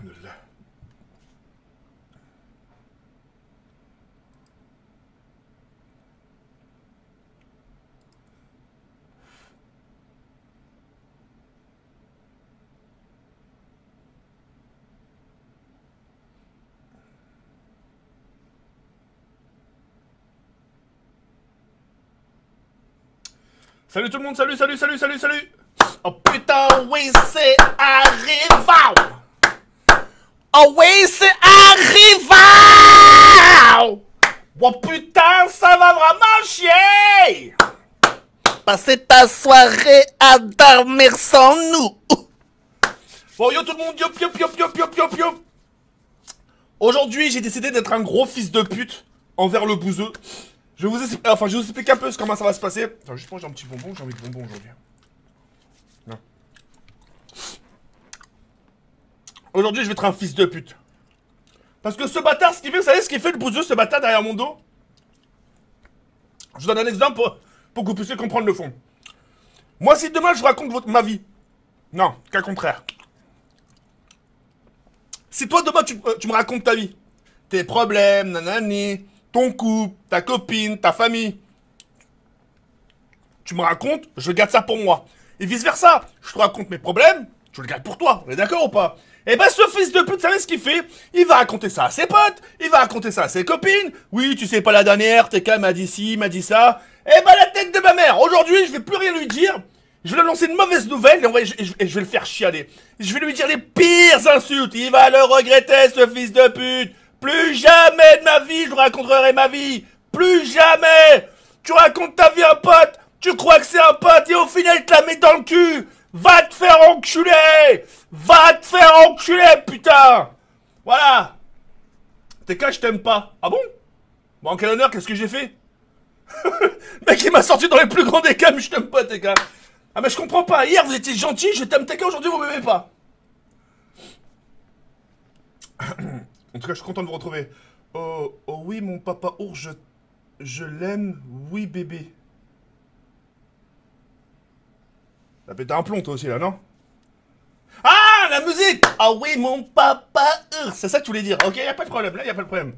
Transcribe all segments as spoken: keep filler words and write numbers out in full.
Alhamdulillah. Salut tout le monde, salut, salut, salut, salut, salut. Oh putain, oui, c'est arrivant. Oh oui, c'est arrivant. Oh putain, ça va vraiment chier. Passer ta soirée à dormir sans nous. Bon, yo tout le monde, yo, yo, yo, yo, yo, yo, yo. Aujourd'hui, j'ai décidé d'être un gros fils de pute envers le bouseux. Je vais vous expliquer, enfin, je vais vous expliquer un peu comment ça va se passer. Attends, juste manger un petit bonbon, j'ai envie de bonbon aujourd'hui. Non. Aujourd'hui, je vais être un fils de pute. Parce que ce bâtard, ce qu'il fait, vous savez ce qu'il fait le bouseux, ce bâtard derrière mon dos? Je vous donne un exemple pour, pour que vous puissiez comprendre le fond. Moi, si demain je vous raconte votre, ma vie. Non, qu'au contraire. Si toi, demain, tu, euh, tu me racontes ta vie, tes problèmes, nanani, ton couple, ta copine, ta famille. Tu me racontes, je garde ça pour moi. Et vice versa, je te raconte mes problèmes, je le garde pour toi. On est d'accord ou pas? Et ben ce fils de pute, vous savez ce qu'il fait? Il va raconter ça à ses potes, il va raconter ça à ses copines. Oui, tu sais pas la dernière, T K m'a dit ci, m'a dit ça. Et ben la tête de ma mère. Aujourd'hui, je vais plus rien lui dire. Je vais lui annoncer une mauvaise nouvelle et, on va, et, je, et je vais le faire chialer. Je vais lui dire les pires insultes. Il va le regretter, ce fils de pute. Plus jamais de ma vie, je vous raconterai ma vie. Plus jamais. Tu racontes ta vie à un pote, tu crois que c'est un pote et au final, il te la met dans le cul. Va te faire enculer. Va te faire enculer, putain. Voilà. T K, je t'aime pas. Ah bon? Bon, en quel honneur, qu'est-ce que j'ai fait? Mec, il m'a sorti dans les plus grands des cas, mais je t'aime pas, T K. Ah, mais je comprends pas. Hier, vous étiez gentil, je t'aime, T K, aujourd'hui, vous m'aimez pas. En tout cas, je suis content de vous retrouver. Oh, oh oui, mon papa ours, je, je l'aime. Oui, bébé. T'as pété un plomb, toi aussi, là, non? Ah, la musique! Ah oui, mon papa ours. C'est ça que tu voulais dire. Ok, y'a pas de problème, là, y'a pas de problème.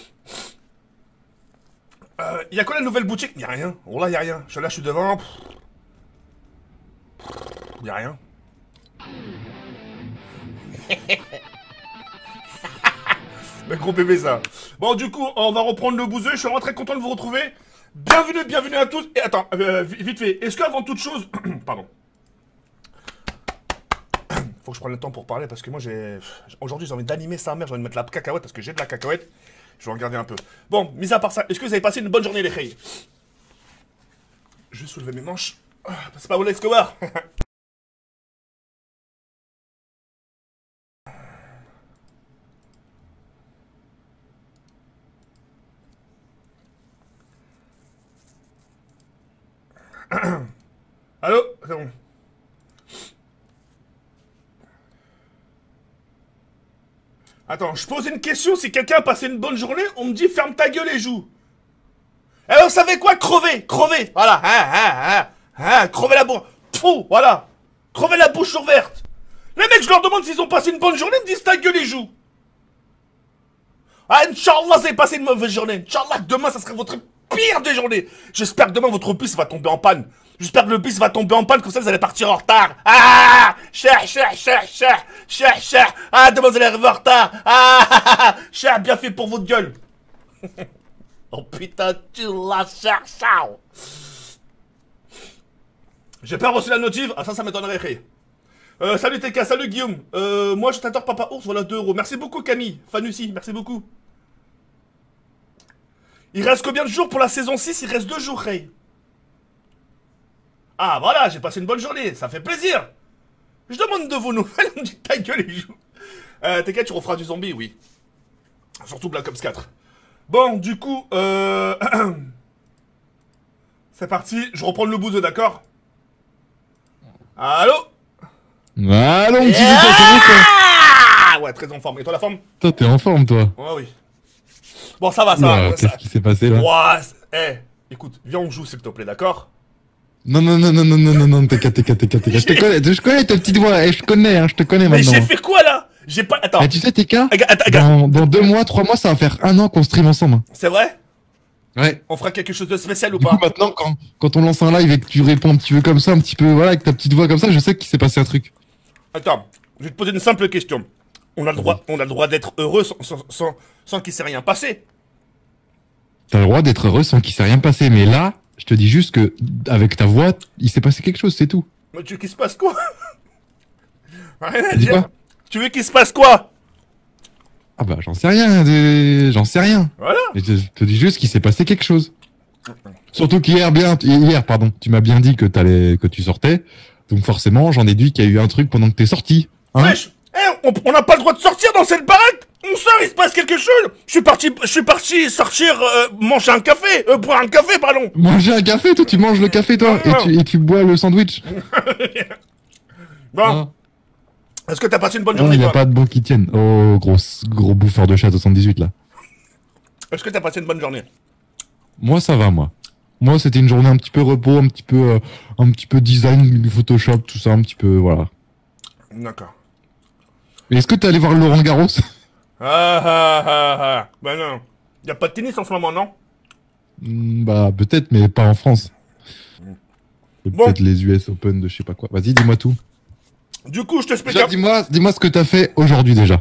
Euh, y'a quoi la nouvelle boutique? Y'a rien. Oh là, y'a rien. Je, là, je suis devant. Y'a rien. Mais gros bébé ça. Bon du coup on va reprendre le bouseux. Je suis vraiment très content de vous retrouver. Bienvenue, bienvenue à tous. Et attends, euh, vite fait. Est-ce qu'avant toute chose, pardon. Faut que je prenne le temps pour parler parce que moi j'ai aujourd'hui j'ai envie d'animer sa mère. J'ai envie de mettre la cacahuète parce que j'ai de la cacahuète. Je vais en regarder un peu. Bon, mis à part ça, est-ce que vous avez passé une bonne journée les filles? Je vais soulever mes manches. C'est pas vous Escobar. Allô? C'est bon. Attends, je pose une question, si quelqu'un a passé une bonne journée, on me dit ferme ta gueule et joue. Eh, vous savez quoi? Crever, crever, voilà, hein, hein, hein, hein, crever la bouche, fou, voilà, crever la bouche ouverte. Les mecs, je leur demande s'ils ont passé une bonne journée, ils me disent ta gueule et joue. Ah, Inch'Allah, vous avez passé une mauvaise journée. Inch'Allah, demain, ça serait votre pire des journées. J'espère que demain, votre bus va tomber en panne. J'espère que le bus va tomber en panne, comme ça, vous allez partir en retard. Ah, cher, cher, cher, cher, cher, cher. Ah, demain, vous allez arriver en retard. Ah, cher, bien fait pour votre gueule. Oh putain, tu l'as cherché. J'ai pas reçu la notif. Ah, ça, ça m'étonnerait. Euh, salut T K, salut Guillaume. Euh, moi, je t'adore, Papa Ours, voilà deux euros. Merci beaucoup, Camille. Fanussi, merci beaucoup. Il reste combien de jours pour la saison six? Il reste deux jours, Ray. Ah, voilà, j'ai passé une bonne journée. Ça fait plaisir. Je demande de vos nouvelles. On me dit ta gueule et joue. Euh, T K, tu referas du zombie, oui. Surtout Black Ops quatre. Bon, du coup, euh... c'est parti. Je reprends le bouseux, d'accord? Allô? Allons, petit yeah Zeta, c'est bon, toi? Ouais, très en forme. Et toi, la forme? Toi, t'es en forme, toi. Ouais, oui. Bon, ça va, ça Ouah, va. qu'est-ce ça... qui s'est passé, là? Ouais, eh, écoute, viens, on joue, s'il te plaît, d'accord? Non, non, non, non, non, non, non, non, T K, T K, T K, T K. Je te connais, je connais ta petite voix, eh, je connais, hein, je te connais Mais maintenant. j'ai fait quoi, là? J'ai pas... Attends. Eh, tu sais, T K, Attends, attends, attends. dans, dans deux mois, trois mois, ça va faire un an qu'on stream ensemble. hein. C'est vrai? Ouais. On fera quelque chose de spécial ou Du pas? coup, maintenant, quand, quand on lance un live et que tu réponds un petit peu comme ça, un petit peu, voilà, avec ta petite voix comme ça, je sais qu'il s'est passé un truc. Attends, je vais te poser une simple question. On a le droit, on a le droit d'être heureux sans, sans, sans, sans qu'il s'est rien passé. T'as le droit d'être heureux sans qu'il s'est rien passé, mais là, je te dis juste que, avec ta voix, il s'est passé quelque chose, c'est tout. Mais tu veux qu'il se passe quoi? Rien à Dis dire. quoi? Tu veux qu'il se passe quoi? Ah bah, j'en sais rien, des- j'en sais rien. Voilà. Mais je te dis juste qu'il s'est passé quelque chose. Surtout qu'hier, bien, hier, pardon, tu m'as bien dit que t'allais, que tu sortais. Donc forcément, j'en déduis qu'il y a eu un truc pendant que t'es sorti. Hein. Wesh, eh, on on n'a pas le droit de sortir dans cette baraque. On sort, il se passe quelque chose. Je suis parti, je suis parti sortir, euh, manger un café, euh, boire un café, pardon. Manger un café, toi, tu manges le café, toi, et tu, et tu bois le sandwich. Bon, Hein. est-ce que t'as passé une bonne Non, journée, il n'y a toi? pas de bon qui tienne. Oh, gros, gros bouffeur de chat soixante-dix-huit, là. Est-ce que t'as passé une bonne journée? Moi, ça va, moi. Moi, c'était une journée un petit peu repos, un petit peu, euh, un petit peu design, du Photoshop, tout ça, un petit peu, voilà. D'accord. Mais est-ce que t'es allé voir Laurent Garros? Ah ah ah ah. Ben non. Y a pas de tennis en ce moment, non? Hmm, Bah, peut-être, mais pas en France. Et Bon. Peut-être les U S Open de je sais pas quoi. Vas-y, dis-moi tout. Du coup, je t'explique. Déjà, un- dis-moi, dis-moi ce que t'as fait aujourd'hui déjà.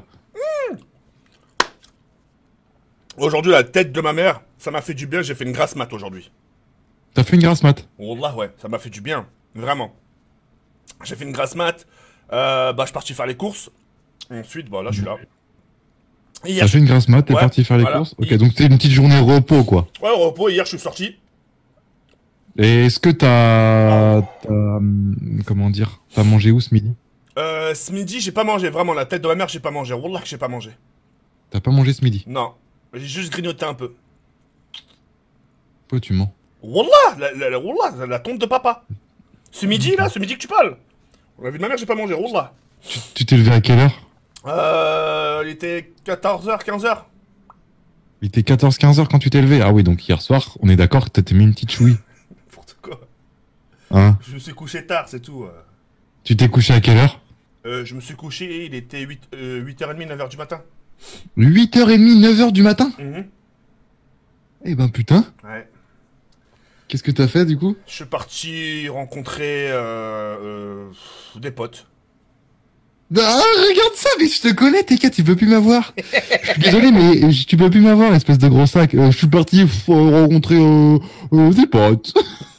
Aujourd'hui, la tête de ma mère, ça m'a fait du bien. J'ai fait une grasse mat aujourd'hui. T'as fait une grasse mat. Wallah, ouais, ça m'a fait du bien. Vraiment. J'ai fait une grasse mat. Euh, bah, je suis parti faire les courses. Ensuite, bah là, je suis là. Hier, T'as fait une grasse mat, t'es Ouais, parti faire les voilà. courses. Ok, Il- donc c'est une petite journée repos, quoi. ouais, au repos, hier, je suis sorti. Et est-ce que t'as, t'as, hum, comment dire, t'as mangé où ce midi? Euh, ce midi, j'ai pas mangé. Vraiment, la tête de ma mère, j'ai pas mangé. Wallah, que j'ai pas mangé. T'as pas mangé ce midi? Non. J'ai juste grignoté un peu. Pourquoi tu mens? Wallah, la, la, la- Wallah, la, la tonte de papa. Ce midi, là, ce midi que tu parles. La vie de ma mère, j'ai pas mangé. Wallah. Tu tu t'es levé à quelle heure? Euh, il était quatorze heures, quinze heures. Il était quatorze quinze heures quand tu t'es levé. Ah oui, donc hier soir, on est d'accord que t'as mis une petite chouille. N'importe quoi. Hein? Je me suis couché tard, c'est tout. euh. Tu t'es couché à quelle heure? Euh, je me suis couché, il était huit, euh, huit heures trente, neuf heures du matin. huit heures trente, neuf heures du matin? Mhm. Eh ben putain, Ouais. qu'est-ce que t'as fait du coup? Je suis parti rencontrer euh, euh, des potes. Ah, regarde ça, mais je te connais, T K, tu peux plus m'avoir. Je suis désolé, mais je- tu peux plus m'avoir, espèce de gros sac. Euh, je suis parti f- euh, rencontrer euh, euh, des potes.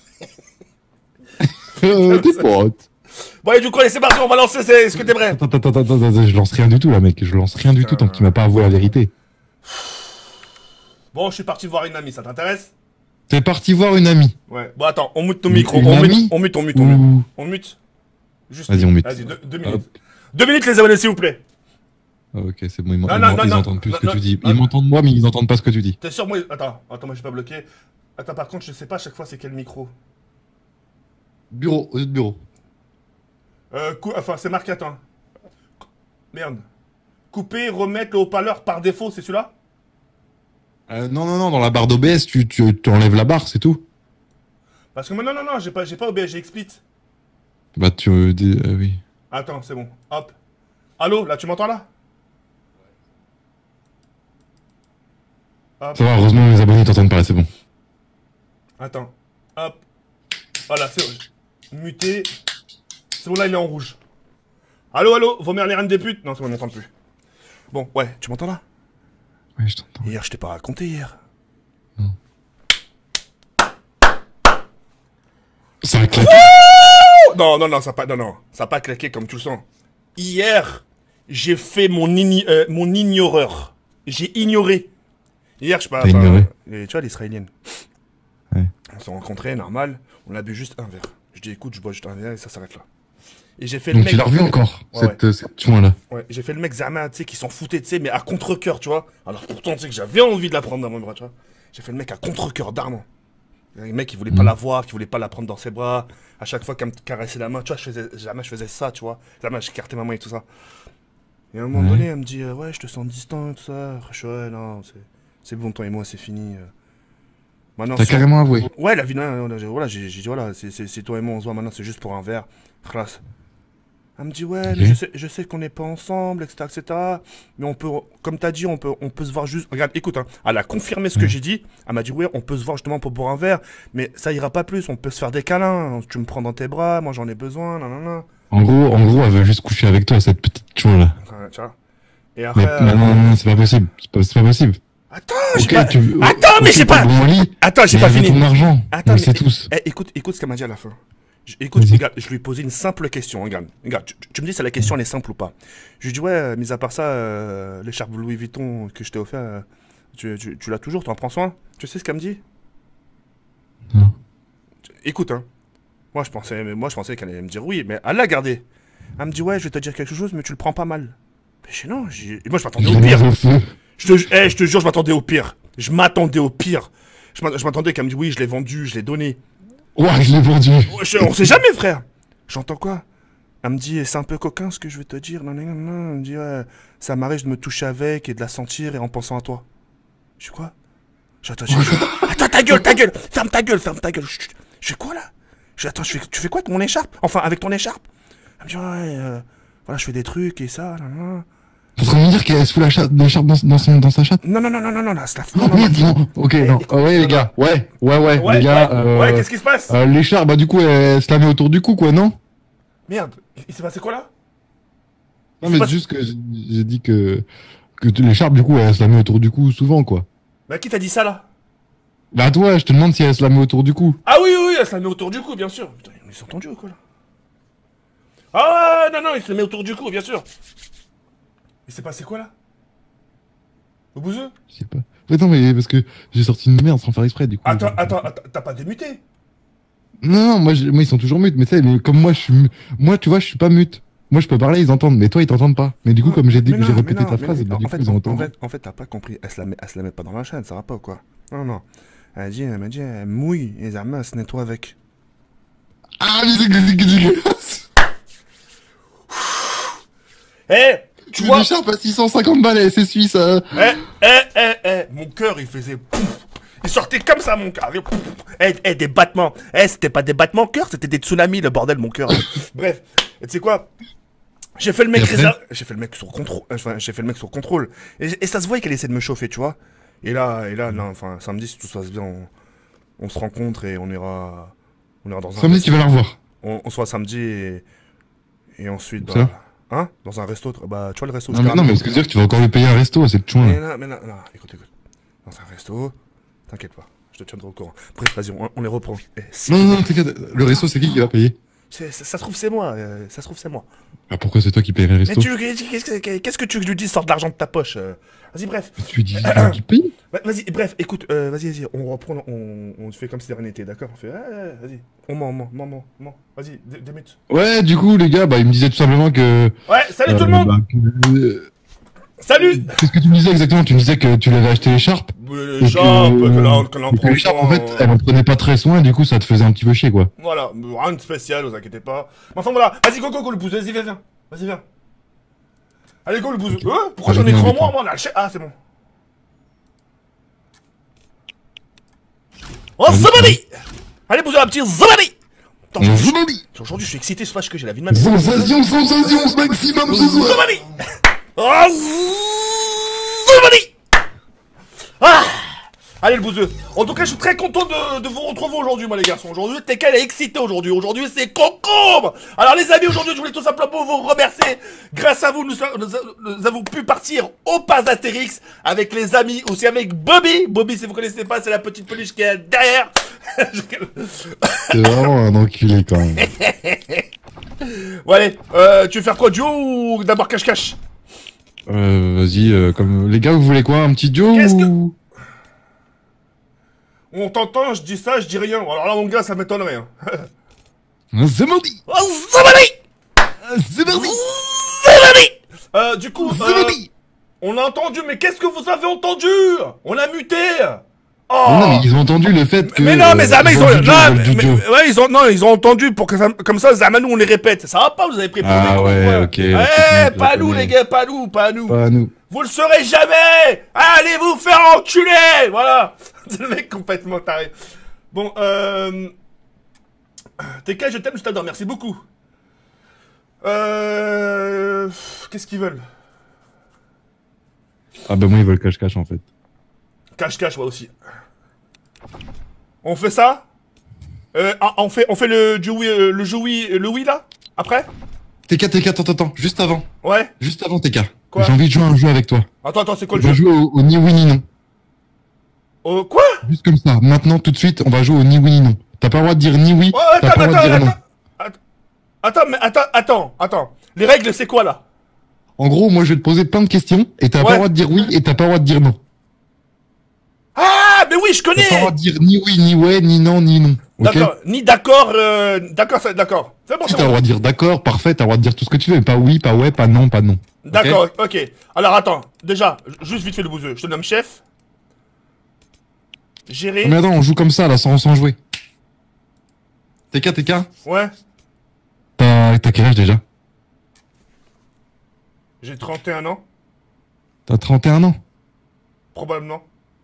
Euh, des potes. Bon, et du coup, allez, c'est parti, on va lancer, c'est- est-ce que t'es prêt? Attends, attends, attends, attends, attends, je lance rien du tout là, mec. Je lance rien du tout tant qu'il m'a pas avoué la vérité. Bon, je suis parti voir une amie, ça t'intéresse? T'es parti voir une amie. Ouais. Bon, attends, on mute ton Une- micro, une on amie mute, on mute, on mute, on mute. Ou... On mute. Juste. Vas-y, on mute. Vas-y, deux, deux minutes. Hop. Deux minutes, les abonnés, s'il vous plaît. Ah, ok, c'est bon, ils, m'en- Non, ils non, m'en- non, ils non, entendent plus non, ce que non, tu dis. non. Ils m'entendent moi, mais ils entendent pas ce que tu dis. T'es sûr, moi. Attends, attends, moi, j'ai pas bloqué. Attends, par contre, je sais pas à chaque fois c'est quel micro. Bureau, au bureau. Euh, cou- enfin, c'est marqué, attends. Merde. Couper, remettre le haut-parleur par défaut, c'est celui-là? Euh, non, non, non, dans la barre d'O B S, tu, tu, tu enlèves la barre, c'est tout. Parce que moi, non, non, non, j'ai pas, j'ai pas O B S, j'ai Xsplit. Bah, tu. Euh, dis- euh, oui. Attends, c'est bon. Hop. Allô, là, tu m'entends là? Hop. Ça va, heureusement, les abonnés t'entendent pas, c'est bon. Attends. Hop. Voilà, c'est bon. Muté. C'est bon, là, il est en rouge. Allô, allô, vos mères les reines des putes? Non, c'est bon, on n'entend plus. Bon, ouais, tu m'entends là? Ouais, je t'entends. Hier, je t'ai pas raconté hier. Ça a claqué. Oh non, non, non, ça a pas, non, non, ça a pas claqué comme tu le sens. Hier, j'ai fait mon, igni- euh, mon ignoreur. J'ai ignoré. Hier, je sais pas. T'as enfin, ignoré les- tu vois, l'israélienne. Ouais. On s'est rencontrés, normal. On a bu juste un verre. Je dis, écoute, je bois juste un verre et ça s'arrête là. Et j'ai fait Donc le tu mec. l'as revu encore, Ouais, cette, euh, cette joint-là. Ouais, j'ai fait le mec Zama, tu sais, qui s'en foutait, tu sais, mais à contre-coeur, tu vois. Alors pourtant, tu sais que j'avais envie de la prendre dans mon bras, tu vois. J'ai fait le mec à contre-coeur, d'armement. Le mec, il voulait pas Mhm. la voir, qui voulait pas la prendre dans ses bras. À chaque fois qu'elle me caressait la main, tu vois, je faisais, jamais je faisais ça, tu vois. Jamais j'écartais ma main et tout ça. Et à un moment Ouais. donné, elle me dit, euh, ouais, je te sens distant et tout ça. Je suis, ouais, non, c'est, c'est bon, toi et moi, c'est fini. euh. Maintenant, T'as si- carrément avoué. Ouais, la vie, non, non, j'ai- voilà, j'ai j'ai dit, voilà, c'est, c'est, c'est toi et moi, on se voit maintenant, c'est juste pour un verre. Khlas. Elle me dit, ouais, Ok. mais je sais, je sais qu'on n'est pas ensemble, et cetera, et cetera. Mais on peut, comme t'as dit, on peut, on peut se voir juste. Regarde, écoute, hein, elle a confirmé ce que Ouais. j'ai dit. Elle m'a dit, ouais, on peut se voir justement pour boire un verre. Mais ça ira pas plus, on peut se faire des câlins. Tu me prends dans tes bras, moi j'en ai besoin, nanana. En gros, en gros, elle veut juste coucher avec toi, cette petite chou là. Ouais, tu vois. Et Mais après. non, euh, non, non, c'est pas possible. C'est pas, c'est pas possible. Attends, j'ai Ok, pas. tu. Attends, mais ok, j'ai pas. t'es bon au lit, Attends, j'ai mais pas elle veut fini. ton argent. Attends, On le mais- sait tous. Eh, écoute, écoute ce qu'elle m'a dit à la fin. Je- écoute, Vas-y. regarde, je lui ai posé une simple question. Regarde, regarde tu, tu- tu me dis si la question elle est simple ou pas. Je lui dis, ouais, euh, mis à part ça, euh, l'écharpe Louis Vuitton que je t'ai offert, euh, tu, tu, tu l'as toujours, tu en prends soin. Tu sais ce qu'elle me dit? Non. Écoute, hein. Moi, je pensais, mais moi, je pensais qu'elle allait me dire oui, mais elle l'a gardé. Elle me dit, ouais, je vais te dire quelque chose, mais tu le prends pas mal. Mais je dis, non, j'ai- et moi, je m'attendais Je au l'ai pire. mis au feu. Je te, eh, je te jure, je m'attendais au pire. Je m'attendais au pire. Je m'a- je m'attendais qu'elle me dise, oui, je l'ai vendu, je l'ai donné. Ouais, je l'ai vendu. Ouais, je- on sait jamais, frère. J'entends quoi? Elle me dit, c'est un peu coquin ce que je vais te dire. Non, non, non, non. Elle me dit, ouais, ça m'arrive de me toucher avec et de la sentir et en pensant à toi. Je dis quoi? J'attends, je fais- attends, ta gueule, ta gueule. Ferme ta gueule, ferme ta gueule. Chut, chut. Je fais quoi là? Je dis, attends, je fais, tu fais quoi avec mon écharpe? Enfin, avec ton écharpe? Elle me dit, ouais, euh, voilà, je fais des trucs et ça. Non, non, T'es en train de me dire qu'elle se fout la chatte, l'écharpe dans, dans, son, dans sa chatte? non, non, non, non, non, non, non, c'est la Non, non, non, merde, non. Ok, Eh, non. écoute, Ah ouais, non, les gars. Ouais, ouais, ouais, Ouais, les gars. ouais, euh, ouais, qu'est-ce qui se passe? euh, l'écharpe, bah, du coup, elle se la met autour du cou, quoi, non? Merde, il s'est passé quoi là? Non, C'est mais pas- c'est juste que j'ai j'ai dit que, que t- l'écharpe, du coup, elle se la met autour du cou souvent, quoi. Bah, qui t'a dit ça là? Bah, toi, je te demande si elle se la met autour du cou. Ah oui, oui, oui, elle se la met autour du cou, bien sûr. Putain, ils sont entendus ou quoi là? Ah ouais, non, non, il se la met autour du cou, bien sûr. Il s'est passé quoi là? Au bouseux? Je sais pas. Attends, mais parce que j'ai sorti une merde sans faire exprès, du coup. Attends, attends, attends, t'as pas démuté? Non, non, moi, je- moi, ils sont toujours mutes, mais tu sais, mais comme moi, je suis, mu- moi, tu vois, je suis pas mute. Moi, je peux parler, ils entendent, mais toi, ils t'entendent pas. Mais du coup, comme j'ai dit, Mais j'ai non, répété mais non, ta mais phrase, non, bah, du en coup, fait, ils ont en, entendu. fait, en fait, t'as pas compris. Elle se, la met, elle se la met pas dans la chaîne, ça va pas ou quoi? Non, non. Elle a dit, elle m'a dit, elle mouille et les elle se nettoie avec. Ah, mais c'est c'est dégueulasse! Eh, tu Tu vois? l'écharpe à six cent cinquante balles, et c'est suisse, ça. Eh, eh, eh, eh, mon cœur, il faisait pouf. Il sortait comme ça, mon cœur. Pouf. Eh, eh, des battements. Eh, c'était pas des battements cœur, c'était des tsunamis, le bordel, mon cœur. Bref, et tu sais quoi? J'ai fait le mec Et après réserve- J'ai fait le mec sur contrôle. Enfin, j'ai fait le mec sur contrôle. Et, et ça se voyait qu'elle essaie de me chauffer, tu vois. Et là, et là, non, enfin, samedi, si tout se passe bien, on, on se rencontre et on ira, on ira dans un. Samedi, tu vas la revoir. On, on se voit samedi et, et ensuite, bah, Ça hein, dans un resto. Bah, tu vois le resto. où Non, je mais t'ai non, mais ramené ce que je veux dire, tu vas encore lui payer un resto, c'est le chouin, Mais là. non, mais non, non, écoute, écoute. Dans un resto, t'inquiète pas, je te tiendrai au courant. Bref, vas-y, on, on les reprend. Eh, si- Non, non, non, t'inquiète, le resto, c'est qui qui va payer? c'est- ça, ça se trouve, c'est moi, euh, ça se trouve, c'est moi. Ah, pourquoi c'est toi qui paierais le Mais resto? tu, qu'est-ce que qu'est-ce que tu veux que je lui dise, sors de l'argent de ta poche euh Vas-y, bref. Tu dis qui paye? Va- Vas-y, bref, écoute, euh, vas-y, vas-y, on reprend, on, on fait comme si de rien n'était, d'accord? On fait, ah, ah, vas-y, on ment, on ment, ment, ment, ment. Vas-y, dé- démute. Ouais, du coup, les gars, bah, ils me disaient tout simplement que... Ouais, salut tout euh, le monde. bah, que- euh, Salut. Qu'est-ce que tu me disais exactement? Tu me disais que tu l'avais acheté l'écharpe? Euh, Et que- Genre, que là, que là, on et que prend l'écharpe, en soin, fait, euh, elle en prenait pas très soin, du coup, ça te faisait un petit peu chier, quoi. Voilà, rien de spécial, vous inquiétez pas. Mais enfin voilà, vas-y, go, go, go, le pouce, vas-y, viens, viens. Vas-y, viens. Allez, go, le pouce. Ok. Euh, pourquoi Vas-y, j'en ai viens, grand vite. moi, moi, on a le chef. Ah, c'est bon. Oh, Vas-y, Zabadi. Allez, pouce, un petit Zabadi. Attends, On je- vous dit. aujourd'hui, je suis excité, je sache que j'ai la vie de ma mère. Sensation, sensation, ce maximum ce soir. Zabadi. Oh, Zabadi. Ah. Allez le bouseux. En tout cas, je suis très content de, de vous retrouver aujourd'hui, moi les garçons. Aujourd'hui, T K elle est excité aujourd'hui. Aujourd'hui, c'est concombre. Alors les amis, aujourd'hui, je voulais tout simplement vous remercier. Grâce à vous, nous, nous, nous avons pu partir au pas d'Astérix avec les amis, aussi avec Bobby. Bobby, si vous connaissez pas, c'est la petite peluche qui est derrière. C'est vraiment un enculé, quand même. Bon allez, euh, tu veux faire quoi, duo ou d'abord cache-cache? Euh, vas-y, euh, comme... Les gars, vous voulez quoi? Un petit duo Qu'est-ce que- ou... On t'entend, je dis ça, je dis rien. Alors là, mon gars, ça m'étonnerait. Hein. C'est mardi. Oh, Zabadi. C'est mardi. Zabadi. Euh, du coup, C'est euh, mardi. on a entendu, mais qu'est-ce que vous avez entendu? On a muté. Oh. Mais non, mais ils ont entendu le fait que... Mais non, mais euh, Zama, ils ont, veulent du duo, non, ils veulent mais- du duo. mais- ouais, ils ont, non, ils ont entendu pour que ça, comme ça, Zama, nous, on les répète. Ça va pas, vous avez pris pour Ah des cons, ouais, quoi. ok, Eh, la technique, pas je nous, connais. les gars, pas nous, pas nous. Pas à nous. Vous le saurez jamais. Allez vous faire enculer. Voilà. C'est le mec complètement taré. Bon, euh... T K, je t'aime, je t'adore, merci beaucoup. Euh... Qu'est-ce qu'ils veulent? Ah bah moi ils veulent cache-cache en fait. Cache-cache, moi aussi. On fait ça? Euh, ah, on fait, on fait le Joey, euh, le Joey, le oui là? Après? T K, T K, attends, attends, attends, juste avant. Ouais. Juste avant T K. Quoi? J'ai envie de jouer à un jeu avec toi. Attends, attends, c'est quoi On le va jeu? jouer au, au ni oui ni non. Oh, quoi? Juste comme ça. Maintenant, tout de suite, on va jouer au ni oui ni non. T'as pas le droit de dire ni oui, Oh, t'as attends, pas le droit attends, de dire non. attends. Attends, attends, mais attends, attends, attends. Les règles, c'est quoi là? En gros, moi je vais te poser plein de questions et t'as Ouais. pas le droit de dire oui et t'as pas le droit de dire non. Ah, mais oui, je T'as pas le droit connais! de dire ni oui, ni ouais, ni non, ni non. Ok? D'accord, ni d'accord, euh, d'accord, ça- d'accord. C'est bon, Si c'est t'as le bon. droit de dire d'accord, parfait, t'as le droit de dire tout ce que tu veux, mais pas oui, pas ouais, pas non, pas non. Ok? D'accord, ok. Alors attends, déjà, juste vite fait le bouseux. Je te nomme chef. Gérer. Non, mais attends, on joue comme ça là, sans, sans jouer. T K, T K, Ouais, t'as t'as quel âge déjà? j'ai trente et un ans, T'as trente et un ans. probablement.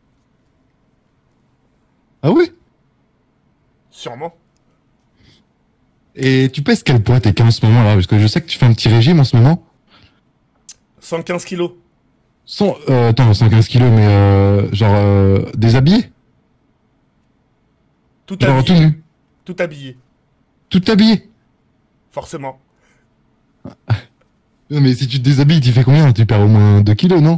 Ah ouais? Sûrement. Et tu pèses quel poids T K en ce moment là? Parce que je sais que tu fais un petit régime en ce moment. cent quinze kilos. Cent, euh, attends, cent quinze kilos, mais euh, genre euh, déshabillé? Tout Genre tout habillé. nu? Tout habillé. Tout habillé? Forcément. Non mais si tu te déshabilles, tu fais combien? Tu perds au moins deux kilos, non?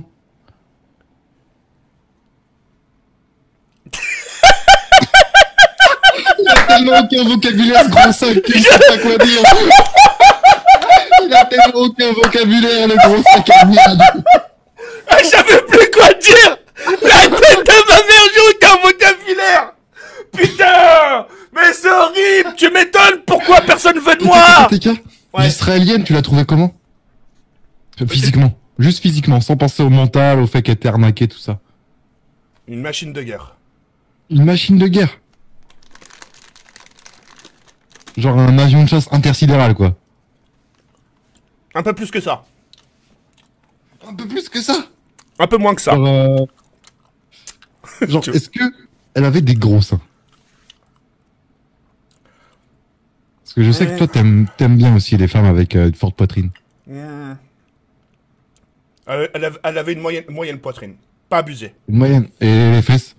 Il a tellement aucun vocabulaire ce gros sac qu'il sait pas quoi dire. Il a tellement aucun vocabulaire le gros sac à merde. Ah, je savais plus quoi dire. La tête de ma mère, j'ai aucun vocabulaire. Putain. Mais c'est horrible. Tu m'étonnes. Pourquoi personne veut de moi? T K, Ouais. l'israélienne, tu l'as trouvée comment? Physiquement. Juste physiquement, sans penser au mental, au fait qu'elle était arnaquée, tout ça. Une machine de guerre. Une machine de guerre. Genre un avion de chasse intersidéral, quoi. Un peu plus que ça. Un peu plus que ça. Un peu moins que ça. Genre, euh... Genre, Tu- est-ce que elle avait des gros seins? Parce que je sais que toi, t'aimes, t'aimes bien aussi les femmes avec euh, une forte poitrine. Hmm. Elle, elle avait, elle avait une moyenne, moyenne poitrine. Pas abusé. Une moyenne. Et les fesses?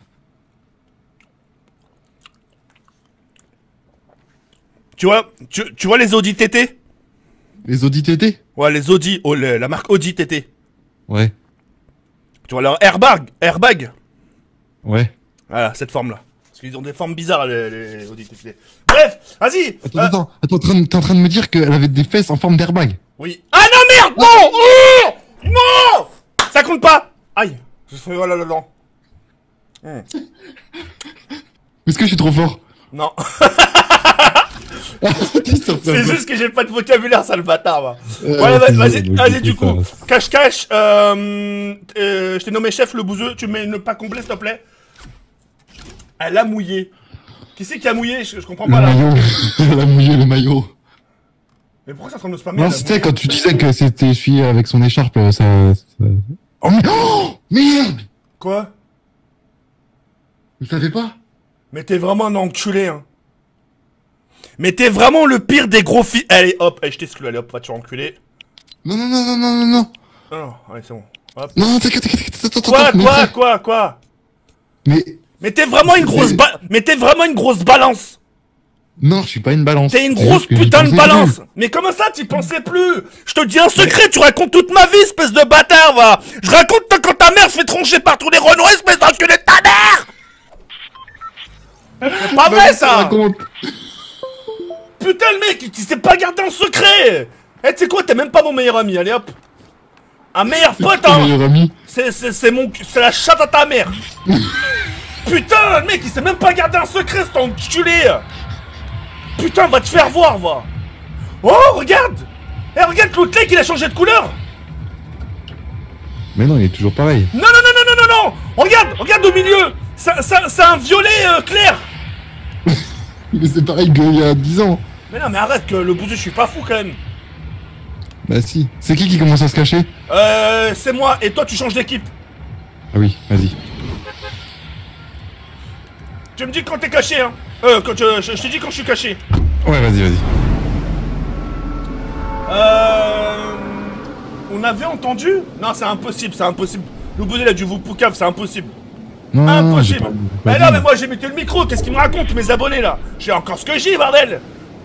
Tu vois, tu, tu vois les Audi T T? Les Audi T T? Ouais, les Audi, oh, le- la marque Audi T T. Ouais. Tu vois leur airbag, airbag. Ouais. Voilà, cette forme-là. Parce qu'ils ont des formes bizarres, les, les Audi T T. Bref, vas-y. Attends, euh, attends, attends, t'es en train de- t'es en train de me dire qu'elle avait des fesses en forme d'airbag? Oui. Ah non, merde, non, oh non, ça compte pas. Aïe, je fais, oh là là là. Hmm. Est-ce que je suis trop fort? Non, C'est c'est juste que j'ai pas de vocabulaire, sale bâtard, va. Euh, Ouais, vas- c'est vas-y, ça, vas-y, donc, du c'est coup. ça. Cache-cache, euh, euh, je t'ai nommé chef le bouseux, tu mets ne pas combler, s'il te plaît. Elle a mouillé. Qui c'est qui a mouillé? Je, je comprends Le pas là. maillot. Elle a mouillé le maillot. Mais pourquoi ça semble de spammer? Non, elle a c'était mouillé quand tu disais que c'était essuyé avec son écharpe, ça... ça... Oh, mais... oh merde! Quoi? Vous savez pas? Mais t'es vraiment un enculé, hein. Mais t'es vraiment le pire des gros filles. Allez, hop, allez, je t'exclus, allez, hop, va te faire enculer. Non, non, non, non, non, non, non. Non, non, allez, c'est bon. Hop. Non, t'inquiète, t'inquiète, attends, attends, Quoi, attends, mais quoi, frère, quoi, quoi? Mais... Mais t'es vraiment une grosse Mais- ba... Mais t'es vraiment une grosse balance. Non, je suis pas une balance. T'es une C'est grosse juste que j'y putain de pensais balance. Mais comment ça, t'y pensais plus? Je te dis un secret, tu racontes toute ma vie, espèce de bâtard, va. Je raconte quand ta mère se fait troncher par tous les Renois, espèce d'enculé de ta mère. C'est pas plus. vrai, Vas-y, ça. raconte. Putain, le mec, il il sait pas garder un secret. Eh, tu sais quoi, t'es même pas mon meilleur ami, allez hop. Un meilleur pote, Ton hein. meilleur ami. C'est, c'est, c'est mon, c'est la chatte à ta mère. Putain, le mec, il sait même pas garder un secret, cet enculé. Putain, va te faire voir, va. Oh, regarde. Eh, regarde, l'autre mec, il a changé de couleur. Mais non, il est toujours pareil. Non, non, non, non, non, non, non. Regarde, regarde au milieu. C'est, c'est, c'est un violet euh, clair. Mais c'est pareil qu'il y a dix ans. Mais non, mais arrête, que le bouseux, je suis pas fou, quand même. Bah si. C'est qui qui commence à se cacher? Euh, c'est moi, et toi, tu changes d'équipe. Ah oui, vas-y. Tu me dis quand t'es caché, hein. Euh, quand je, je, je te dis quand je suis caché. Ouais, vas-y, vas-y. Euh... On avait entendu? Non, c'est impossible, c'est impossible. Le bouseux, il a dû vous poucave, c'est impossible. Non, non, non, j'ai Impossible. pas- j'ai pas Mais dit, non, mais moi. moi j'ai muté le micro, qu'est-ce qu'ils me racontent mes abonnés là? J'ai encore ce que j'ai, bordel.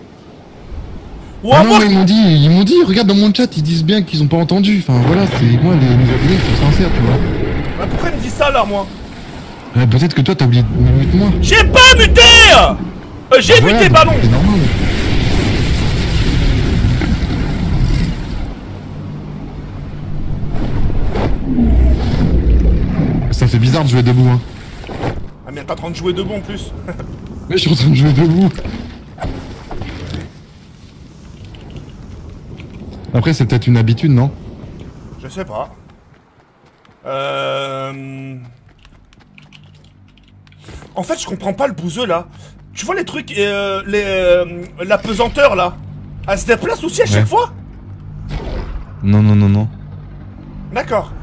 Ou Ah à non, moi. mais ils m'ont dit, ils m'ont dit, regarde dans mon chat, ils disent bien qu'ils ont pas entendu. Enfin voilà, c'est moi, les, mes abonnés sont sincères, tu vois. Bah, pourquoi ils me disent ça alors, moi? Euh, Peut-être que toi, t'as oublié de me muter moi. J'ai pas muté. euh, J'ai Voilà, muté, donc pardon. C'est normal. Ça fait bizarre de jouer debout, hein. Ah, mais t'es en train de jouer debout en plus. Mais je suis en train de jouer debout. Après, c'est peut-être une habitude, non? Je sais pas. Euh... En fait, je comprends pas le bouseux là. Tu vois les trucs, euh, les, euh, la pesanteur là. Elle se déplace aussi à chaque Ouais. fois? Non, non, non, non. D'accord.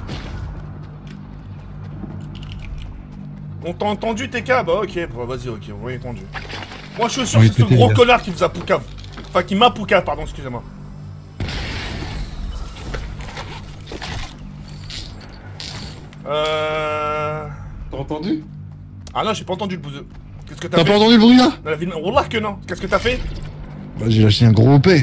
On t'a entendu T K? Bah ok, bah, vas-y, ok, on m'a entendu. Moi je suis sûr Oui, que c'est ce pété, gros les gars. connard qui vous a poucave. Enfin qui m'a poucave, pardon, excusez-moi. Euh... T'as entendu? Ah non, j'ai pas entendu le bouseux. Qu'est-ce que t'as T'as fait? pas entendu le bruit là? Dans la ville... Wallah que non. Qu'est-ce que t'as fait? Bah, j'ai lâché un gros O P.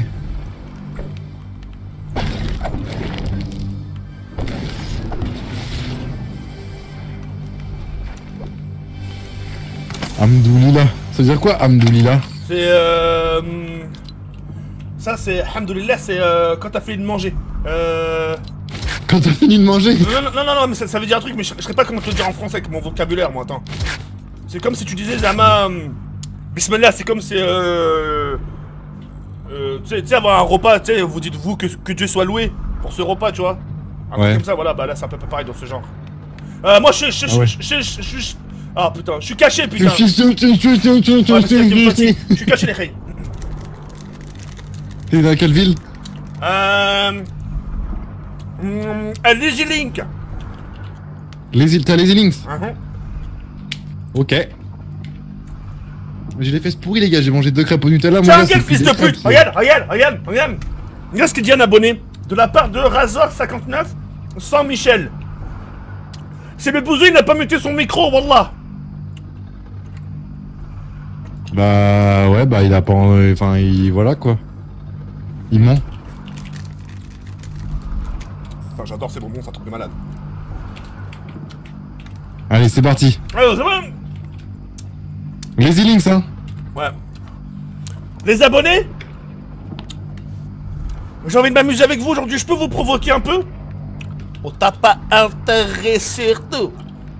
Amdoulila. Ça veut dire quoi, Amdoulila? C'est euh... Ça c'est... Alhamdoulilah, c'est euh, quand t'as fini de manger. Euh... Quand t'as fini de manger? Non, non, non, non, non, mais ça, ça veut dire un truc, mais je, je sais pas comment te le dire en français avec mon vocabulaire, moi, attends. C'est comme si tu disais Zama... hum, Bismillah, c'est comme si... Euh... Euh, tu sais, tu sais, avoir un repas, tu sais, vous dites vous que, que Dieu soit loué pour ce repas, tu vois. Un Ouais. truc comme ça, voilà, bah là c'est un peu pareil dans ce genre. Euh, moi je je je Ah ouais. je je je je je- Ah putain, je suis caché Je putain. suis sûr, je suis sûr, je suis sûr, je Ouais, suis mais c'est ça qui me sûr, fatigue. je suis Je suis caché les reilles. T'es dans quelle ville? Euh... hum, euh, Lazy Link. Les îles, t'as les Links? Mhm. Ok. J'ai les fesses pourries, les gars, j'ai mangé deux crêpes au Nutella. Tiens, là, regarde, c'est fils des de crêpes, pute. c'est- Regarde, regarde, regarde, regarde. Regarde ce qu'il dit un abonné. De la part de Razor cinquante-neuf sans Michel. C'est le bouseux, il n'a pas muté son micro, wallah. Bah ouais, bah il a pas... euh, Enfin, il... voilà quoi. Il ment. Enfin, j'adore ces bonbons, ça truc de malade. Allez, c'est parti. Alors, c'est bon. Les Links, hein. Ouais. Les abonnés, j'ai envie de m'amuser avec vous aujourd'hui. Je peux vous provoquer un peu? On t'a pas intérêt surtout.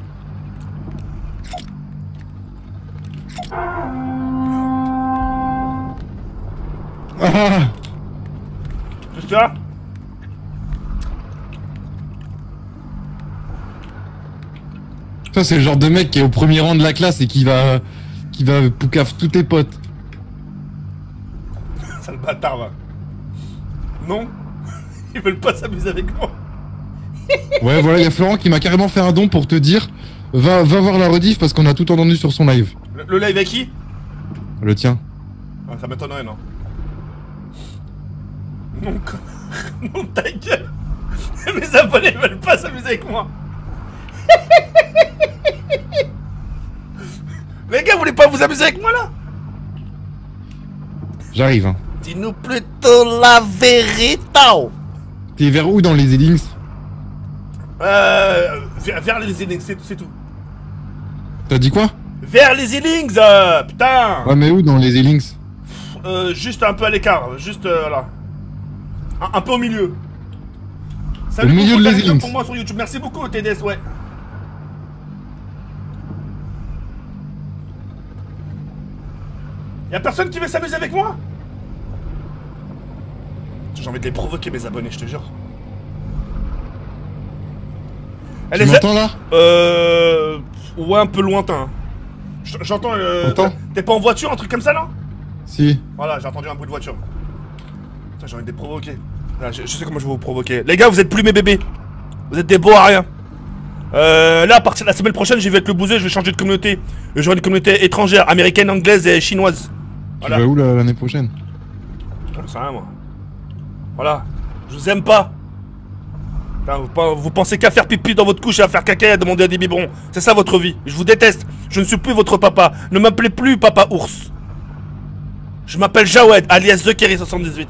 Ah, C'est ça? ça, c'est le genre de mec qui est au premier rang de la classe et qui va... qui va poucave tous tes potes. Sale bâtard, va. Non? Ils veulent pas s'amuser avec moi. Ouais, voilà, il y a Florent qui m'a carrément fait un don pour te dire... Va, va voir la rediff parce qu'on a tout entendu sur son live. Le, le live à qui? Le tien. Ah, ça m'étonnerait, non? Non, co- non, ta gueule. Mes abonnés veulent pas s'amuser avec moi. Les gars, vous voulez pas vous amuser avec moi, là? J'arrive, hein. Dis-nous plutôt la vérité. T'es vers où dans les Links? Euh... Vers, vers les Illings, c'est c'est tout. T'as dit quoi? Vers les Illings, euh, putain. Ouais, mais où dans les Links? Euh, juste un peu à l'écart, juste euh, là. Un, un peu au milieu. Salut, Au milieu beaucoup de de les vidéos Illings. pour moi sur YouTube. Merci beaucoup, T D S, ouais. Y'a personne qui veut s'amuser avec moi? J'ai envie de les provoquer, mes abonnés, je te jure. Tu Les a- m'entends là? Euh... Ouais, un peu lointain. J- J'entends... Euh... T'entends? T'es pas en voiture, un truc comme ça, non? Si. Voilà, j'ai entendu un bruit de voiture. Putain, j'ai envie de les provoquer. Là, je, je sais comment je vais vous provoquer. Les gars, vous êtes plus mes bébés. Vous êtes des beaux à rien. Euh, là, à partir de la semaine prochaine, je vais être le bouseux, je vais changer de communauté. J'aurai une communauté étrangère, américaine, anglaise et chinoise. Tu Voilà. vas où là, l'année prochaine? J'en sais rien, moi. Voilà. Je vous aime pas. Putain, vous, vous pensez qu'à faire pipi dans votre couche et à faire caca et à demander à des biberons. C'est ça votre vie. Je vous déteste. Je ne suis plus votre papa. Ne m'appelez plus papa ours. Je m'appelle Jawed, alias The Kerry soixante-dix-huit.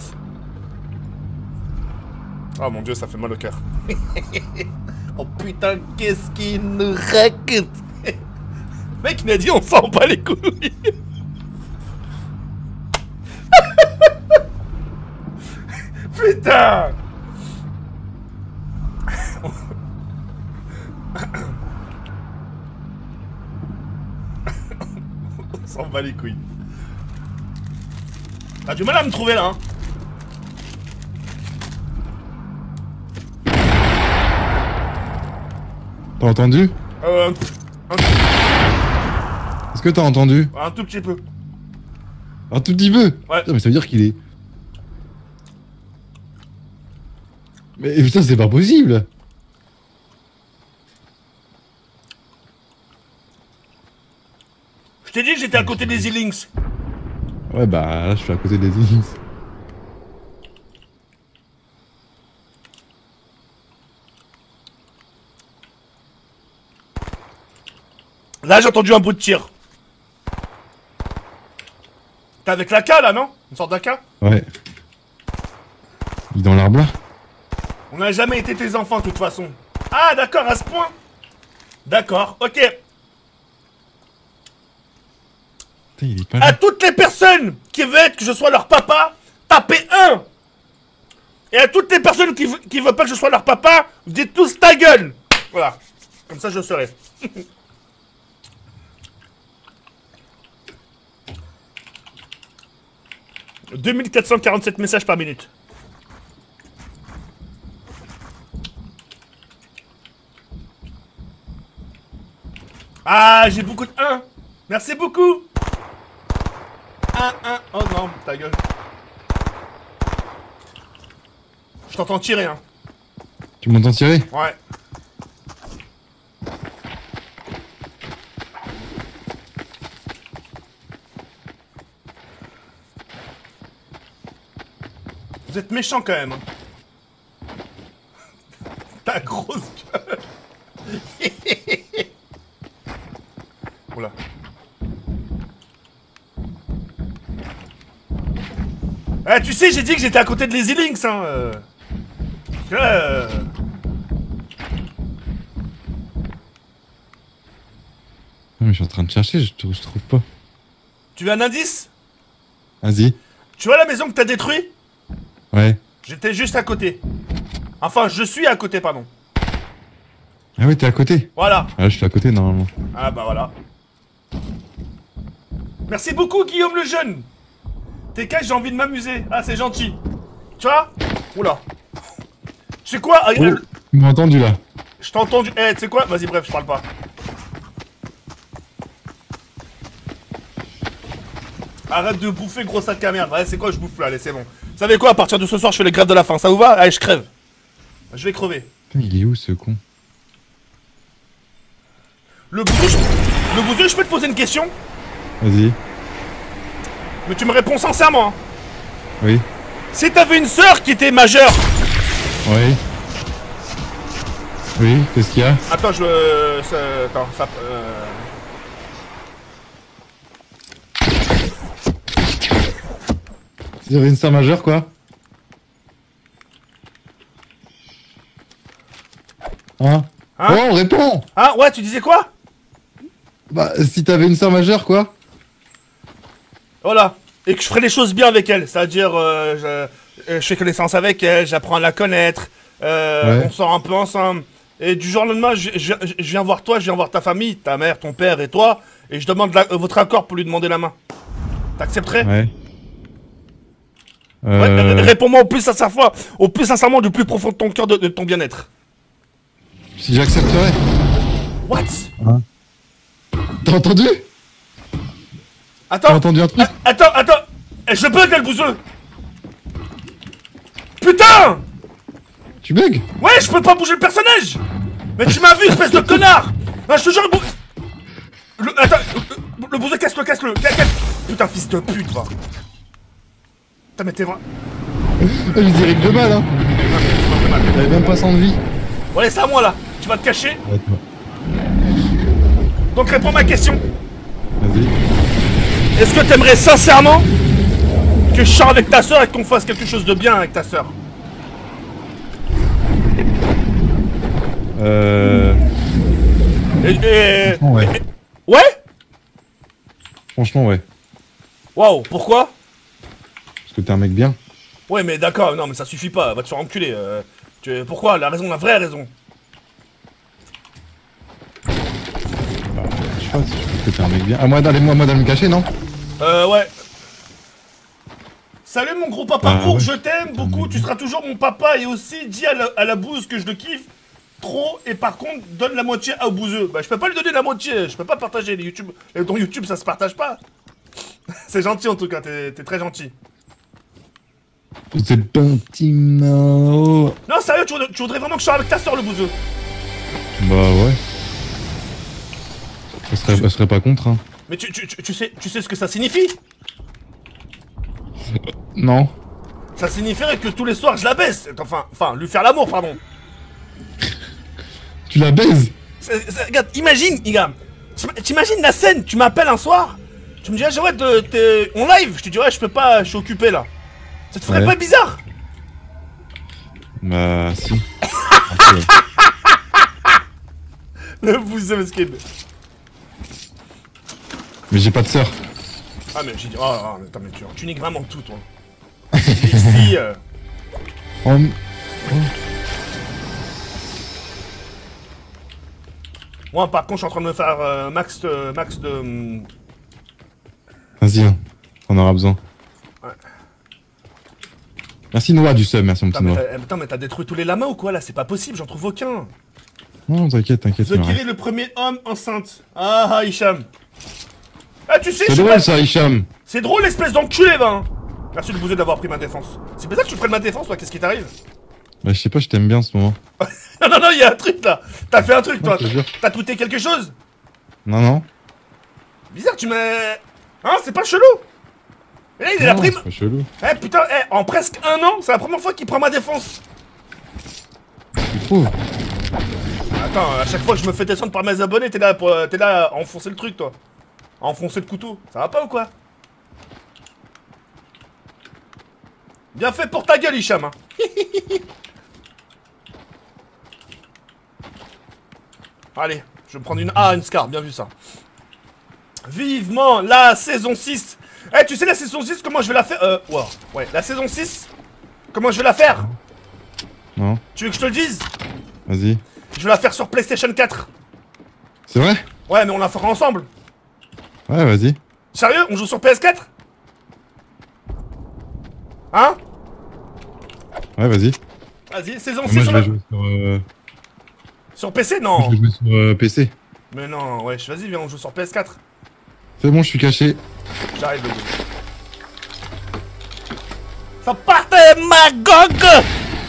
Oh mon dieu, ça fait mal au cœur. Oh putain, qu'est-ce qu'il nous raconte. Mec, il a dit on s'en bat les couilles. Putain. On s'en bat les couilles. T'as du mal à me trouver là, hein. T'as entendu? Euh... Un, Est-ce que t'as entendu? un tout petit peu. Un tout petit peu? Ouais. Putain, mais ça veut dire qu'il est... Mais putain, c'est pas possible! Je t'ai dit que j'étais à côté des E-Links. Ouais, bah là, je suis à côté des Zings. Là, j'ai entendu un bruit de tir. T'es avec la K là, non? Une sorte d'A K? Ouais. Il est dans l'arbre là? On n'a jamais été tes enfants de toute façon. Ah, d'accord, à ce point. D'accord, ok. Putain, il est pas À là. toutes les personnes qui veulent que je sois leur papa, tapez un. Et à toutes les personnes qui, v- qui veulent pas que je sois leur papa, dites tous ta gueule. Voilà. Comme ça, je serai. deux mille quatre cent quarante-sept messages par minute. Ah, j'ai beaucoup de un. Merci beaucoup. un, un. Oh non, ta gueule. Je t'entends tirer, hein. Tu m'entends tirer? Ouais. Vous êtes méchant quand même. Hein. Ta grosse gueule. Oula. Eh, tu sais, j'ai dit que j'étais à côté de les E-Links, hein. Euh... Euh... Non, mais je suis en train de chercher, je, te- je trouve pas. Tu veux un indice? Vas-y. Tu vois la maison que t'as détruite? Ouais. J'étais juste à côté. Enfin, je suis à côté, pardon. Ah ouais, t'es à côté? Voilà. Ah, je suis à côté normalement. Ah bah voilà. Merci beaucoup, Guillaume le Jeune. T'es cash, j'ai envie de m'amuser. Ah, c'est gentil. Tu vois? Oula. Tu sais quoi? Ah, Oh, euh, tu m'as entendu là? Je t'ai entendu. Eh, tu sais quoi? Vas-y, bref, je parle pas. Arrête de bouffer, gros sac à merde. Ouais, c'est quoi? Je bouffe là, allez, c'est bon. Vous savez quoi? À partir de ce soir, je fais les grèves de la faim. Ça vous va? Allez, je crève. Je vais crever. Putain, il est où ce con? Le bouseux, je... le bouseux, je peux te poser une question? Vas-y. Mais tu me réponds sincèrement. Hein. Oui. Si t'avais une sœur qui était majeure. Oui. Oui, qu'est-ce qu'il y a? Attends, je. Euh, ça... Attends, ça. Euh... Si j'avais une sœur majeure, quoi? Hein? Hein? Oh, réponds! Ah, ouais, tu disais quoi? Bah, si t'avais une sœur majeure, quoi? Voilà. Et que je ferais les choses bien avec elle. C'est-à-dire, euh, je... je fais connaissance avec elle, j'apprends à la connaître, euh, Ouais. on sort un peu ensemble. Et du jour au lendemain, je, je, je viens voir toi, je viens voir ta famille, ta mère, ton père et toi, et je demande la- euh, votre accord pour lui demander la main. T'accepterais? Ouais. Ouais, Euh... r- Réponds-moi au plus sincèrement, au plus sincèrement, du plus profond de ton cœur, de, de ton bien-être. Si j'accepterais. What? T'as entendu? T'as Attends, entendu un truc? a- attends, attends, Eh, je bug, le bouseux. Putain! Tu bugs? Ouais, je peux pas bouger le personnage! Mais tu m'as vu, espèce de connard! Ah, je te jure, le bou... Le... Attends, le, le bouseux, casse-le, casse-le, casse, casse. Putain, fils de pute, va. Putain, mais t'es vrai... Je dirais que de mal, hein. Non, mais tu m'as fait mal. J'avais même pas cent de vie. allez, c'est à moi là. Tu vas te cacher. Ouais, toi. Donc réponds à ma question. Vas-y. Est-ce que t'aimerais sincèrement que je sorte avec ta soeur et qu'on fasse quelque chose de bien avec ta soeur? Euh... Et, et- Franchement, ouais. et- Ouais. Franchement, ouais. Waouh, pourquoi? Parce que t'es un mec bien. Ouais, mais d'accord, non, mais ça suffit pas, va te faire enculer. Euh, tu- pourquoi? La raison, la vraie raison. Bah, je sais pas, si je trouve que t'es un mec bien. Ah, moi, d'aller moi, moi d'aller me cacher, non? Euh, ouais. Salut mon gros papa Ah, ours, ouais. je t'aime beaucoup, tu seras toujours mon papa et aussi dis à la, à la bouse que je le kiffe trop et par contre donne la moitié à bouseux. Bah je peux pas lui donner la moitié, je peux pas partager les YouTube. Et dans YouTube ça se partage pas. C'est gentil en tout cas, t'es t'es très gentil. C'est pas un petit mao. Non sérieux, tu voudrais, tu voudrais vraiment que je sois avec ta soeur le bouseux? Bah ouais. Elle serait, elle serait pas contre, hein. Mais tu, tu, tu, tu sais, tu sais ce que ça signifie? Non. Ça signifierait que tous les soirs je la baisse. Enfin, enfin, lui faire l'amour, pardon. Tu la baises? C'est- c'est- Regarde, imagine, Igam. T'im- T'imagines la scène, tu m'appelles un soir, tu me dis, ah, ouais, de- t'es en live. Je te dis, ouais, je peux pas, je suis occupé là. Ça te ferait Ouais. pas bizarre? Bah si. Un peu, ouais. Le bouseux, mesquin. Mais j'ai pas de sœur. Ah, mais j'ai dit, oh, oh, mais attends, mais tu, tu niques vraiment tout, toi. Ici, euh, Oh, moi, par contre, je suis en train de me faire euh, max, de, max de. hum, vas-y, hein. On aura besoin. Ouais. Merci Noah du sub, merci mon Putain, petit mais Noah. t'as- eh, putain, mais t'as détruit tous les lamas ou quoi là? C'est pas possible, j'en trouve aucun. Non, t'inquiète, t'inquiète. il The me Kill est reste. le premier homme enceinte. Ah, ah, Hicham. Ah, tu sais, je C'est suis drôle pas- ça, Hicham. C'est drôle, l'espèce d'enculé, va. Merci de vous d'avoir pris ma défense. C'est bizarre que tu prennes ma défense, toi. Qu'est-ce qui t'arrive? Bah je sais pas, je t'aime bien en ce moment. Non, non, non, il y a un truc là. T'as fait un truc, toi. Ouais, je te jure. T'as tweeté quelque chose? Non, non. Bizarre, tu m'as. Hein, c'est pas chelou? Et là, il est la Non, prime. c'est pas chelou. Eh putain, eh, en presque un an, c'est la première fois qu'il prend ma défense. Tu trouves? Attends, à chaque fois que je me fais descendre par mes abonnés, t'es là, pour, euh, t'es là à enfoncer le truc, toi. À enfoncer le couteau. Ça va pas ou quoi? Bien fait pour ta gueule, Hicham. Hein. Allez, je vais me prendre une A, une Scar, bien vu ça. Vivement la saison six. Eh, tu sais la saison six, comment je vais la faire? Euh, wow, ouais, la saison six, comment je vais la faire? Non. Tu veux que je te le dise? Vas-y. Je vais la faire sur PlayStation quatre. C'est vrai? Ouais, mais on la fera ensemble. Ouais, vas-y. Sérieux? On joue sur P S quatre? Hein? Ouais, vas-y. Vas-y, saison Moi six je sur, vais la- jouer sur, euh... sur P C? je Non. vais jouer sur euh, P C. Mais non, wesh, vas-y, viens, on joue sur P S quatre. C'est bon, je suis caché. J'arrive, bébé. Ça part de ma gogue!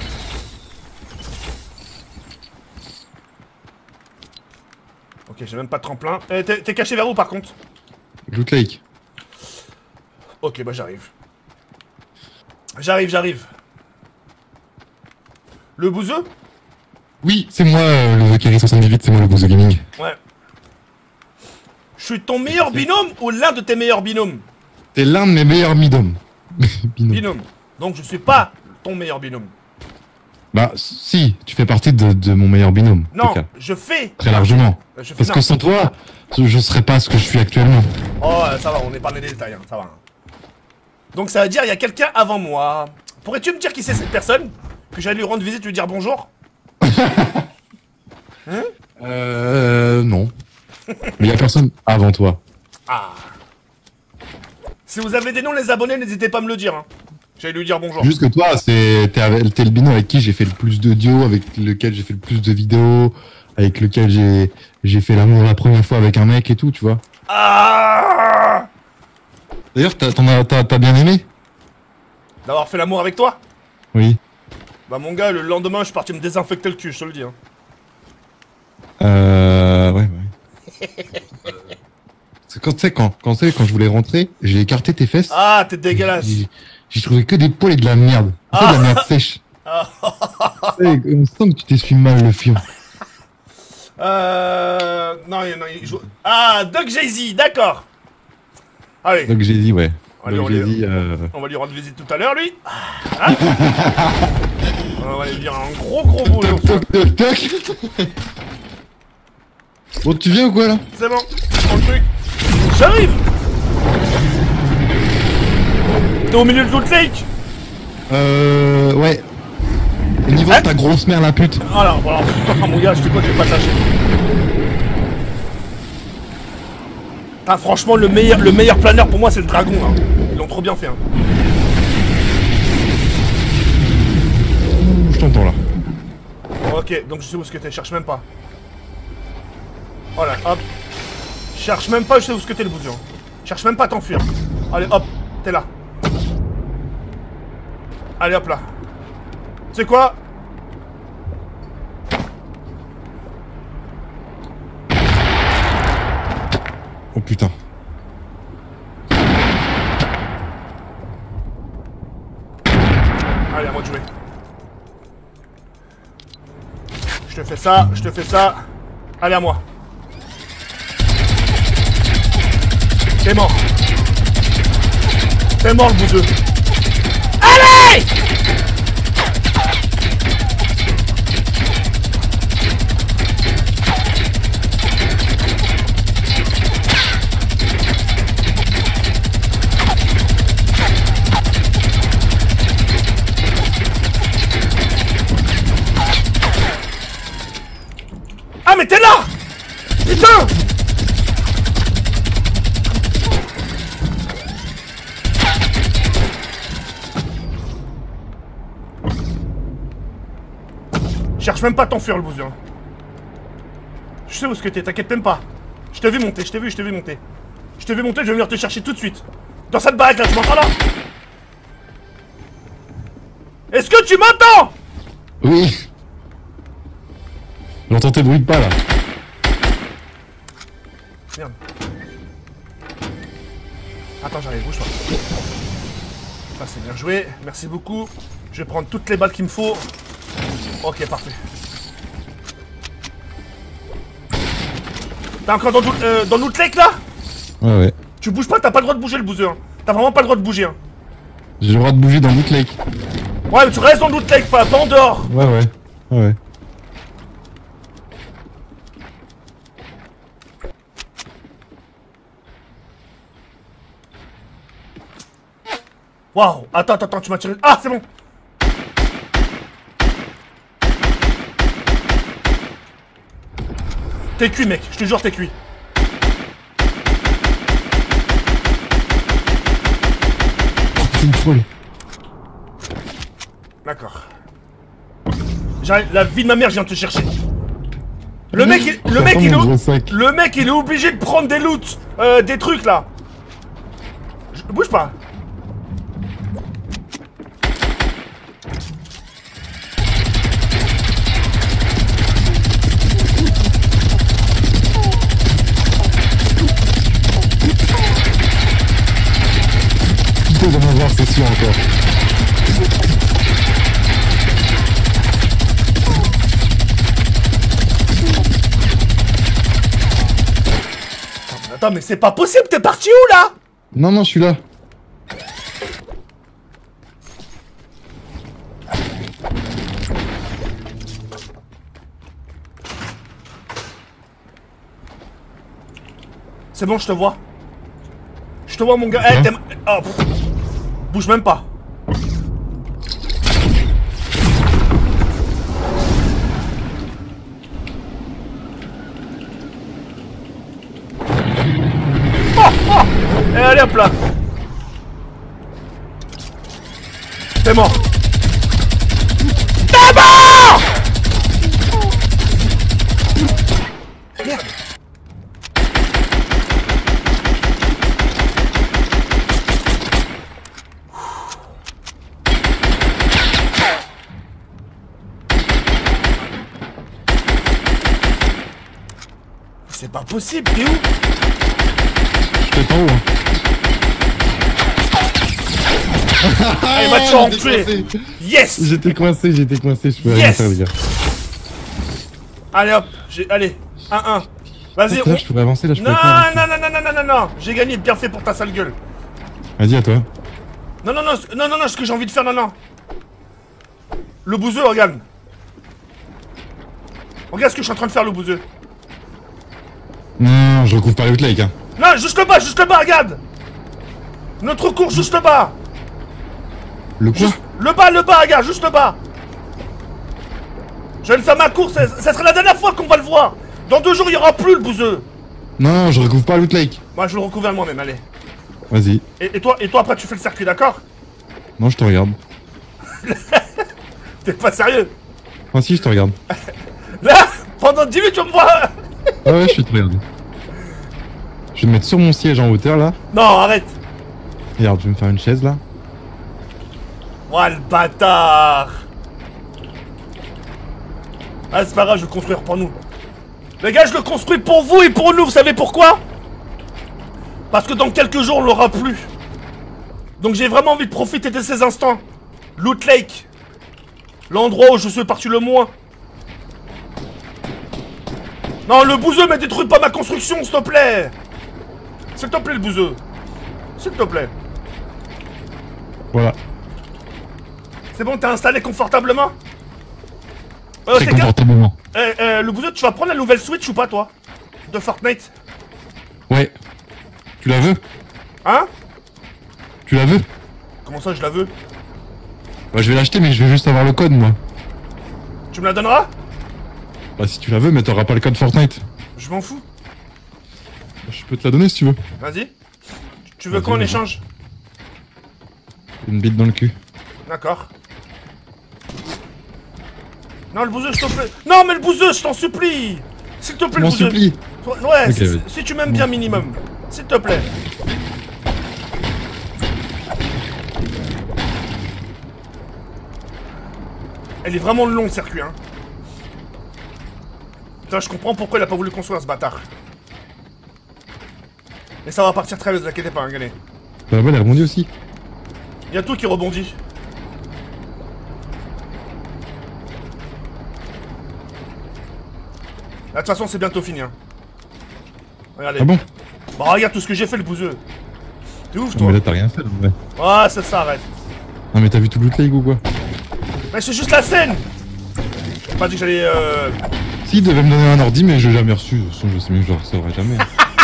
Ok, j'ai même pas de tremplin. Eh, t'es t'es caché vers où par contre? Loot Lake. Ok, bah j'arrive. J'arrive, j'arrive. Le bouseux? Oui, c'est moi euh, le Valkyrie soixante-dix-huit, c'est moi le boss de gaming. Ouais. Je suis ton meilleur binôme ou l'un de tes meilleurs binômes? T'es l'un de mes meilleurs midom. Binôme. Binôme. Donc je suis pas ton meilleur binôme. Bah si, tu fais partie de, de mon meilleur binôme. en Non, tout cas. je fais. Très largement. Je fais Parce non. que sans toi, je, je serais pas ce que je suis actuellement. Oh, ça va, on est pas dans les détails, hein, ça va. Donc ça veut dire il y a quelqu'un avant moi. Pourrais-tu me dire qui c'est cette personne? Que j'allais lui rendre visite, lui dire bonjour? Euh... Non. Mais y a personne avant toi. Ah. Si vous avez des noms les abonnés, n'hésitez pas à me le dire. Hein. J'allais lui dire bonjour. Juste que toi, c'est t'es avec- t'es le binôme avec qui j'ai fait le plus d'audio, avec lequel j'ai fait le plus de vidéos, avec lequel j'ai j'ai fait l'amour la première fois avec un mec et tout, tu vois. Ah. D'ailleurs, t'as t'en as- t'as- t'as bien aimé? D'avoir fait l'amour avec toi? Oui. Bah mon gars, le lendemain, je suis parti me désinfecter le cul, je te le dis. Hein. Euh... Ouais, ouais. C'est quand tu sais, quand, quand, tu sais, quand je voulais rentrer, j'ai écarté tes fesses. Ah, t'es dégueulasse. J'ai j'ai trouvé que des poils et de la merde. En fait, de la merde sèche. sais, on sent que tu t'essuies mal le fion. Euh... Non, non, il joue... Ah, Doc Jay-Z, d'accord. Allez. Donc j'ai dit, ouais. Allez, Donc on, j'ai lui... dit, euh... on va lui rendre visite tout à l'heure, lui. Hein. On va lui dire un gros gros bonjour. Toc toc toc. Bon, tu viens ou quoi là? C'est bon, prends le truc. J'arrive. T'es au milieu de l'autre lake? Euh... Ouais. Au niveau Hein? de ta grosse mère la pute. Alors, voilà, mon gars, je sais quoi, je vais pas te lâcher. Ah, franchement, le meilleur, le meilleur planeur pour moi, c'est le dragon. Hein. Ils l'ont trop bien fait. Hein. Je t'entends là. Ok, donc je sais où est-ce que t'es, cherche même pas. Voilà, hop. Cherche même pas, je sais où est-ce que t'es le bouillon. Cherche même pas à t'enfuir. Allez, hop, t'es là. Allez, hop là. Tu sais quoi? Oh putain. Allez, à moi de jouer. Je te fais ça, je te fais ça. Allez, à moi. T'es mort. T'es mort, le bouseux. Allez! Ah, mais t'es là! Putain! Cherche même pas à t'enfuir, le bouseux. Hein. Je sais où est-ce que t'es, t'inquiète même pas. Je t'ai vu monter, je t'ai vu, je t'ai vu monter. Je t'ai vu monter, je vais venir te chercher tout de suite. Dans cette baraque là, tu m'entends là? Est-ce que tu m'entends? Oui. J'entends tes bruits de pas là. Merde. Attends, j'arrive, bouge pas. Ça c'est bien joué, merci beaucoup. Je vais prendre toutes les balles qu'il me faut. Ok, parfait. T'es encore dans, euh, dans l'autre lake là? Ouais, ouais. Tu bouges pas, t'as pas le droit de bouger le bouseux. Hein. T'as vraiment pas le droit de bouger. Hein. J'ai le droit de bouger dans l'autre lake. Ouais, mais tu restes dans l'autre lake, pas, pas en dehors. Ouais, ouais. Ouais, ouais. Waouh, attends, attends, attends, tu m'as tiré. Ah, c'est bon. T'es cuit, mec, je te jure, t'es cuit. C'est une folle. D'accord. La vie de ma mère, je viens de te chercher. Le mec, il, le, mec il est, le mec, il est obligé de prendre des loots, euh, des trucs là. Je, bouge pas. Plutôt d'en avoir, c'est sûr encore. Attends, mais c'est pas possible, t'es parti où là? Non, non, je suis là. C'est bon, je te vois. Je te vois, mon gars. Eh, t'es... Oh, pff. Bouge même pas. Oh, oh. Et allez, hop là. T'es mort. T'es mort. Merde. C'est pas possible, t'es où? Je t'attends où hein? Allez, va te faire enculer. Yes. J'étais coincé, j'étais coincé, je peux rien Yes. faire, les gars. Allez hop, j'ai... Allez, un un. Vas-y, Là, on... je pourrais avancer, là, je Non, pourrais pas avancer. non, non, non, non, non, non, non. J'ai gagné, bien fait pour ta sale gueule. Vas-y, à toi. Non, non, non, ce- non, non, non, ce que j'ai envie de faire, non, non. Le bouseux, regarde. Regarde ce que je suis en train de faire, le bouseux. Non, je recouvre pas le lake, hein. Non, juste le bas, juste le bas, regarde. Notre cours, juste le bas. Le quoi? Juste le bas, le bas, regarde, juste le bas. Je viens de faire ma course, ça ça sera la dernière fois qu'on va le voir. Dans deux jours, il n'y aura plus le bouseux. Non, je recouvre pas le lake. Moi, je le recouvre moi-même, allez. Vas-y. Et, et toi, et toi, après, tu fais le circuit, d'accord? Non, je te regarde. T'es pas sérieux? Ah si, je te regarde. Là, pendant dix minutes, tu vas me voir. Ah ouais, je vais te regarder. Je vais me mettre sur mon siège en hauteur, là. Non, arrête. Regarde, je vais me faire une chaise, là. Ouah, le bâtard. Ah, c'est pas grave, je vais le construire pour nous. Les gars, je le construis pour vous et pour nous, vous savez pourquoi? Parce que dans quelques jours, on l'aura plus. Donc j'ai vraiment envie de profiter de ces instants. Loot Lake. L'endroit où je suis parti le moins. Non, le bouseux, mais détruis pas ma construction, s'il te plaît. S'il te plaît, le bouseux. S'il te plaît. Voilà. C'est bon, t'es installé confortablement? Euh, Très c'est gars- confortablement. Euh, euh, le bouseux, tu vas prendre la nouvelle Switch ou pas, toi? De Fortnite? Ouais. Tu la veux? Hein? Tu la veux? Comment ça, je la veux? Bah, je vais l'acheter, mais je vais juste avoir le code, moi. Tu me la donneras? Bah, si tu la veux, mais t'auras pas le code Fortnite. Je m'en fous. Je peux te la donner si tu veux. Vas-y. Tu veux Vas-y, quoi en vas-y. échange? Une bite dans le cul. D'accord. Non, le bouseux, je t'en plaît. Non, mais le bouseux, je t'en supplie. S'il te plaît, Je le m'en bouseux. supplie. Ouais, Ok, si, vas-y. si tu m'aimes bien minimum. S'il te plaît. Elle est vraiment long le circuit, hein. Putain, je comprends pourquoi il a pas voulu construire ce bâtard. Mais ça va partir très vite, ne vous inquiétez pas, hein, gagné. Bah, là-bas, elle est rebondie aussi. Il y a tout qui rebondit. Là, de toute façon, c'est bientôt fini, hein. Regardez. Ah bon? Bah, regarde tout ce que j'ai fait, le bouseux. T'es ouf, Non, toi. mais là, t'as rien fait, là, ouais. Ah, ça s'arrête. Non, mais t'as vu tout le lake ou quoi? Mais c'est juste la scène. J'ai pas dit que j'allais. Euh... Si, il devait me donner un ordi, mais je l'ai jamais reçu. De toute façon, je sais même que je le recevrai jamais.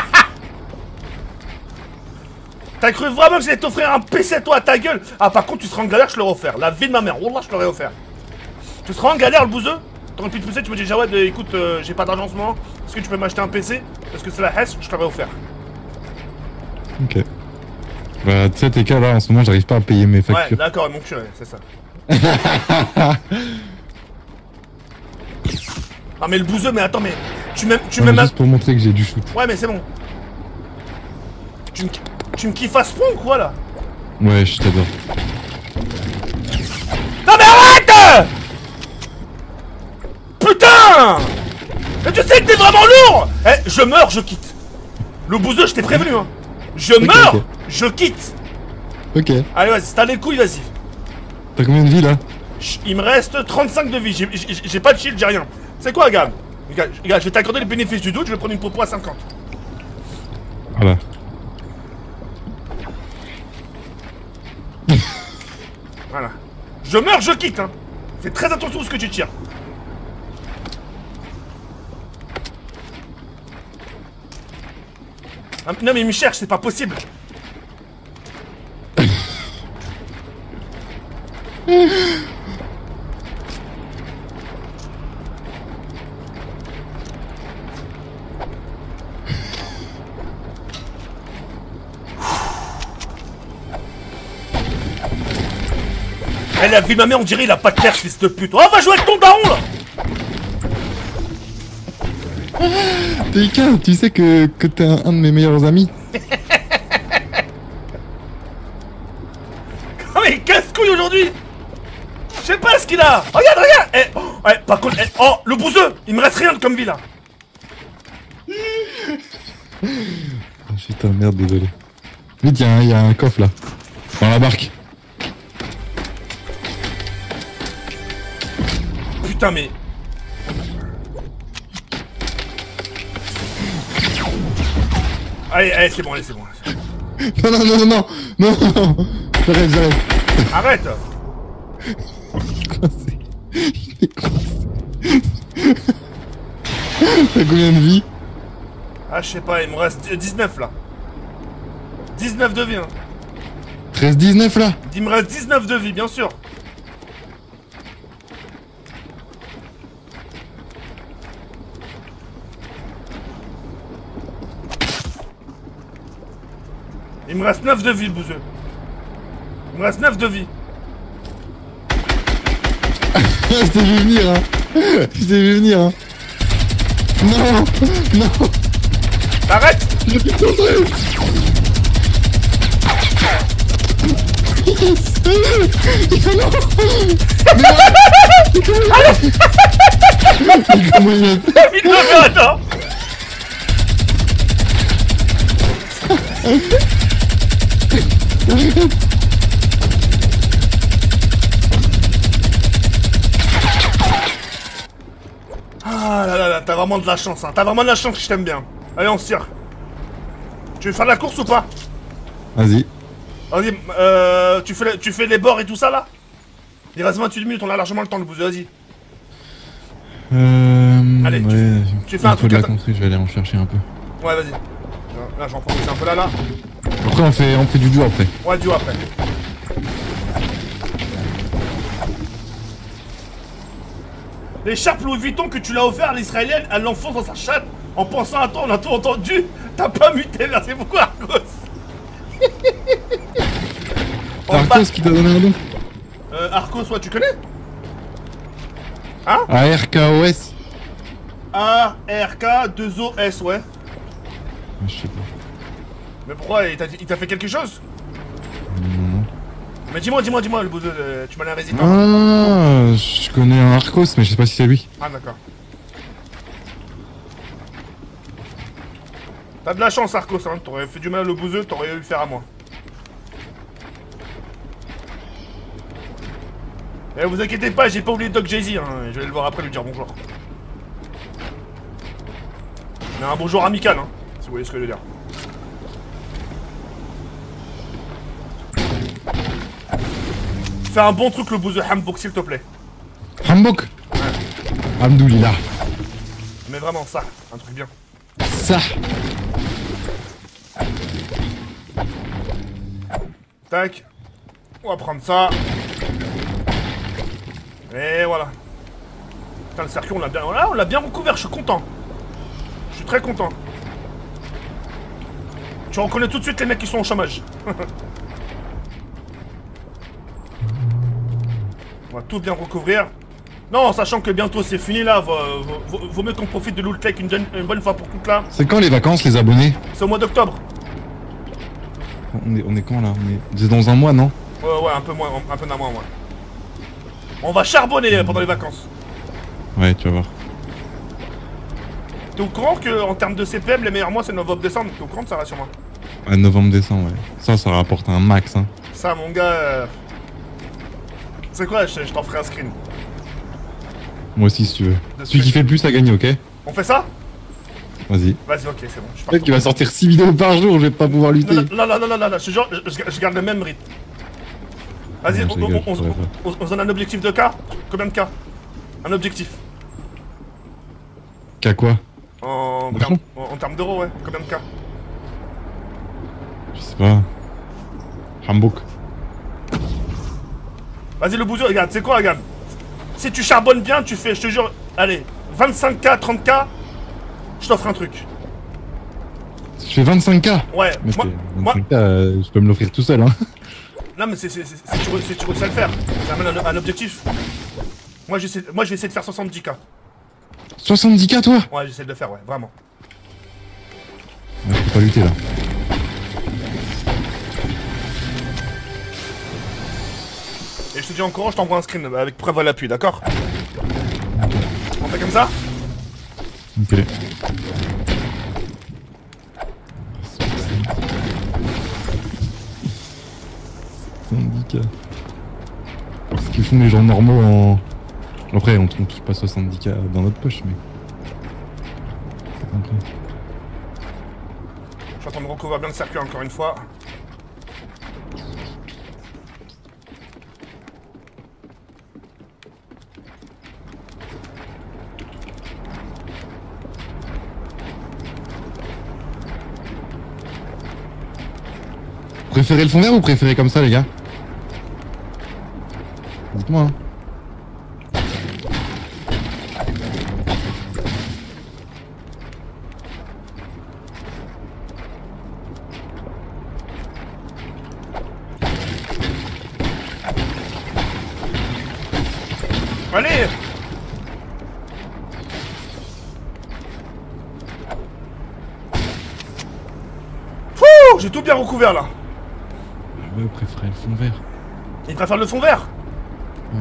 T'as cru vraiment que j'allais t'offrir un P C, toi, à ta gueule? Ah, par contre, tu seras en galère, je te l'aurais offert. La vie de ma mère, Wallah, je te l'aurais offert. Tu seras en galère, le bouseux? T'aurais pu te pousser, tu me dis, Jawad, euh, écoute, euh, j'ai pas d'argent en ce moment. Est-ce que tu peux m'acheter un P C? Parce que c'est la Hesse, je te l'aurais offert. Ok. Bah, tu sais, T K, là, en ce moment, j'arrive pas à payer mes Ouais, factures. d'accord, mon cul, ouais, c'est ça. Ah, mais le bouseux, mais attends, mais. Tu m'aimes. Tu Ouais, m'aimes. juste pour montrer que j'ai du shoot. Ouais, mais c'est bon. Tu me, tu me kiffes à ce point ou quoi là? Ouais, je t'adore. Non mais arrête! Putain! Mais tu sais que t'es vraiment lourd! Eh, je meurs, je quitte. Le bouseux, je t'ai prévenu, hein. Je meurs, ok. je quitte. Ok. Allez, vas-y, c'est t'as les couilles, vas-y. T'as combien de vie, là? Ch- Il me reste trente-cinq de vie, j'ai- j'ai j'ai pas de shield, j'ai rien. C'est quoi, gars? Regarde, regarde, je vais t'accorder le bénéfice du doute, je vais prendre une popo à cinquante. Voilà. Voilà. Je meurs, je quitte, hein. Fais très attention à ce que tu tires. Ah, non mais il me cherche, c'est pas possible. Elle a vu ma mère, on dirait il a pas de terre, fils de pute. Oh, va jouer avec ton daron là. T K, tu sais que, que t'es un, un de mes meilleurs amis? Oh mais casse-couille aujourd'hui. Je sais pas ce qu'il a. Regarde, regarde. Eh, oh, ouais, par contre, eh, oh, le bouseux, il me reste rien comme vie là. Oh, putain, merde, désolé. Vite, y'a un, y a un coffre, là. Dans la barque. putain, mais... Allez, allez, c'est bon, allez, c'est bon. Non, non, non, non, non, non, non. J'arrête, j'arrête. Arrête. Il est coincé. Il est coincé. T'as combien de vie? Ah, je sais pas, il me reste dix-neuf là. dix-neuf de vie, hein. treize dix-neuf là. Il me reste dix-neuf de vie, bien sûr. Il me reste neuf de vie, bouseux. Il me reste neuf de vie. Je t'ai vu venir, hein. Je t'ai vu venir, hein. Non, non. Arrête. J'ai plus de contrôle. Yes. Non. Mais comment il a fait? Vite, le attends. Ah là là là, t'as vraiment de la chance, hein. T'as vraiment de la chance que je t'aime bien. Allez, on se tire. Tu veux faire la course ou pas? Vas-y. Vas-y, euh, tu fais, les, tu fais les bords et tout ça là? Il reste vingt-huit minutes, on a largement le temps, le bouseux, vas-y. Euh... Allez, tu- ouais, tu fais un il faut truc de la à ta- construire, je vais aller en chercher un peu. Ouais, vas-y. Là, j'en prends un peu là, là. Après, on fait, on fait du duo après. Ouais, du haut après. L'écharpe Louis Vuitton que tu l'as offert à l'Israélienne, elle l'enfonce dans sa chatte en pensant à toi, on a tout entendu. T'as pas muté là, c'est pourquoi Arcos. C'est Arcos qui t'a donné un don. Euh, Arcos, ouais, tu connais? Hein? A R K O S. A R K deux O S, ouais. Je sais pas. Mais pourquoi? Il t'a il t'a fait quelque chose? Non. Mais dis-moi, dis-moi, dis-moi, le bouseux, euh, tu m'as l'air hésitant. Ah, je connais un Arcos, mais je sais pas si c'est lui. Ah, d'accord. T'as de la chance, Arcos, hein. T'aurais fait du mal au bouseux, t'aurais eu le faire à moi. Et vous inquiétez pas, j'ai pas oublié Doc Jay-Z, hein. Je vais le voir après lui dire bonjour. Mais un bonjour amical, hein, si vous voyez ce que je veux dire. Fais un bon truc le bouseux Hambouk, s'il te plaît. Hambouk. Ouais. Hamdoulillah. Mais vraiment ça, un truc bien. Ça. Tac. On va prendre ça. Et voilà. Putain, le circuit, on l'a bien, voilà, on l'a bien recouvert, je suis content. Je suis très content. Tu reconnais tout de suite les mecs qui sont au chômage. On va tout bien recouvrir. Non, sachant que bientôt c'est fini là, vaut, vaut, vaut mieux qu'on profite de Loot Lake une, une bonne fois pour toutes là. C'est quand les vacances, les abonnés? C'est au mois d'octobre. On est, on est quand là? On est... C'est dans un mois, non? Ouais, ouais, un peu moins, un peu d'un mois, ouais. On va charbonner pendant les vacances. Ouais, tu vas voir. T'es au courant qu'en termes de C P M, les meilleurs mois c'est novembre-décembre? T'es au courant de ça, rassure-moi. Ouais, novembre-décembre, ouais. Ça, ça rapporte un max, hein. Ça, mon gars... Euh... C'est quoi? Je, je t'en ferai un screen. Moi aussi, si tu veux. De Celui ce qui fait le plus a gagné, ok? On fait ça? Vas-y. Vas-y, ok, c'est bon. Je Peut-être qu'il va sortir six vidéos par jour, je vais pas pouvoir lutter. Non, non, non, non, non, non, non, je te jure, je, je- je garde le même rythme. Vas-y, Non, on, je rigole, on, on, je pourrais on- on- on se donne un objectif de K? Combien de K? Un objectif. Qu'à quoi? En, Bon. termes- en, en termes d'euros, ouais. Combien de K? Je sais pas. Hambouk. Vas-y, le bouseux, regarde, c'est quoi, regarde. Si tu charbonnes bien, tu fais, je te jure, allez, vingt-cinq K, trente K, je t'offre un truc. Je fais vingt-cinq K. Ouais, Mais moi, c'est- moi, vingt-cinq K, euh, je peux me l'offrir tout seul, hein. non mais c'est, c'est, c'est, si tu, re- si tu réussis à le faire, ça amène un, un objectif. Moi, j'essaie, moi, je vais essayer de faire soixante-dix K. soixante-dix K, toi? Ouais, j'essaie de le faire, ouais, vraiment. Ouais, je peux pas lutter, là. Et je te dis encore, je t'envoie un screen avec preuve à l'appui, d'accord? On fait comme ça? Ok. soixante-dix K. Ce qu'ils font les gens normaux en, Après, on, on touche pas soixante-dix K dans notre poche, mais. T'as compris. Je suis en train de recouvrir bien le circuit encore une fois. Vous préférez le fond vert ou vous préférez comme ça, les gars? Dites-moi. Hein. Allez! Fouh! J'ai tout bien recouvert là. Ouais, vous préférez le fond vert. Il préfère le fond vert? Ouais.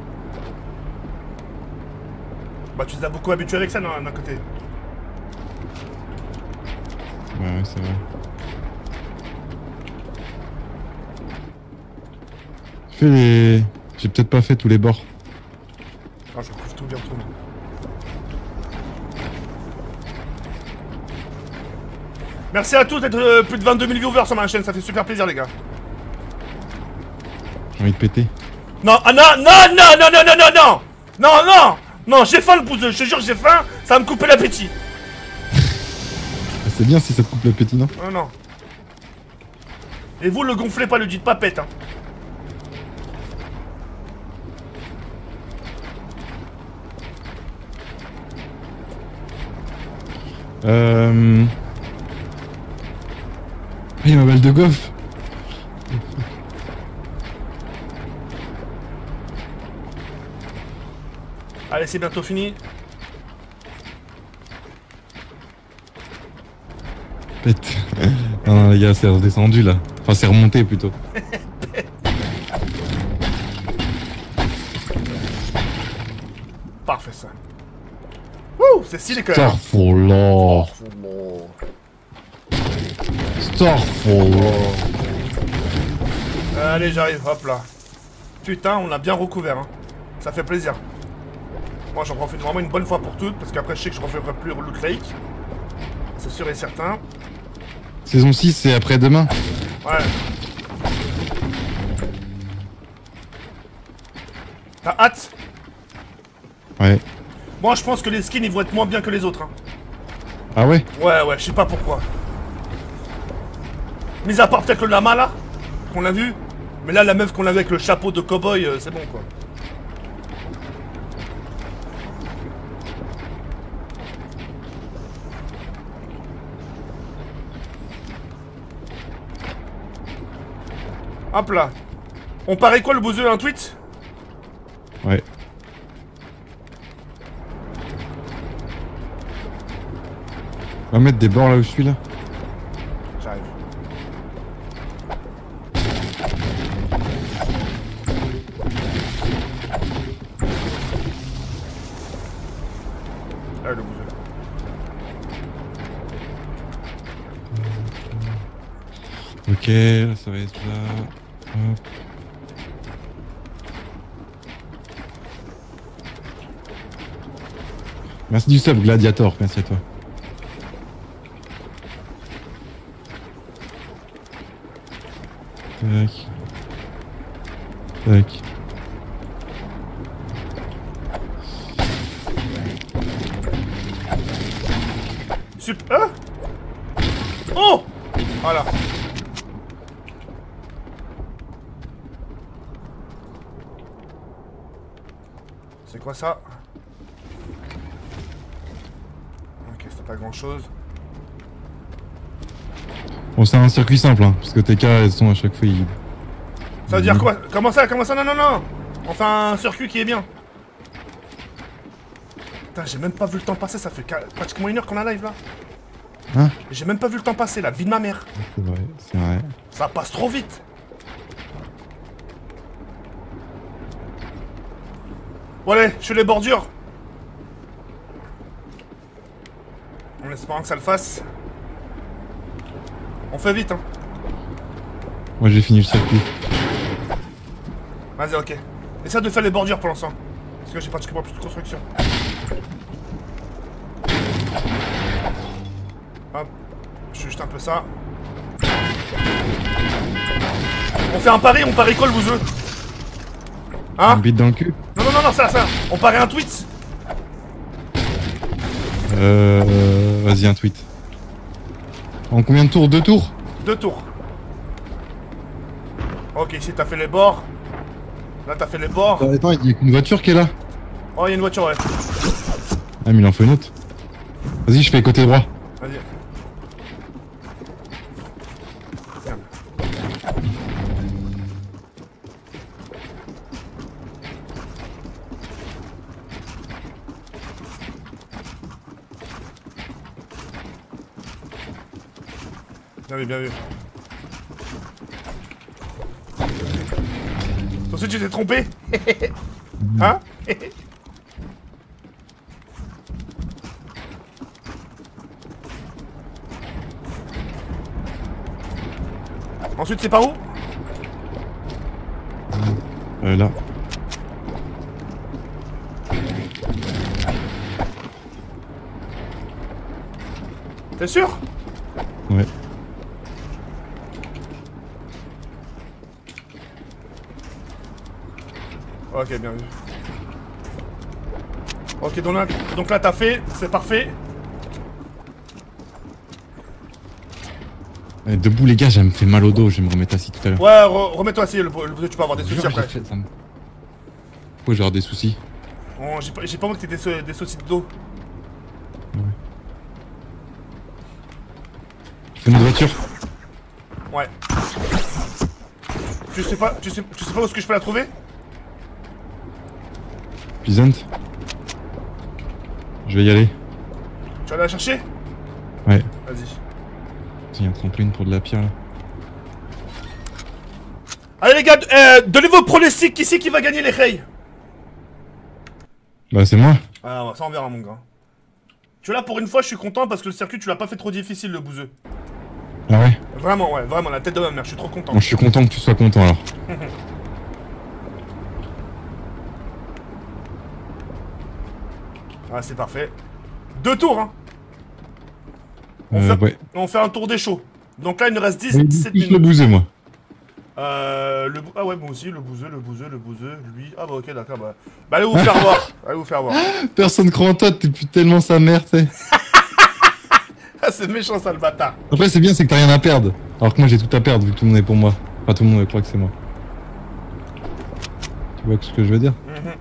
Bah tu les as beaucoup habitués avec ça d'un d'un côté. Ouais, ouais, c'est vrai. Fais les... J'ai peut-être pas fait tous les bords. Ah, je recouvre tout bien tout. Merci à tous d'être euh, plus de vingt-deux mille viewers sur ma chaîne, ça fait super plaisir les gars. J'ai envie de péter. Non, ah non, non, non, non, non, non, non, non. Non, non. Non, j'ai faim le pouce, je te jure j'ai faim, ça va me couper l'appétit. C'est bien si ça te coupe l'appétit, non? Non, non. Et vous le gonflez pas, le dites pas pète hein. Euh... Ah, il y a ma balle de golf. Allez, c'est bientôt fini. Pète. Non, non, les gars, c'est redescendu là. Enfin, c'est remonté plutôt. Parfait ça. Wouh, c'est stylé quand même. hein. Starfall. Starfall. Allez, j'arrive, hop là. Putain, on l'a bien recouvert, hein. Ça fait plaisir. Moi, j'en profite vraiment une bonne fois pour toutes, parce qu'après, je sais que je referai plus Loot Lake. C'est sûr et certain. Saison six, c'est après-demain. Ouais. T'as hâte? Ouais. Moi, je pense que les skins, ils vont être moins bien que les autres, hein. Ah ouais? Ouais, ouais, je sais pas pourquoi. Mis à part peut-être le lama, là, qu'on a vu. Mais là, la meuf qu'on a vu avec le chapeau de cow-boy, euh, c'est bon, quoi. Hop là. On paraît quoi le bouseux, un tweet? Ouais. On va mettre des bords là où je suis là. J'arrive. Ah, le bouseux. Ok, là ça va être là. Hop. Merci du sub, Gladiator, merci à toi. Tac. Tac. Super. Hein? Oh! Voilà. C'est quoi ça? Ok, c'est pas grand chose. Bon, c'est un circuit simple, hein, parce que tes cas, elles sont à chaque fois. Ils... Ça veut dire quoi? Comment ça? Comment ça? Non, non, non! On fait un circuit qui est bien. Putain, j'ai même pas vu le temps passer, ça fait pratiquement une heure qu'on a live là. Hein? J'ai même pas vu le temps passer, la vie de ma mère. C'est vrai, c'est vrai. Ça passe trop vite. Bon allez, je suis les bordures. En espérant que ça le fasse. On fait vite, hein. Moi j'ai fini le circuit. Vas-y, ok. Essaie de faire les bordures pour l'instant. Parce que j'ai pratiquement plus de construction. Hop. Je suis juste un peu ça. On fait un pari, on parie quoi le bouseux? Hein? Un bite dans le cul. Non, non, non, non, ça, ça. On parie un tweet. Euh... Vas-y, un tweet. En combien de tours? Deux tours? Deux tours. Ok, ici t'as fait les bords. Là t'as fait les bords. Euh, Attends, il y a une voiture qui est là. Oh, il y a une voiture, ouais. Ah, mais il en faut une autre. Vas-y, je fais côté droit. Vas-y. Merde. Bien vu, bien vu. Ensuite, tu t'es trompé. Hein? Ensuite, c'est par où? Euh, là. T'es sûr? Ouais. Ok, bien vu. Ok, donc là, donc là t'as fait, c'est parfait. Eh, debout, les gars, ça me fait mal au dos. Je vais me remettre assis tout à l'heure. Ouais, re remets-toi assis, le, le, tu peux avoir des soucis Jure, après. j'ai fait ça me- Pourquoi j'ai avoir des soucis? Oh, j'ai pas, j'ai pas envie que t'aies des, so- des soucis de dos. Il faut une voiture. Ouais. Tu sais pas, tu sais, tu sais pas où est-ce que je peux la trouver? Pleasant. Je vais y aller. Tu vas aller la chercher? Ouais. Vas-y. Il y a un trampoline pour de la pierre là. Allez les gars, euh, donnez vos pronostics, qui c'est qui va gagner les rails? Bah, c'est moi. Ah, ça on verra mon gars. Tu vois là, pour une fois, je suis content parce que le circuit, tu l'as pas fait trop difficile, le bouseux. Ah ouais? Vraiment, ouais, vraiment, la tête de ma mère, je suis trop content. Bon, je suis content que tu sois content alors. Ah, c'est parfait. Deux tours, hein. On, Euh, fait, ouais. on fait un tour des shows. Donc là, il nous reste dix, J'ai dix-sept plus le minutes. bouser, moi. Euh, le, bou- ah ouais, moi aussi, le bouseux, le bouseux, le bouseux, lui. Ah bah ok, d'accord, bah. Bah allez vous faire voir. Allez vous faire voir. Personne croit en toi, t'es plus tellement sa mère, tu sais. Ah, c'est méchant ça, le bâtard. Après, c'est bien, c'est que t'as rien à perdre. Alors que moi, j'ai tout à perdre vu que tout le monde est pour moi. Enfin, tout le monde croit que c'est moi. Tu vois ce que je veux dire? Mhm.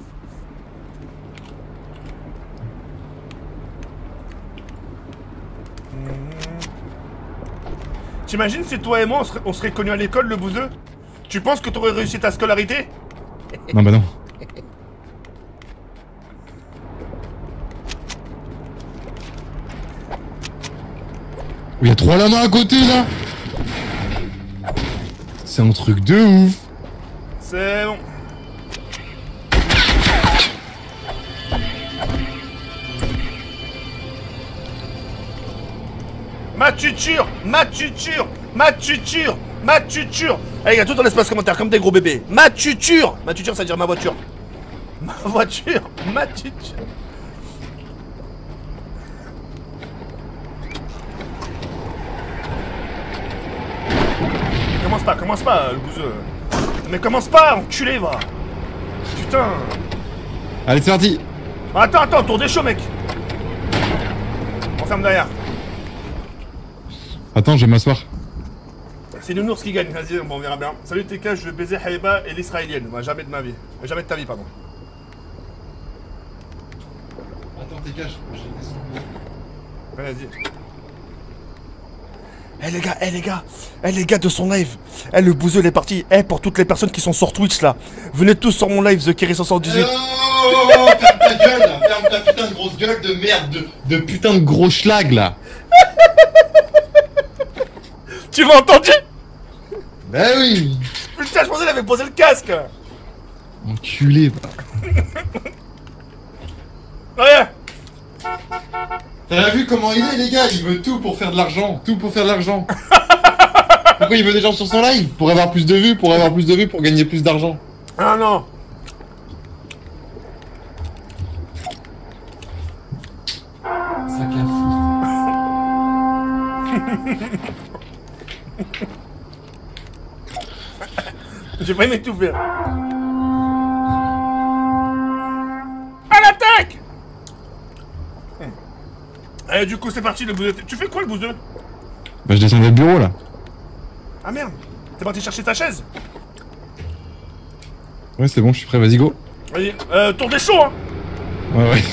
T'imagines si toi et moi on serait, on serait connus à l'école, le bouseux? Tu penses que t'aurais réussi ta scolarité? Non, bah non. Il y a trois lamas à côté là. C'est un truc de ouf. C'est bon. Ma tuture, ma tuture, ma tuture, ma tuture. Allez, il y a tout dans l'espace commentaire, comme des gros bébés. Ma tuture. Ma tuture, ça veut dire ma voiture. Ma voiture, ma tuture. Commence pas, commence pas, le bouseux. Mais commence pas, enculé, va. Putain. Allez, c'est parti. Attends, attends, tour des chauds, mec. On ferme derrière. Attends, je vais m'asseoir. C'est Nounours qui gagne, vas-y, bon, on verra bien. Salut T K, je vais baiser Haïba et l'israélienne. Moi, jamais de ma vie. Jamais de ta vie, pardon. Attends, t'es cache. Ouais, vas-y. Eh les gars, eh les gars, eh les gars de son live. Eh le bouseux il est parti. Eh pour toutes les personnes qui sont sur Twitch là. Venez tous sur mon live The Kerry soixante-dix-huit. Oh, ferme ta gueule là. Ferme ta putain de grosse gueule de merde. De, de putain de gros schlag là. Tu m'as entendu? Bah oui. Putain, je pensais qu'il avait posé le casque. Enculé. Va. Ouais. T'as vu comment il est, les gars? Il veut tout pour faire de l'argent. Tout pour faire de l'argent. Pourquoi il veut des gens sur son live? Pour avoir plus de vues, pour avoir plus de vues, pour gagner plus d'argent. Ah non. sac à fou. J'ai failli m'étouffer. À l'attaque! Allez, du coup, c'est parti, le bouseux. Tu fais quoi, le bouseux? Bah, je descendais le bureau, là. Ah merde, t'es parti chercher ta chaise? Ouais, c'est bon, je suis prêt, vas-y, go. Vas-y, euh, tour des chauds, hein. Ouais, ouais.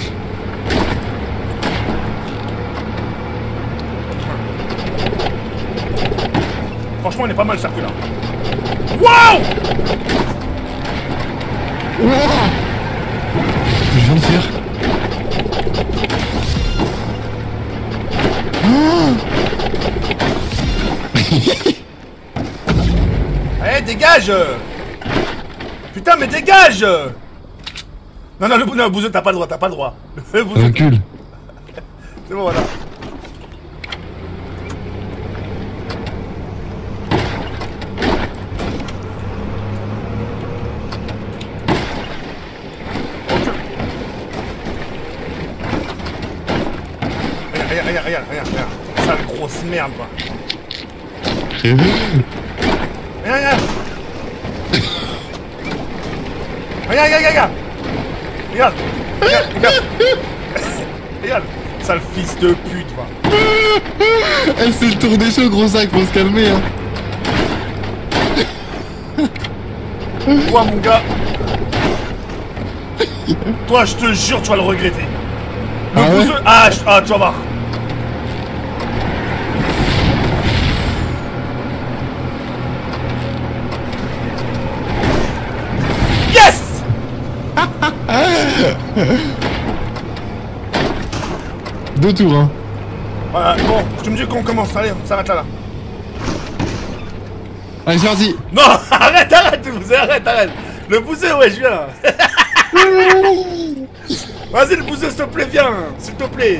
Franchement, on est pas mal, circuit là. Waouh! Ouah, je viens de faire. Allez, dégage! Putain, mais dégage! Non, non, le, non, le bouseux, t'as pas le droit, t'as pas le droit. Le bouseux, Recule. c'est bon, voilà. Regarde, regarde, regarde, regarde, regarde. Sale grosse merde, quoi. Regarde, regarde. Regarde, regarde, regarde. Regarde, regarde, regarde. Regarde, sale fils de pute, quoi. Eh, c'est le tour des shows, gros sac, faut se calmer, hein. Toi, mon gars. Toi, je te jure, tu vas le regretter. Le Ah ouais bouseux. Ah, je- ah, tu vas voir. Yes! Deux tours, hein. Voilà, bon, tu me dis qu'on commence. Allez, on s'arrête là, là. Allez, c'est parti. Non, arrête, arrête, le bouseux, arrête, arrête. Le bouseux, ouais, je viens. Vas-y, le bouseux, s'il te plaît, viens. S'il te plaît.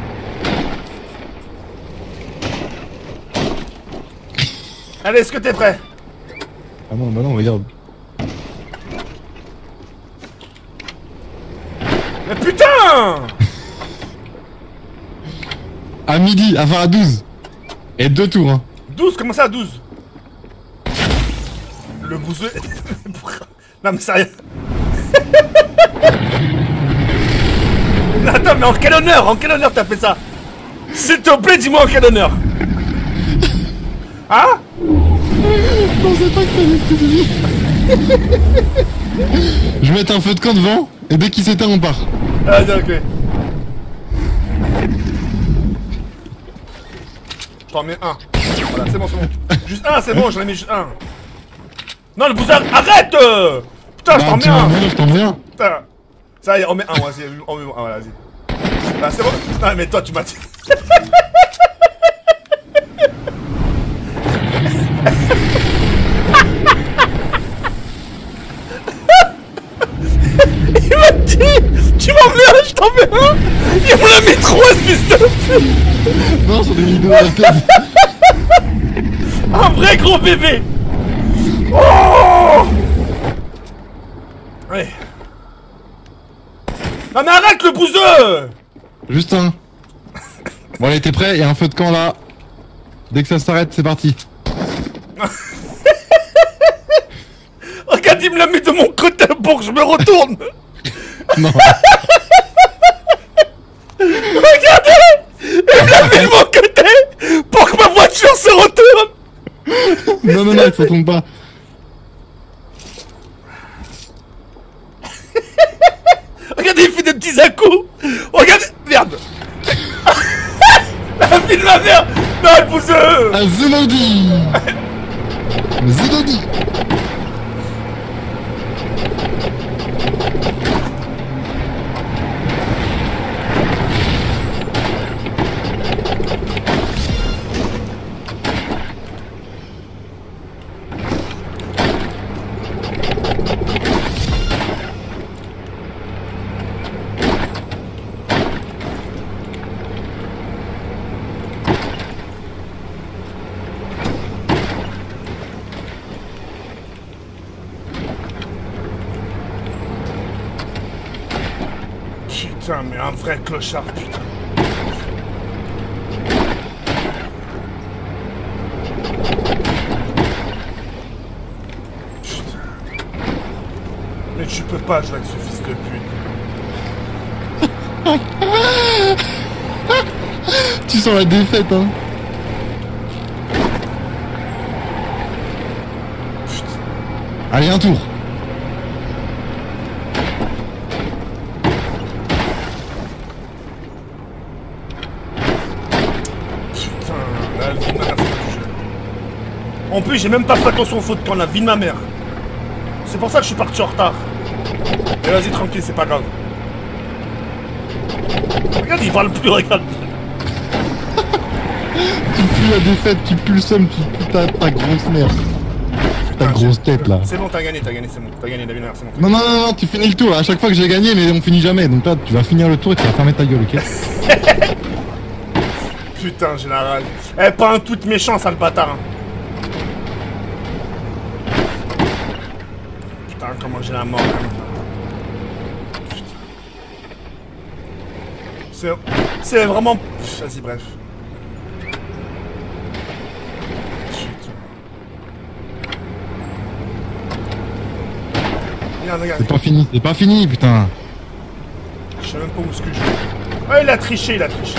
Allez, est-ce que t'es prêt? Ah non, bah non, regarde. Mais putain! À midi, enfin à douze. Et deux tours, hein. douze, comment ça, douze? Le bouseux... Non, mais sérieux. Attends, mais en quel honneur? En quel honneur t'as fait ça? S'il te plaît, dis-moi en quel honneur? Hein? Je pensais pas que ça allait se finir. Je vais mettre un feu de camp devant, et dès qu'il s'éteint, on part. Ah, ok. Je t'en mets un. Voilà, c'est bon, c'est bon. Juste un, c'est bon, j'en ai mis juste un. Non, le bousard, arrête! euh Putain, je Bah, t'en tu mets m'en un. mets, je t'en mets un. Putain. Ça y est, on met un, vas-y, on met un, voilà, vas-y. Là, c'est bon. Non, mais toi, tu m'as dit. Il m'a dit, tu m'en mets un, je t'en mets un. Il m'en a mis trois, fils de pute. Non, j'en ai mis deux à la tête. Un vrai gros bébé. Oh. Allez. Non mais arrête le bouseux. Juste un. Bon, allez, t'es prêt? Il y a un feu de camp là. Dès que ça s'arrête, c'est parti. Regarde, il me l'a mis de mon côté pour que je me retourne. Non. Regardez. Il me l'a mis de mon côté pour que ma voiture se retourne. Non, non, non, ça tombe pas. Regardez, il fait des petits à-coups. Regardez, merde. La vie de ma mère. Non, le bouseux. Un Zelody. Zelody. Putain, mais un vrai clochard, putain. peux pas jouer avec ce fils de pute. Tu sens la défaite, hein. Putain. Allez, un tour. Putain, la vie de ma mère, c'est pas du jeu. En plus, j'ai même pas fait attention aux fautes quand la vie de ma mère. C'est pour ça que je suis parti en retard. Mais vas-y, tranquille, c'est pas grave. Regarde, il parle plus, regarde. Tu pues la défaite, tu pues le seum, tu pues ta, ta grosse merde. Ta grosse tête, là. C'est bon, t'as gagné, t'as gagné, c'est bon. T'as gagné, la vie de ma mère, c'est bon. Non, non, non, non, tu finis le tour, là. À chaque fois que j'ai gagné, mais on finit jamais. Donc là, tu vas finir le tour et tu vas fermer ta gueule, ok? Putain, général. Eh, pas un tweet méchant, sale bâtard. Hein. Putain, comment j'ai la mort. Putain. C'est... C'est vraiment... Vas-y, bref. Putain. Regarde, regarde. C'est pas fini, c'est pas fini, putain. Je sais même pas où est-ce que je vais. Ah, il a triché, il a triché.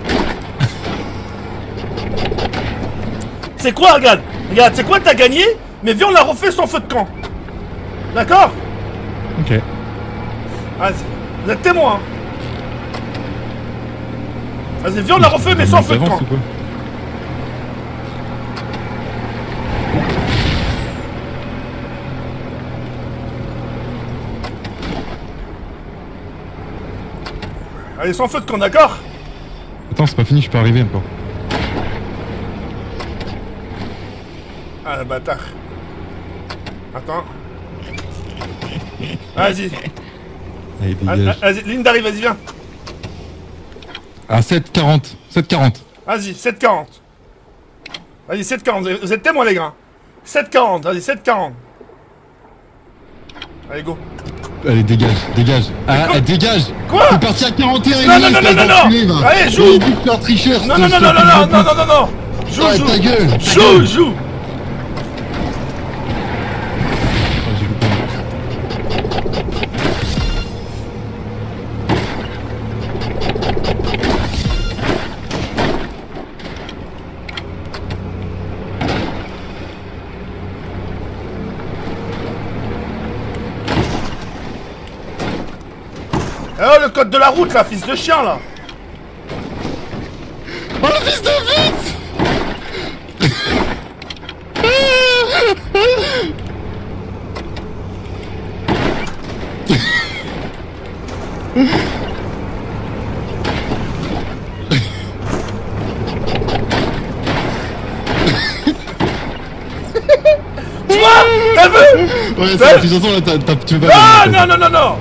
C'est quoi, regarde. Regarde, c'est quoi, t'as gagné, mais viens, on l'a refait sans feu de camp. D'accord? Ok. Vas-y. Vous êtes témoin. Hein. Vas-y, viens, on l'a refait, mais sans feu de camp. Allez, sans feu de camp, d'accord? Attends, c'est pas fini, je peux arriver encore. Ah, le bâtard. Attends. Vas-y. Allez, Ah, dégage. ah, Vas-y, ligne d'arrivée, vas-y, viens. À sept quarante. sept quarante. Vas-y, sept quarante. Vas-y, sept quarante. Vous êtes témoins, les gars. sept quarante, vas-y, sept quarante. Allez, go. Allez, dégage, dégage. Ah, quoi ah, dégage. Quoi? T'es parti à quarante et un et Non, demi, non, non, espèce non, non, d'enculé, non. va. Allez, joue. Il dit que t'es un tricheur, Non, ce- non, non, ce non, non, fils de non, pute. non, non, non, non. Joue, Ouais, joue. ta gueule, ta Joue, gueule. joue. Ah, j'ai loupé. Oh, le code de la route, là, fils de chien, là. Oh, le fils de pute. Tu vois? T'as vu? Ouais, c'est Ouais. de toute façon, là, t'as- t'as- tu veux pas Ah, gagner, non, non, non, non.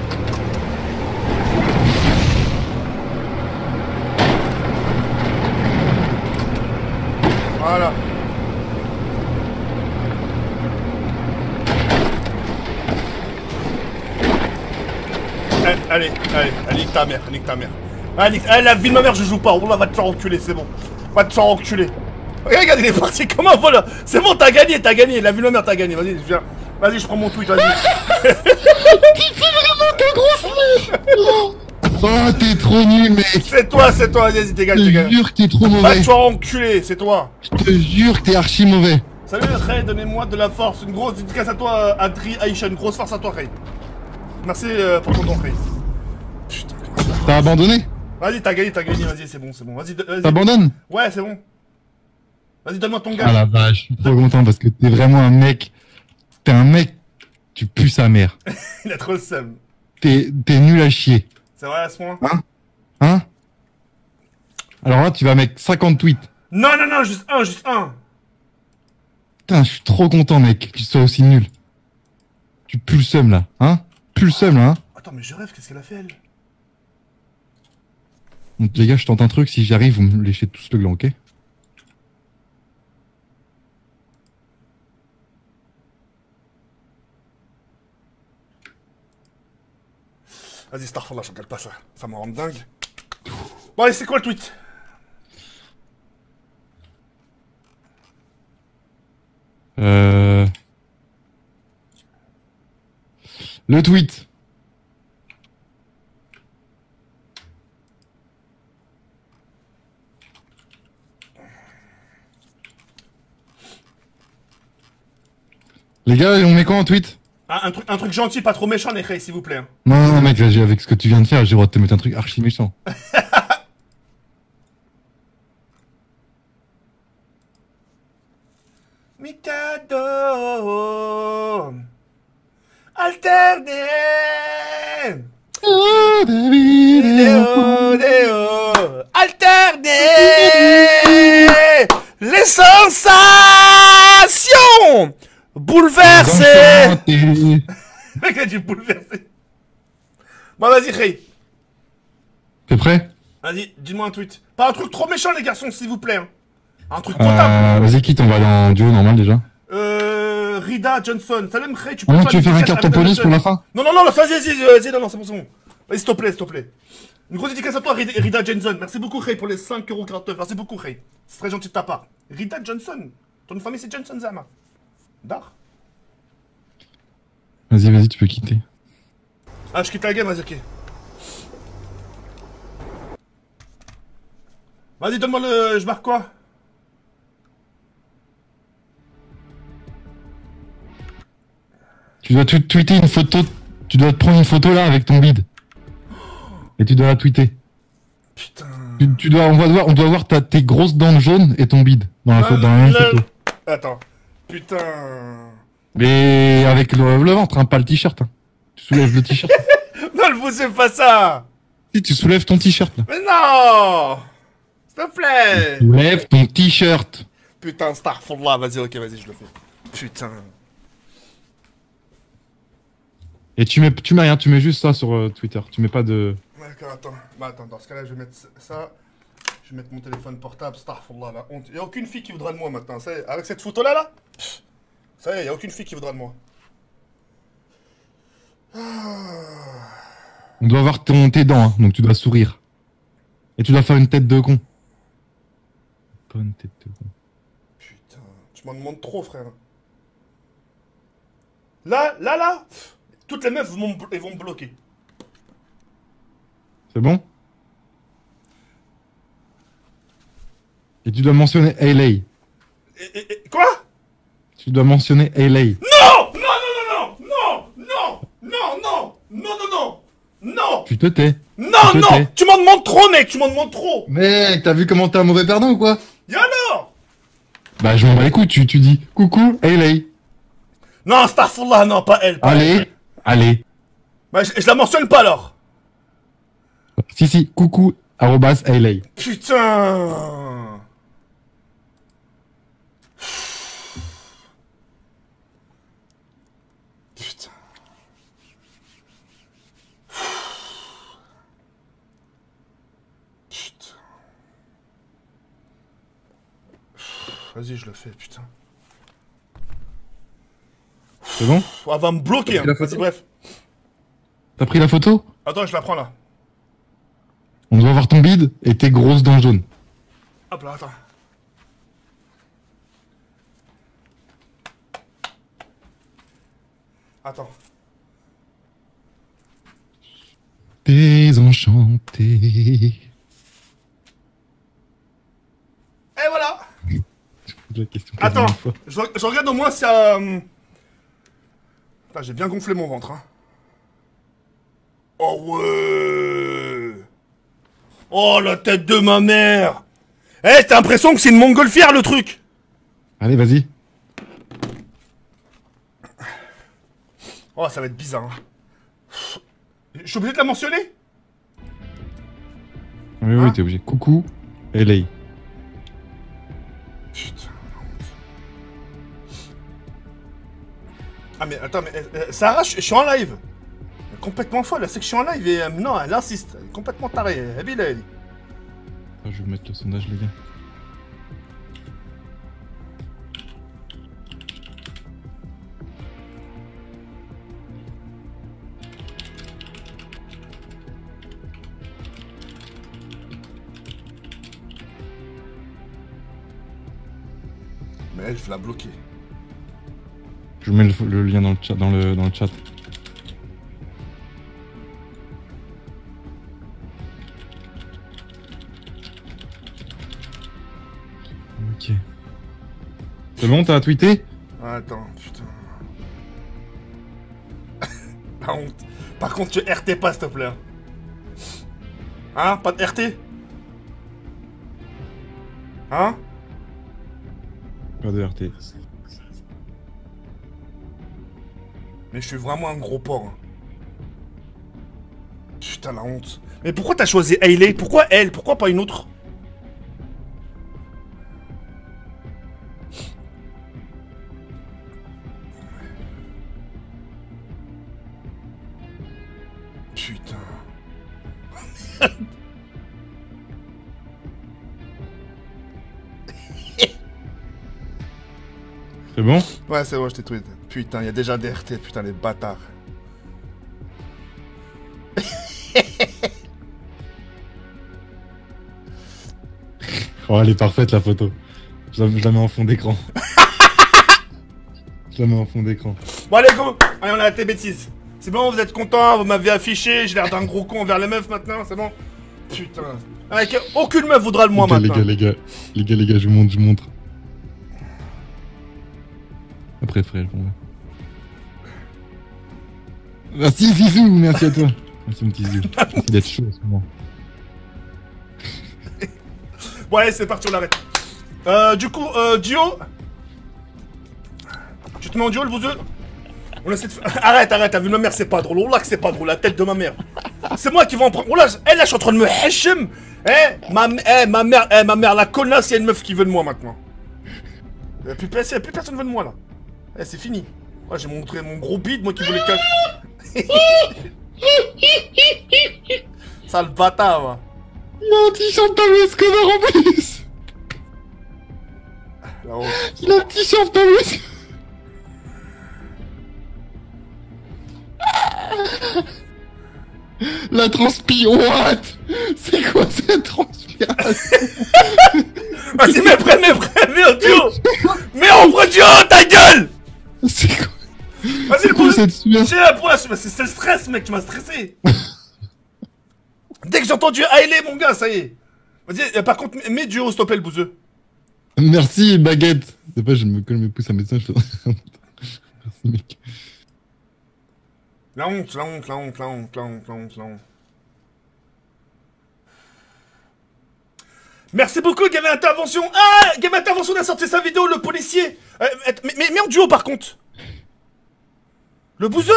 Voilà. Eh, Allez, allez, allez, nique ta mère, nique ta mère. Allez, nique- eh, la vie de ma mère, je joue pas. On va te faire enculer, c'est bon. Va te faire enculer. Regarde, regarde, il est parti. Comment voilà? C'est bon, t'as gagné, t'as gagné. La vie de ma mère, t'as gagné. Vas-y, viens. Vas-y, je prends mon tweet, vas-y. Oh, t'es trop nul, mec. C'est toi, c'est toi. Vas-y, dégage, Je te dégage. jure que t'es trop Va mauvais. te faire enculer, c'est toi. Je te jure que t'es archi mauvais. Salut Ray, donnez-moi de la force. Une grosse dédicace à toi, Adri Aisha. Une grosse force à toi, Ray. Merci euh, pour ton don, Ray. Putain, comment ça va? T'as abandonné? Vas-y, t'as gagné, t'as gagné, vas-y, c'est bon, c'est bon. Vas-y, de- vas-y. T'abandonnes? Ouais, c'est bon. Vas-y, donne-moi ton Ah gars. la vache, je suis trop content parce que t'es vraiment un mec. T'es un mec. Tu pues sa mère. Il a trop le seum. T'es t'es nul à chier. C'est vrai à ce point? Hein? Hein? Alors là, tu vas mettre cinquante tweets. Non, non, non, juste un, juste un. Putain, je suis trop content, mec, que tu sois aussi nul. Tu pues le seum, là. Hein? Plus le seum, là, hein? Attends, mais je rêve, qu'est-ce qu'elle a fait, elle? Donc, les gars, je tente un truc. Si j'arrive, vous me léchez tous le gland, ok? Vas-y, Starfall, là, je regarde pas ça. Ça me rend dingue. Bon, allez, c'est quoi le tweet? Euh... Le tweet. Les gars, on met quoi en tweet? Un, un, truc, un truc gentil, pas trop méchant, Nekhay, s'il vous plaît. Hein. Non, non, non, mec, là, j'ai- avec ce que tu viens de faire, j'ai le droit de te mettre un truc archi méchant. Mikado alterné. Oh, David, Déo, déo, alterné. Les sensations bouleversées. Le mec a dit bouleversé. Bon, vas-y, Khay. T'es prêt? Vas-y, dis-moi un tweet. Pas un truc trop méchant, les garçons, s'il vous plaît. Hein. Un truc potable. Euh, vas-y, quitte, on va aller en duo normal déjà. Euh. Rida Johnson. Salam, Khay, tu peux Ah non, faire tu veux une faire un dédicace à carton Rida police Johnson. pour la fin? Non, non, non, non, vas-y, vas-y, vas-y, non, non, c'est bon, c'est bon. Vas-y, s'il te plaît, s'il te plaît. Une grosse dédicace à toi, Rida, Rida Johnson. Merci beaucoup, Khay, pour les cinq euros quarante-neuf. Merci beaucoup, Khay. C'est très gentil de ta part. Rida Johnson. Ton famille, c'est Johnson Zama. Dar. Vas-y, vas-y, tu peux quitter. Ah, je quitte la game, vas-y, ok. Vas-y, donne-moi le. Je marque quoi? Tu dois tu- tweeter une photo. Tu dois te prendre une photo là avec ton bide. Et tu dois la tweeter. Putain. Tu, tu dois, on va voir, on doit voir ta, tes grosses dents jaunes et ton bide dans la, Ah, photo, dans la même le- photo. Attends. Putain. Mais avec le, le ventre, hein, pas le t-shirt. Hein. Tu soulèves le t-shirt. Non, le vous, c'est pas ça. Si tu soulèves ton t-shirt là. Mais non. S'il te plaît. Soulève ton t-shirt. Putain, Starfallah, vas-y, ok, vas-y, je le fais. Putain. Et tu mets, tu mets rien, tu mets juste ça sur euh, Twitter. Tu mets pas de. D'accord, attends. Bah, attends, dans ce cas-là, je vais mettre ça. Je vais mettre mon téléphone portable, Starfallah, la honte. Y'a aucune fille qui voudra de moi maintenant, ça y est. Avec cette photo-là, là, pff, ça y est, y'a aucune fille qui voudra de moi. On doit voir ton, tes dents, hein, donc tu dois sourire. Et tu dois faire une tête de con. Bonne tête de con. Putain, tu m'en demandes trop, frère. Là, là, là, pff, toutes les meufs vont me, elles vont me bloquer. C'est bon? Et tu dois mentionner L A. Et, et, et- quoi? Tu dois mentionner L A. Non! Non, non, non, non! Non! Non! Non! Non, non, non! Non! Tu te tais. Non, Tu te non! tais. Tu m'en demandes trop, mec! Tu m'en demandes trop! Mec, t'as vu comment t'es un mauvais perdant ou quoi? Et alors? Bah je m'en bats les couilles, tu, tu dis coucou L A. Non, Starfallah, non, pas elle. Pas elle. Allez, allez. Bah, je, je la mentionne pas alors. Si, si, coucou, arrobas L A. Putain. Putain. Putain. Vas-y, je le fais, putain. C'est bon? Elle va me bloquer, hein. la Vas-y, photo bref. T'as pris la photo? Attends, je la prends là. On doit voir ton bide et tes grosses dents jaunes. Hop là, attends. Attends. Désenchanté. Et voilà. La question Attends, quasiment fois. je, je regarde au moins si... Euh... Putain, j'ai bien gonflé mon ventre, hein. Oh ouais. Oh, la tête de ma mère. Eh, t'as l'impression que c'est une montgolfière, le truc. Allez, vas-y. Oh, ça va être bizarre, hein. Je suis obligé de la mentionner? Oui, Hein? oui, t'es obligé. Coucou, L A. Putain. Ah mais attends, mais euh, Sarah, je je suis en live. Elle est complètement folle, elle sait que je suis en live et euh, non, elle insiste. Elle est complètement tarée. Elle est elle. Ah, je vais vous mettre le sondage, les gars. Mais elle, je vais la bloquer. Je vous mets le, le lien dans le chat. Dans le, dans le chat. Ok. C'est bon, t'as tweeté? Attends, putain. La honte. Par contre, tu R T pas, s'il te plaît. Hein, hein pas de R T? Hein? Pas de R T. Mais je suis vraiment un gros porc. Hein. Putain, la honte. Mais pourquoi t'as choisi Hailey? Pourquoi elle? Pourquoi pas une autre? Putain. C'est bon? Ouais, c'est bon, je t'ai tweet. Putain, il y a déjà des R T, putain, les bâtards. Oh, elle est parfaite la photo. Je la, je la mets en fond d'écran. Je la mets en fond d'écran. Bon, allez, go! Allez, on arrête les bêtises. C'est bon, vous êtes contents, vous m'avez affiché, j'ai l'air d'un gros con envers les meufs maintenant, c'est bon? Putain. Avec aucune meuf voudra le moi les gars, maintenant. Les gars, les gars, les gars, les gars, je vous montre, je vous montre. Après, frère, bon. Merci, Zizou, merci à toi. Merci, mon petit Zizou. Merci d'être chaud en ce moment. Bon, allez, c'est parti, on l'arrête. Euh, du coup, euh, duo. Tu te mets en duo, le bouseux? On essaie de faire... Arrête, arrête, t'as vu ma mère, c'est pas drôle. Oh là que c'est pas drôle, la tête de ma mère. C'est moi qui vais en prendre. Oh là, elle là, je suis en train de me hachem. Eh, ma, eh, ma mère, eh, ma mère, la connasse, il y a une meuf qui veut de moi maintenant. Y'a plus, plus, plus personne veut de moi là. Eh, c'est fini. Ouais, j'ai montré mon gros bide, moi qui voulais cacher. Sale bâtard, va. Il a un t-shirt Pablo Escobar en plus. La honte. Il a un t-shirt Pablo Escobar. La transpi, what? C'est quoi cette transpiration? Vas-y, mais prends, mais prends, mais en duo. Mais en vrai duo, ta gueule. C'est quoi? Vas-y, le quoi coup. cette sueur? J'ai la poisse, c'est le stress, mec, tu m'as stressé. Dès que j'ai entendu Hailey, mon gars, ça y est. Vas-y, euh, par contre, mets duo, s'il te plaît, le bouseux. Merci, baguette. C'est pas, je me colle mes pouces à médecin, je fais... Merci, mec. La honte, la honte, la honte, la honte, la honte, la honte, la honte. Merci beaucoup, Game Intervention. Ah, Game Intervention a sorti sa vidéo, le policier. Euh, mais, mais, mais en duo, par contre. Le bouseux.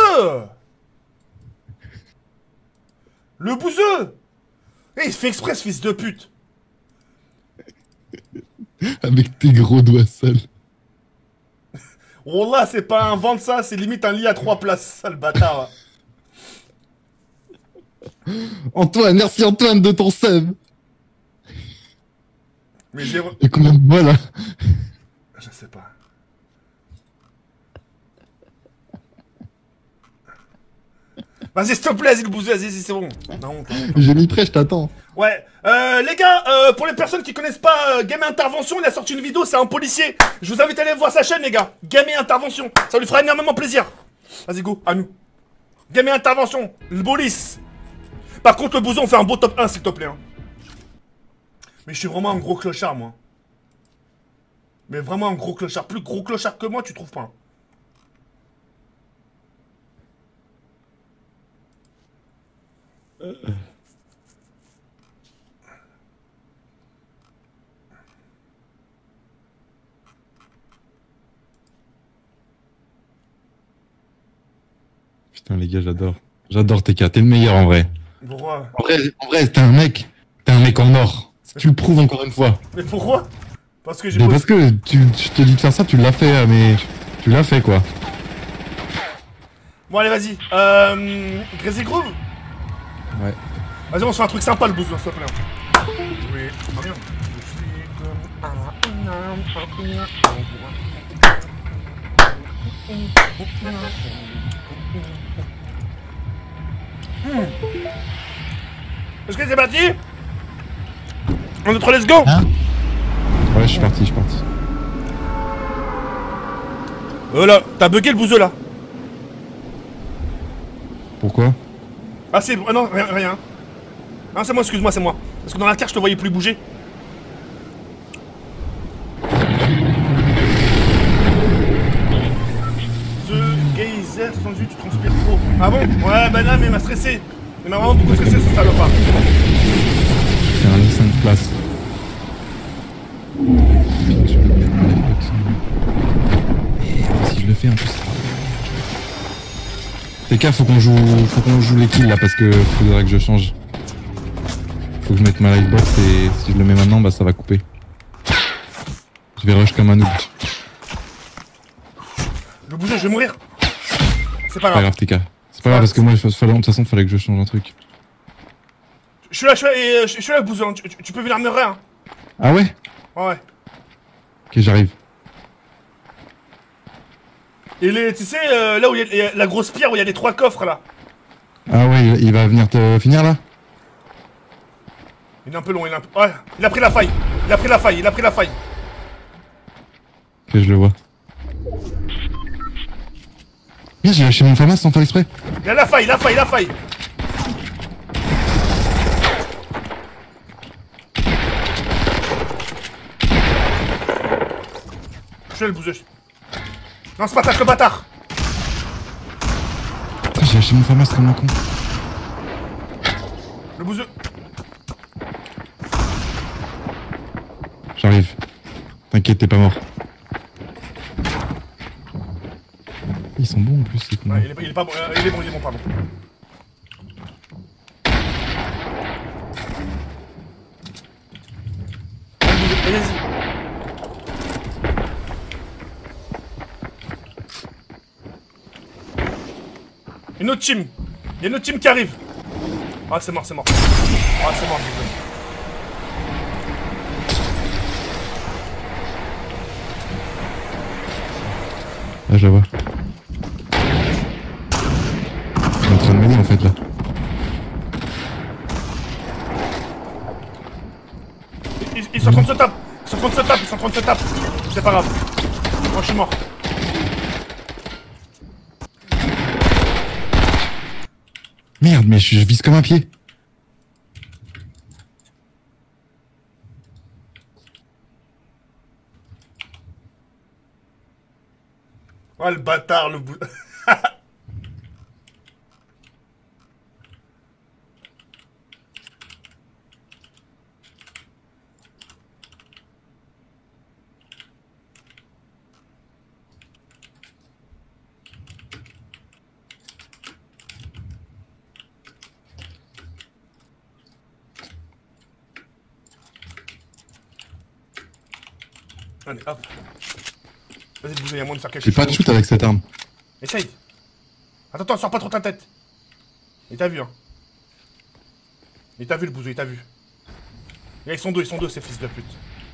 Le bouseux. Eh, il fait exprès, ce fils de pute. Avec tes gros doigts sales. Oh là, c'est pas un vent de ça, c'est limite un lit à trois places, sale bâtard. Antoine, merci Antoine de ton sub. Mais j'ai... Et combien de mois là? Je sais pas. Vas-y, s'il te plaît, vas-y, le bouseux, vas-y, c'est bon. Non, non, non. J'ai mis prêt, je t'attends. Ouais, euh, les gars, euh, pour les personnes qui connaissent pas euh, Game et Intervention, il a sorti une vidéo, c'est un policier. Je vous invite à aller voir sa chaîne, les gars. Game et Intervention, ça lui fera énormément plaisir. Vas-y, go, à nous. Game et Intervention, le police. Par contre, le bouseux, on fait un beau top un, s'il te plaît. Hein. Mais je suis vraiment un gros clochard, moi. Mais vraiment un gros clochard. Plus gros clochard que moi, tu trouves pas. Hein. Euh... Putain les gars, j'adore. J'adore T K, t'es le meilleur en vrai. Pourquoi? En vrai, en vrai, t'es un mec. T'es un mec en or. Tu le prouves encore une fois. Mais pourquoi? Parce que j'ai... Mais parce que tu, je te dis de faire ça, tu l'as fait, mais... Tu l'as fait quoi. Bon allez, vas-y. Euh... Crazy Groove? Ouais. Vas-y, on se fait un truc sympa, le bouseux, s'il te plaît. Oui. Ah merde. Mmh. Est-ce que c'est parti? On est trois, let's go. Hein? Ouais, je suis parti, je suis parti. Euh là, t'as bugué le bouseux là. Pourquoi? Ah c'est... Ah non, rien, rien. Ah c'est moi, excuse-moi, c'est moi. Parce que dans la carte, je te voyais plus bouger. The Geyser soixante-dix, tu transpires trop. Ah bon? là, mais il m'a stressé. Il m'a vraiment beaucoup stressé, ce salopard. C'est un cinq places. Je vais mettre mon lifebox. Et si je le fais en plus, ça va. T K, faut qu'on joue, faut qu'on joue les kills là parce que faudrait que je change. Faut que je mette ma livebox et si je le mets maintenant, bah ça va couper. Je vais rush comme un noob. Le bouger, je vais mourir. C'est pas Pas grave. grave T K. C'est pas grave parce que moi, de toute façon, il fallait que je change un truc. Je suis là, je suis là, et, euh, je suis là, le bouger. Tu, tu, tu peux venir me rire. Hein. Ah ouais? Ouais, ouais. Ok, j'arrive. Et les, tu sais, euh, là où il y, y a la grosse pierre, où il y a les trois coffres là. Ah ouais, il, il va venir te finir là? Il est un peu long, il est un peu... Ouais, il a pris la faille. Il a pris la faille, il a pris la faille. Ok, je le vois. Merde, j'ai lâché mon FAMAS sans faire exprès. Il a la faille, la faille, la faille. Je suis là, le bouseux. Non, c'est pas attaque le bâtard. Putain, j'ai lâché mon FAMAS comme un con. Le bouseux. J'arrive. T'inquiète, t'es pas mort. Ils sont bons en plus, c'est con. Ouais, il est, il est pas bon, euh, il est bon, il est bon, pardon. Allez, vas-y. Une autre team. Il y a une autre team qui arrive. Ah, c'est mort, c'est mort. Ah, c'est mort, désolé. Ah, je la vois. Il est en train de m'aider en fait là. Ils, ils sont en train de se taper. Ils sont en train de se taper, ils sont en train de se taper. C'est pas grave. Moi, je suis mort. Merde, mais je, je vise comme un pied. Oh, le bâtard, le bout. Allez, hop. Vas-y, bouger, il y a moyen de faire quelque J'ai chose. pas de shoot avec cette arme. Essaye. Attends, attends, sors pas trop ta tête. Il t'a vu, hein. Il t'a vu, le bouseux, il t'a vu. Et là, ils sont deux, ils sont deux, ces fils de pute.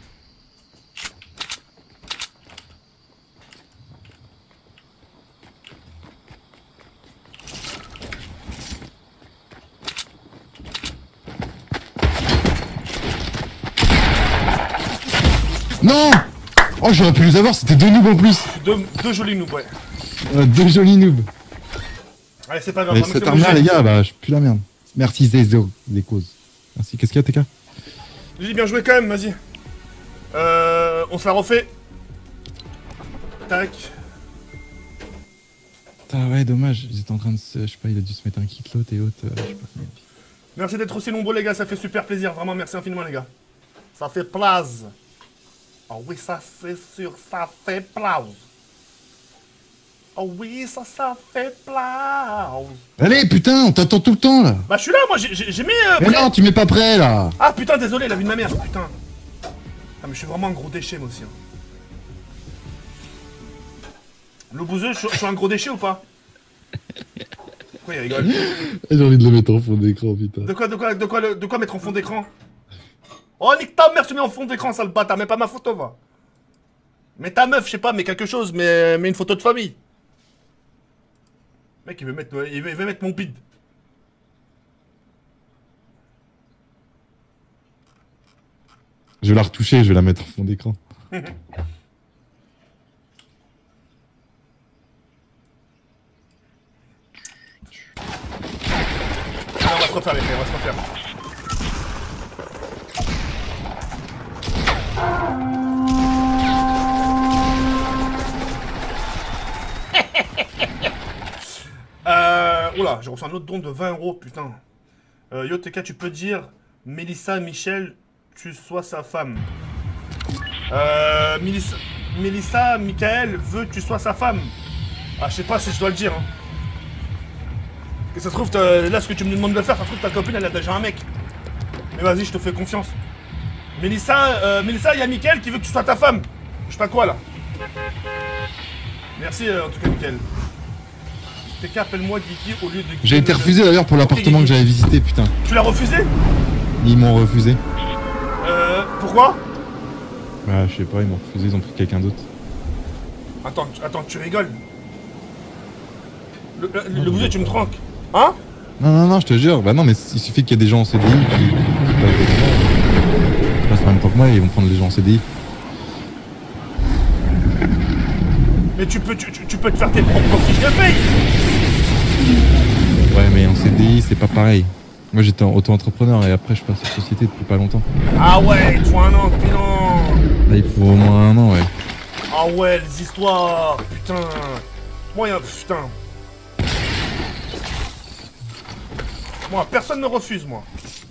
Non! Oh, j'aurais pu les avoir, c'était deux noobs en plus. Deux, deux jolis noobs, ouais. Euh, deux jolis noobs. Allez, c'est pas grave. Mais on va cette mettre arme là, le les bouger. gars, bah, je pue la merde. Merci Zézo, des causes. Merci, qu'est-ce qu'il y a, T K? J'ai bien joué quand même, vas-y. Euh, on se la refait. Tac. Putain, ouais, dommage, ils étaient en train de se. Je sais pas, il a dû se mettre un kit l'autre et autre. Euh, je sais pas. Merci d'être aussi nombreux, les gars, ça fait super plaisir. Vraiment, merci infiniment, les gars. Ça fait plaisir. Oh oui, ça c'est sûr, ça fait plaisir. Oh oui, ça, ça fait plaisir. Allez, putain, on t'attend tout le temps là. Bah, je suis là, moi, j'ai j'ai- j'ai mis. euh, Mais prêt. non, tu mets pas prêt là. Ah putain, désolé, la vie de ma mère, putain. Ah, mais je suis vraiment un gros déchet, moi aussi. Hein. Le bouseux, je, je suis un gros déchet ou pas? Pourquoi il rigole? J'ai envie de le mettre en fond d'écran, putain. De quoi, de quoi, de quoi, le- de quoi mettre en fond d'écran? Oh, nique ta mère, tu mets en fond d'écran, sale bâtard, mets pas ma photo, va. Mets ta meuf, je sais pas, mets quelque chose, mais, mets une photo de famille. Mec, il veut mettre, il veut, il veut mettre mon bide. Je vais la retoucher, je vais la mettre en fond d'écran. On va se refaire, les frères, on va se refaire. Euh, Oula, j'ai reçu un autre don de vingt euros, putain. Euh, Yo, T K, tu peux dire Mélissa, Michel, tu sois sa femme. Euh, Mélissa, Mélissa, Michael veut que tu sois sa femme. Ah, je sais pas si je dois le dire, hein. Que ça se trouve, là, ce que tu me demandes de faire, ça se trouve, ta copine, elle a déjà un mec. Mais vas-y, je te fais confiance. Mélissa, euh, Mélissa, il y a Michael qui veut que tu sois ta femme. Je sais pas quoi, là. Merci, euh, en tout cas, Michael. T K, appelle-moi Guigui au lieu de... J'ai été refusé d'ailleurs pour l'appartement okay, que j'avais visité, putain. Tu l'as refusé? Ils m'ont refusé. Euh, pourquoi? Bah, je sais pas, ils m'ont refusé, ils ont pris quelqu'un d'autre. Attends, attends, tu rigoles. Le, le, le bousier, tu me tranques. Hein? Non, non, non, je te jure. Bah non, mais il suffit qu'il y ait des gens en C D I qui... Ils passent en même temps que moi et ils vont prendre les gens en C D I. Mais tu peux, tu, tu peux te faire tes propres fiches de paye. Ouais, mais en C D I, c'est pas pareil. Moi, j'étais auto-entrepreneur et après, je passe en société depuis pas longtemps. Ah ouais, il te faut un an, putain. Là, il faut au moins un an, ouais. Ah ouais, les histoires, putain. Moi, y'a... Putain. Moi, personne ne refuse, moi.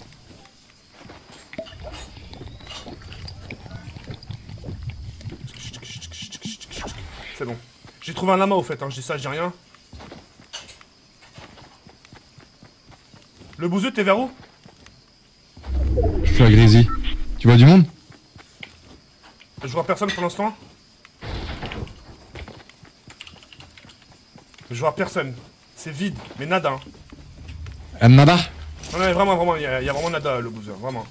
C'est bon. J'ai trouvé un lama, au fait, hein. Je dis ça, je dis rien. Le bouseux, t'es vers où? Je suis à Grésy. Tu vois du monde? Je vois personne pour l'instant. Je vois personne. C'est vide, mais nada. Hein. Euh, nada? Non, non, vraiment, vraiment, il y, a, y a vraiment nada, le bouseux, vraiment.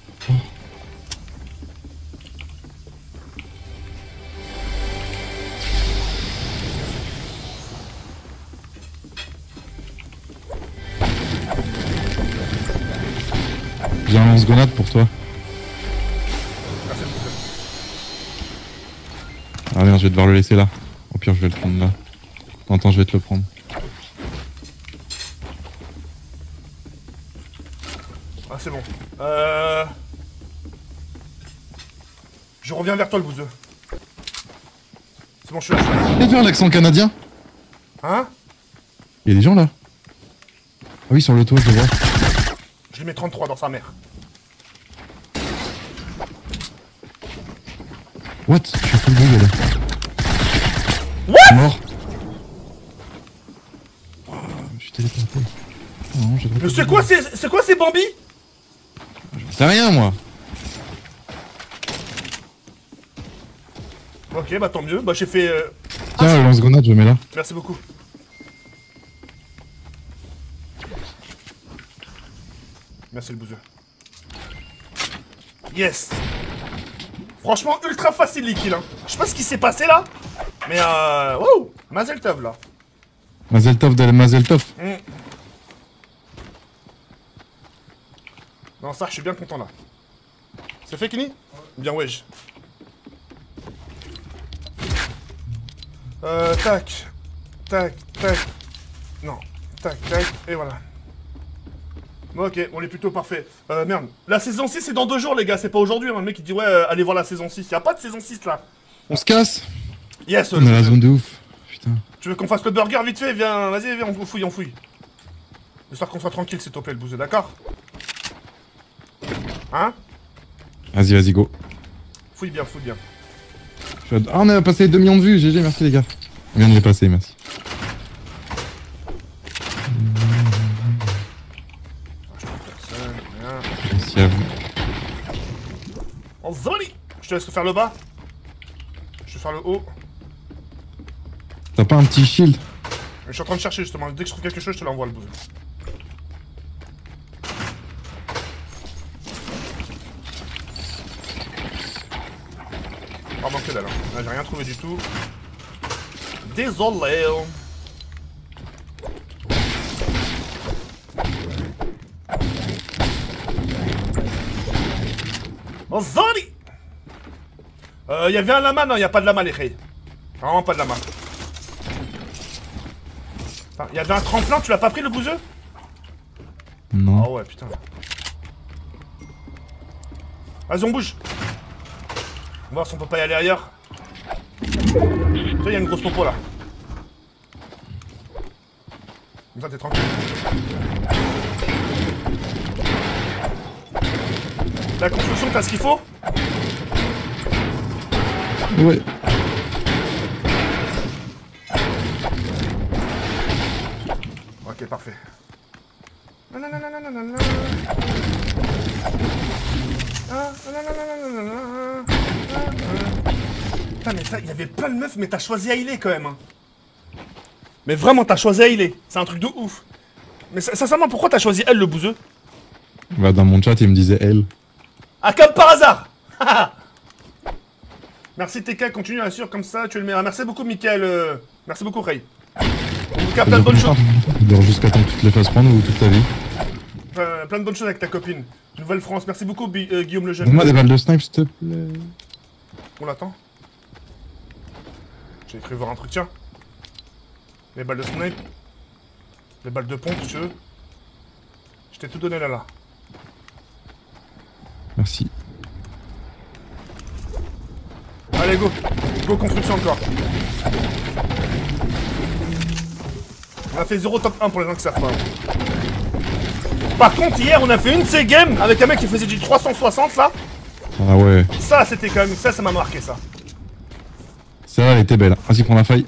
J'ai un lance-grenade pour toi. Merci, le bouseux. Ah merde, je vais devoir le laisser là. Au pire, je vais le prendre là. Attends, je vais te le prendre. Ah, c'est bon. Euh... Je reviens vers toi, le bouseux. C'est bon, je suis là. Et vers l'accent canadien? Hein? Il y a des gens là? Ah oui, sur le toit, je le vois. Je lui mets trente-trois dans sa mère. What? Je suis full bug là. What? Mort. Oh, je suis téléporté. Oh, non, j'ai Mais c'est quoi, c'est c'est quoi ces Bambi? C'est rien moi. Ok, bah tant mieux. Bah j'ai fait... Euh... Tiens, Ah, le lance-grenade, je le mets là. merci beaucoup. Merci le bouseux. Yes. Franchement, ultra facile les kills. Hein. Je sais pas ce qui s'est passé là. Mais euh... Wow. Mazel tov là. Mazel tov de la Mazel tov. Mm. Non, ça, je suis bien content là. C'est fait, Kenny? Bien, wesh. Euh, tac. Tac, tac. Non. Tac, tac. Et voilà. Ok, on est plutôt parfait. Euh, merde. La saison six, c'est dans deux jours, les gars. C'est pas aujourd'hui. Hein. Le mec, il dit, ouais, euh, allez voir la saison six. Y'a pas de saison six là. On se casse. Yes. On est dans la zone de ouf. Putain. Tu veux qu'on fasse le burger vite fait? Viens, vas-y, viens, on fouille, on fouille. Histoire qu'on soit tranquille, s'il te plaît, le bouseux, d'accord? Hein? Vas-y, vas-y, go. Fouille bien, fouille bien. Je suis à... Ah, on a passé deux millions de vues. G G, merci les gars. On vient de les passer, merci. Personne, rien. Merci à vous. En zoli! Je te laisse faire le bas. Je vais faire le haut. T'as pas un petit shield? Je suis en train de chercher justement. Dès que je trouve quelque chose, je te l'envoie le bouseux. Pas manquer dalle. Hein. Là, j'ai rien trouvé du tout. Désolé. Oh, zoli! Euh, y'avait un lama, non, y a pas de lama, les rayes. Vraiment pas de lama. Enfin, y'avait un tremplin, tu l'as pas pris le bouseux? Non. Ah ouais, putain. Vas-y, on bouge. On va voir si on peut pas y aller ailleurs. Tu vois, y'a une grosse popo là. Comme ça, t'es tranquille. La construction, t'as ce qu'il faut? Ouais. Ok, parfait. Nanananananana. Ah, nananananana. Ah, ah. Putain, mais ça, il y avait plein de meufs, mais t'as choisi Hailey quand même. Hein. Mais vraiment, t'as choisi Hailey. C'est un truc de ouf. Mais sincèrement, pourquoi t'as choisi elle, le bouseux? Bah, dans mon chat, il me disait elle. Ah, comme par hasard. Merci T K, continue à sûr comme ça, tu es le meilleur. Merci beaucoup, Mickaël. Euh... Merci beaucoup, Ray. En tout cas, plein de bonnes choses. Tu dors jusqu'à temps que tu te les fasses prendre ou toute ta vie. Plein, plein de bonnes choses avec ta copine. Nouvelle-France, merci beaucoup, Bi euh, Guillaume le Jeune. Donne-moi des balles de snipe, s'il te plaît. On l'attend. J'ai cru voir un truc, tiens. Les balles de snipe. Les balles de pompe, si tu veux. Je t'ai tout donné là, là. Merci. Allez, go. Go, construction encore. On a fait zéro top un pour les gens qui savent pas. Par contre, hier, on a fait une de ces games avec un mec qui faisait du trois cent soixante, là. Ah ouais. Ça, c'était quand même... Ça, ça m'a marqué, ça. Ça, elle était belle. Vas-y, prends la faille.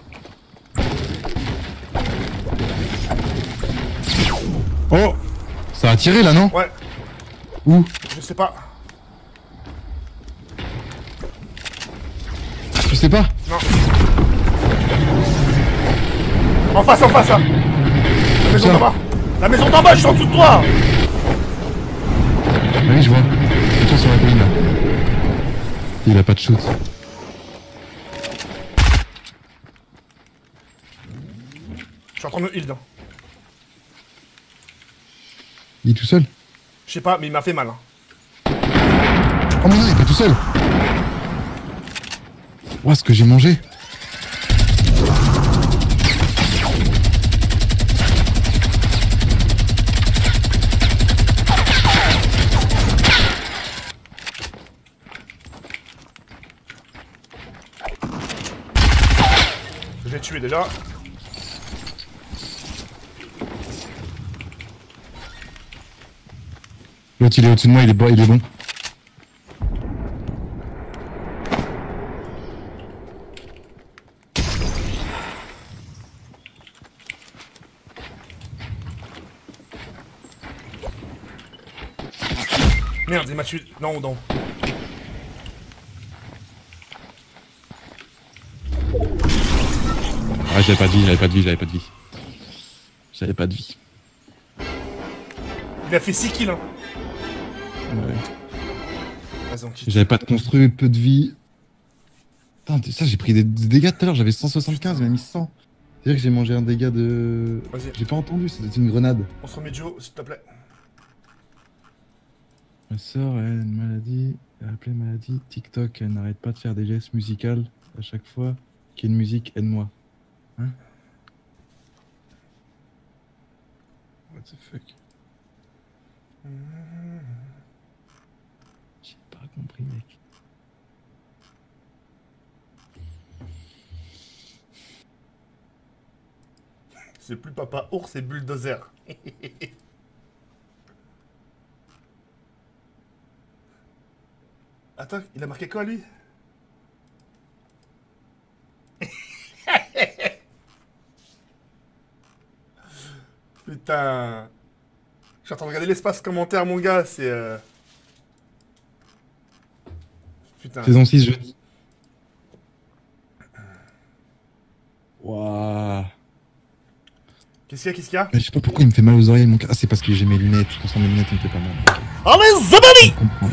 Oh! Ça a tiré, là, non? Ouais. Où? Je sais pas. Je sais pas. Non. En face, en face, là. La maison Ça. d'en bas. La maison d'en bas, je suis en dessous de toi. Ah oui, je vois. Toi sur la colline, là. Il a pas de shoot. Je suis en train de heal, là. Il est tout seul. Je sais pas, mais il m'a fait mal. Hein. Oh mais non, il est pas tout seul. Ouah, ce que j'ai mangé. Je l'ai tué déjà. L'autre, il est au-dessus de moi, il est, bon, il est bon. Merde, il m'a tué. Non, non. Ah, j'avais pas de vie, j'avais pas de vie, j'avais pas de vie. J'avais pas de vie. Il a fait six kills. Hein. Ouais. Vas-y, on quitte. J'avais pas de construit, peu de vie. Putain, ça, j'ai pris des, des dégâts tout à l'heure, j'avais cent soixante-quinze, il m'a mis cent. C'est-à-dire que j'ai mangé un dégât de... Vas-y. J'ai pas entendu, c'était une grenade. On se remet duo, s'il te plaît. Ma sœur, elle a une maladie, elle a appelé maladie. TikTok, elle n'arrête pas de faire des gestes musicaux à chaque fois qu'il y a une musique, aide-moi. Hein? What the fuck? J'ai pas compris, mec. C'est plus papa ours, c'est bulldozer. Attends, il a marqué quoi lui? Putain. Je suis en train de regarder l'espace commentaire, mon gars, c'est... Euh... Putain. Saison six, jeudi. Waouh. Qu'est-ce qu'il y a, qu'est-ce qu'il y a? Mais je sais pas pourquoi il me fait mal aux oreilles, mon cas. Ah, c'est parce que j'ai mes lunettes. Je pense que mes lunettes, il me fait pas mal. Okay. Allez, Zabali! Je comprends.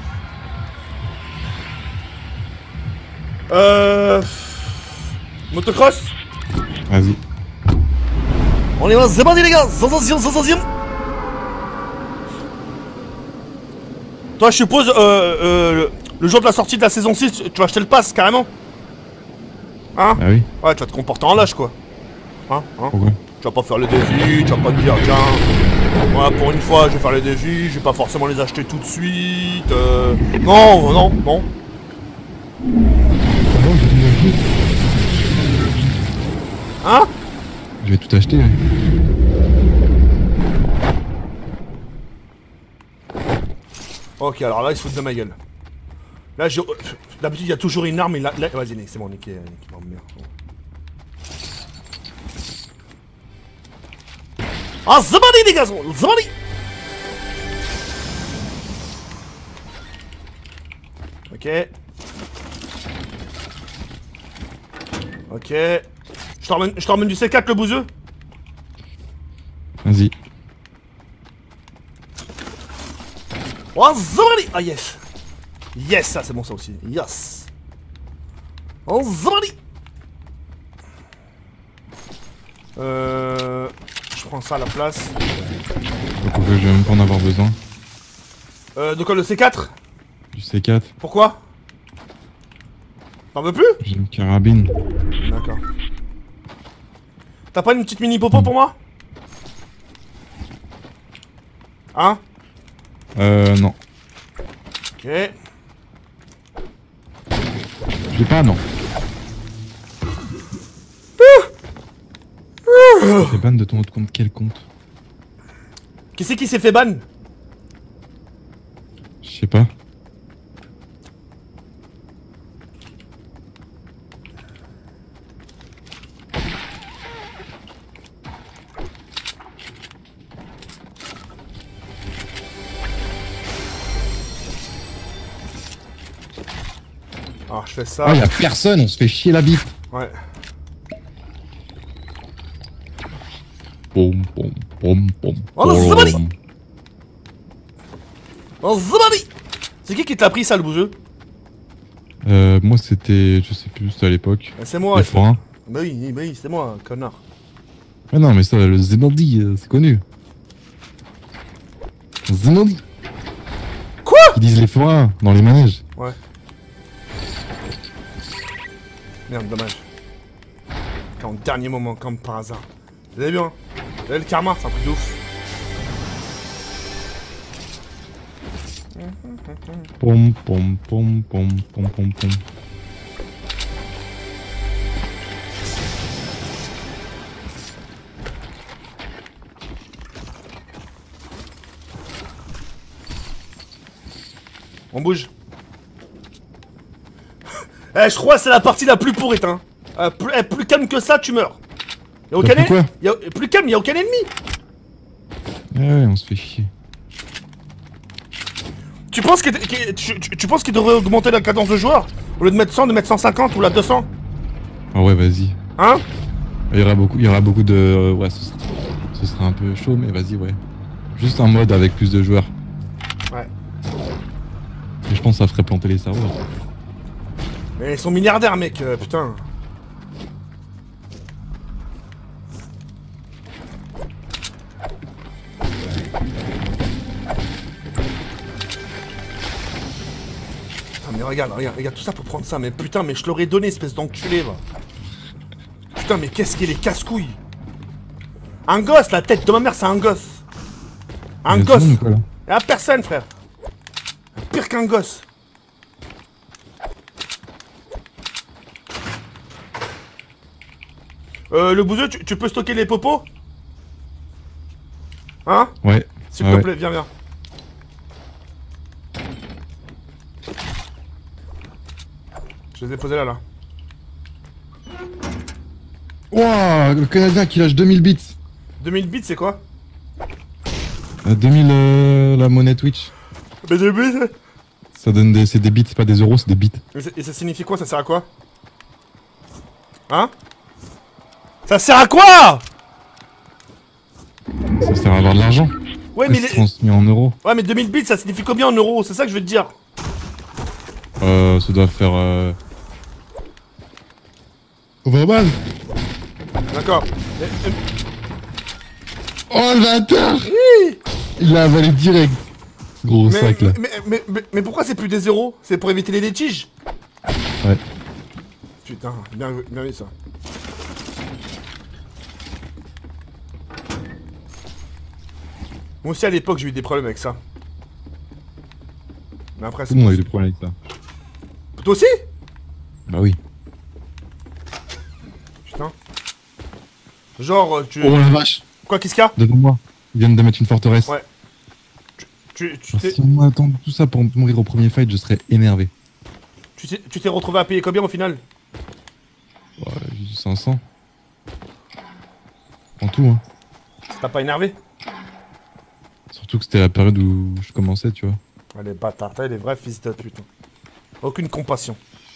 Euh... Motocross? Vas-y. On est là, c'est parti les gars, sensation, sensation. Toi je suppose, euh, euh, le, le jour de la sortie de la saison six, tu vas acheter le pass carrément? Hein? Ah oui. Ouais, tu vas te comporter en lâche quoi. Hein? Hein? Pourquoi? Tu vas pas faire les défis, tu vas pas te dire tiens, voilà, pour une fois je vais faire les défis, je vais pas forcément les acheter tout de suite. Euh... Non, non, non. Ah non, je vais tout acheter. Hein? Je vais tout acheter, ouais. Ok, alors là, il se fout de ma gueule. Là, j'ai... D'habitude, il y a toujours une arme, et là... là... Vas-y, c'est bon, niqué, niqué, oh, merde. Ah, zabadi, les gars, zabadi. Ok. Ok. Je te ramène, je te ramène du C quatre, le bouseux. Vas-y. Oh, zabadi. Ah, yes. Yes, ça, c'est bon, ça aussi. Yes. Oh, zabadi. Euh... Je prends ça à la place. Donc je vais même pas en avoir besoin. Euh, de quoi, le C quatre? Du C quatre. Pourquoi? T'en veux plus? J'ai une carabine. D'accord. T'as pas une petite mini popo pour moi? Hein? Euh, non. Ok. J'ai pas, non. T'es ban de ton autre compte, quel compte? Qui c'est qui s'est fait ban? Je sais pas. Alors je fais ça. Ah, y'a personne, on se fait chier la bite. Ouais. Pom pom pom pom. Oh, le zabali. Oh, zabali. C'est qui qui te l'a pris ça, le bouseux? Euh, moi c'était, je sais plus, c'était à l'époque. C'est moi. Les forains. Bah oui, bah oui, c'est moi, connard. Ah non, mais ça, le Zenandi, euh, c'est connu. Zenandi. Quoi? Ils disent les forains dans les manèges. Ouais. Merde, dommage. Quand au dernier moment, comme par hasard. Vous avez bien? Vous avez le karma, c'est un truc de ouf. Pom pom pom pom pom pom pom. On bouge. Eh, je crois que c'est la partie la plus pourrite, hein. Euh, plus, eh, plus calme que ça, tu meurs. Y'a aucun T'as fait ennemi. quoi? Y'a, plus calme, y'a aucun ennemi. Ouais, ouais, on se fait chier. Tu penses qu'il qu'il- tu, tu- tu penses qu'il devrait augmenter la cadence de joueur? Au lieu de mettre cent, de mettre cent cinquante ou la deux cents? Ah ouais, vas-y. Hein? Il y aura beaucoup, il y aura beaucoup de, euh, ouais, ce sera, ce sera un peu chaud, mais vas-y, ouais. Juste un mode avec plus de joueurs. Ouais. Et je pense que ça ferait planter les serveurs. Mais ils sont milliardaires, mec, euh, putain. Ah mais regarde, regarde, regarde tout ça pour prendre ça, mais putain, mais je l'aurais donné, espèce d'enculé, va. Putain, mais qu'est-ce qu'il est casse-couille. Un gosse, la tête de ma mère, c'est un gosse. Un Il y a gosse. tout le monde, quoi, là. Y'a personne, frère. Pire qu'un gosse. Euh, le bouseux, tu, tu peux stocker les popos? Hein? Ouais. S'il Ah te ouais. plaît, viens, viens. Je les ai posés là, là. Wouah, le Canadien qui lâche deux mille bits. deux mille bits, c'est quoi? Euh, deux mille euh, la monnaie Twitch. Mais deux bits? Ça donne des, c'est des bits, c'est pas des euros, c'est des bits. Et, ça- et ça signifie quoi? Ça sert à quoi? Hein? Ça sert à quoi? Ça sert à avoir de l'argent. Ouais, mais C'est les... transmis en euros. Ouais, mais deux mille bits, ça signifie combien en euros? C'est ça que je veux te dire. Euh, ça doit faire. Euh... vingt balles. D'accord. Et- et- Oh le bâtard! Il l'a avalé direct. Ce gros Mais, sac là. mais, mais, mais, mais pourquoi c'est plus des zéros? C'est pour éviter les litiges? Ouais. Putain, bien, vu- bien vu ça. Moi aussi à l'époque j'ai eu des problèmes avec ça. Mais après Tout c'est... le monde a eu des problèmes avec ça. Toi aussi? Bah oui. Putain. Genre euh, tu... Oh la vache! Quoi, qu'est-ce qu'il y a? Devant moi. Ils viennent de mettre une forteresse. Ouais. Tu, Tu tu Alors, t'es si on m'attend tout ça pour mourir au premier fight, je serais énervé. tu t'es tu t'es retrouvé à payer combien au final? Ouais, j'ai dit cinq cents. En tout, hein. Ça t'a pas énervé? Surtout que c'était la période où je commençais, tu vois. Ah, les bâtards, t'as les vrais fils de pute. Aucune compassion.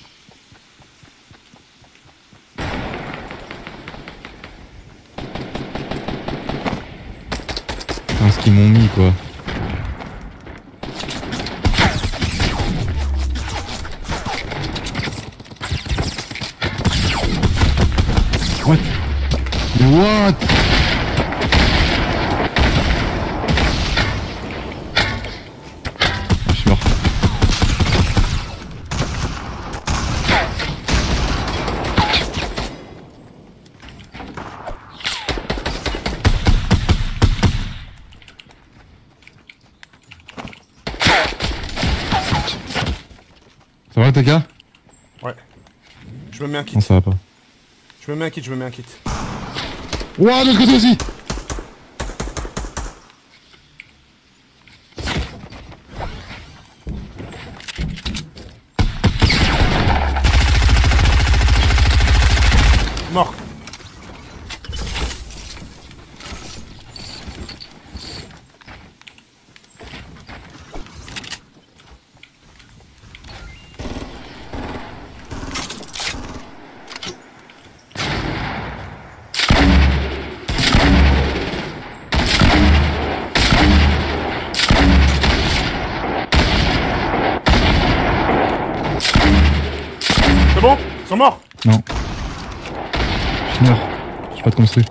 Enfin, ce qu'ils m'ont mis, quoi. What? Mais what? Je suis mort. Ça va, T K? Ouais. Je me mets un kit. Non, ça va pas. Je me mets un kit, je me mets un kit. Ouah, de l'autre côté aussi! Mort. C'est bon? Ils sont morts? Non. Je suis mort. J'ai pas de construit.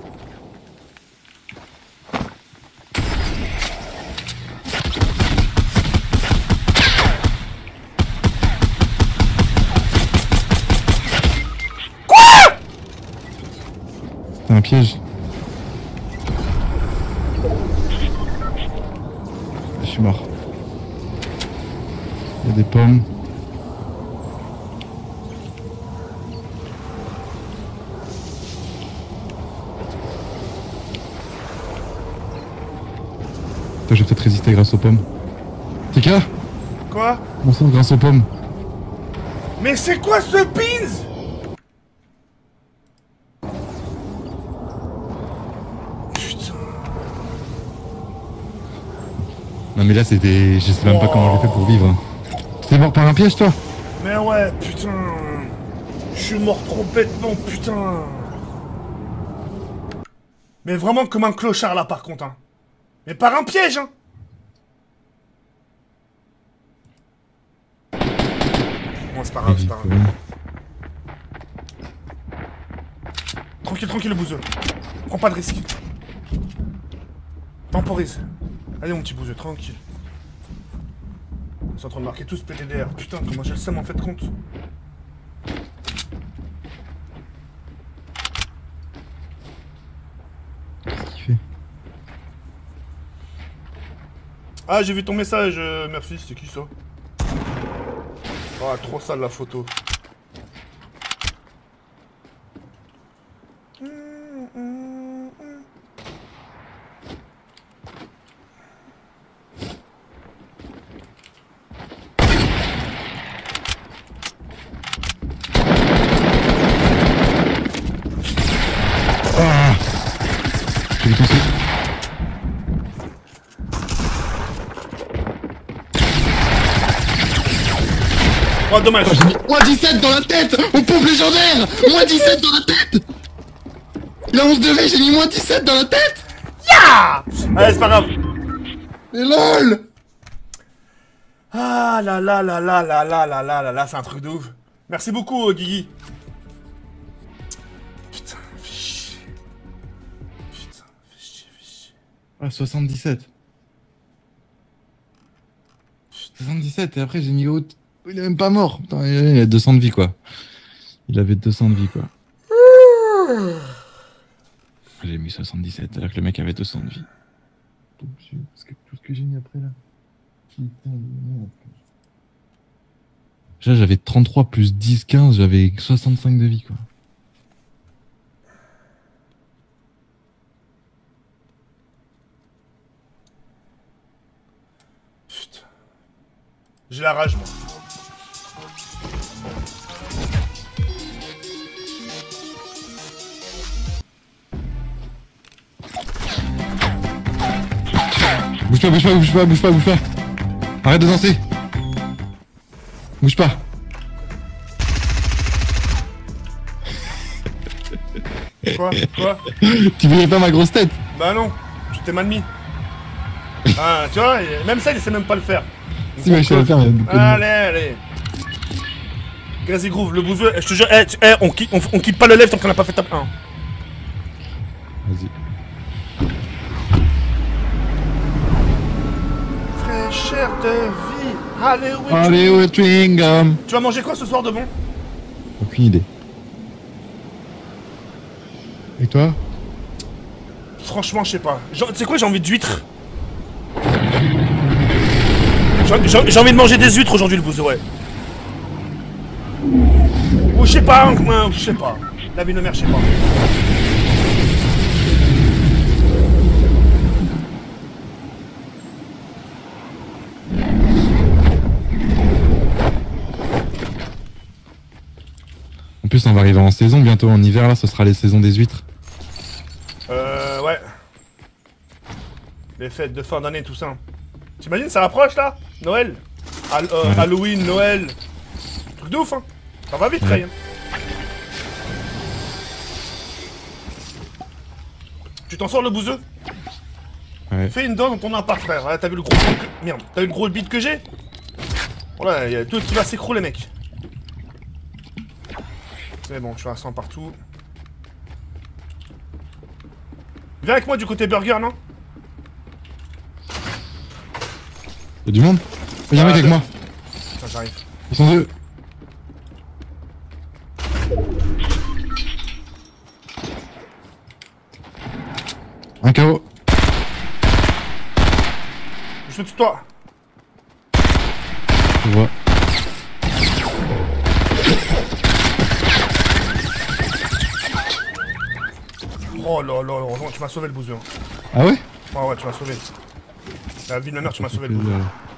C'était un piège. Je suis mort. Il y a des pommes. Toi, je vais peut-être résister grâce aux pommes. T K? Quoi? Mon sang grâce aux pommes. Mais c'est quoi ce pins? Putain. Non mais là c'était... Je sais même pas comment j'ai fait pour vivre. T'es mort par un piège toi? Mais ouais, putain. Je suis mort trop bêtement, putain. Mais vraiment comme un clochard là par contre, hein. Mais par un piège, hein. Bon, c'est pas grave, c'est pas grave. Tranquille, tranquille, le bouseux. Prends pas de risque. Temporise. Allez, mon petit bouseux, tranquille. Ils sont en train de marquer tous P D D R. Putain, comment j'ai le seum en fait compte. Qu'est-ce qu'il fait? Ah, j'ai vu ton message, euh, Murphy, c'est qui ça? Ah, trop sale la photo. Ah! J'ai vu ton truc. Oh, dommage. J'ai mis moins dix-sept dans la tête! Au pauvre légendaire! Moins dix-sept dans la tête! Il a onze de V, j'ai mis moins dix-sept dans la tête! Ya! Allez, c'est pas grave. Et lol! Ah là là là là là là là là là là, c'est un truc de ouf. Merci beaucoup, euh, Guigui. Putain, fais chier. Putain, fais chier, fais chier. Ah, soixante-dix-sept. soixante-dix-sept, et après j'ai mis haute. Il est même pas mort. Putain, il a deux cents de vie, quoi. Il avait deux cents de vie, quoi. J'ai mis soixante-dix-sept, alors que le mec avait deux cents de vie. Tout ce que, tout ce que j'ai mis après, là. Putain de merde. Déjà, j'avais trente-trois plus dix, quinze, j'avais soixante-cinq de vie, quoi. J'ai la rage, moi. Bouge pas, bouge pas, bouge pas, bouge pas, bouge pas. Arrête de danser. Bouge pas. Quoi? Quoi? Tu voulais pas ma grosse tête? Bah non, tu t'es mal mis. Ah, tu vois, même ça, il sait même pas le faire. Si, mais je sais le faire, mais il y a beaucoup de- Allez, allez. Grazy Groove, le bouseux, eh, je te jure, eh, tu- eh, on, quitte, on, on quitte pas le lève tant qu'on n'a pas fait top un. Vas-y. Fraîcheur de vie, allez, oui. Hollywood chewing gum. Tu vas manger quoi ce soir de bon? Aucune idée. Et toi? Franchement, je sais pas. Genre, tu sais quoi, j'ai envie d'huîtres. J'ai- J'ai j'ai envie de manger des huîtres aujourd'hui, le bouseux, ouais. Ou je sais pas, hein, euh, je sais pas. La vie de mère, je sais pas. En plus, on va arriver en saison bientôt, en hiver, là, ce sera les saisons des huîtres. Euh, ouais. Les fêtes de fin d'année, tout ça. T'imagines, ça approche là? Noël. Hall- euh, Ouais. Halloween, Noël. Truc de ouf, hein. Ça va vite, Ouais. Ray. Hein. Tu t'en sors le bouseux? Ouais. Fais une danse dans ton appart, frère. Ah, t'as vu le gros bide que... Merde, t'as vu le gros bide que j'ai? Voilà, il y a tout qui va s'écrouler, mec. C'est bon, tu as un sang partout. Viens avec moi du côté burger, non? Y'a du monde? Y'a un Ah, mec avec de- moi. Putain, j'arrive. Ils sont deux. Un K O. Je suis dessus de toi. Je vois. Oh là là, heureusement, tu m'as sauvé le bouseux. Ah ouais? Ouais, ouais, tu m'as sauvé. La vie de ma mère, tu m'as sauvé le Il bouseux.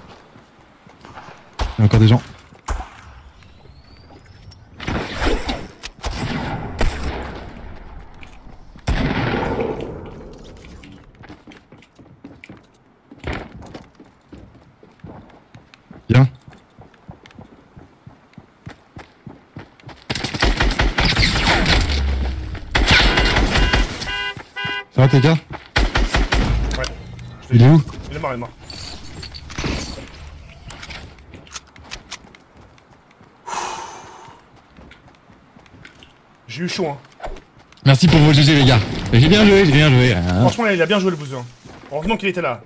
y a encore des gens. Viens. Ça va, T K? Ouais. Je te Il est dis. où? Il est mort, il est mort. J'ai eu chaud, hein. Merci pour vos G G, les gars. J'ai bien joué, j'ai bien joué. hein. Franchement, il a bien joué le bouseux. hein. Heureusement qu'il était là.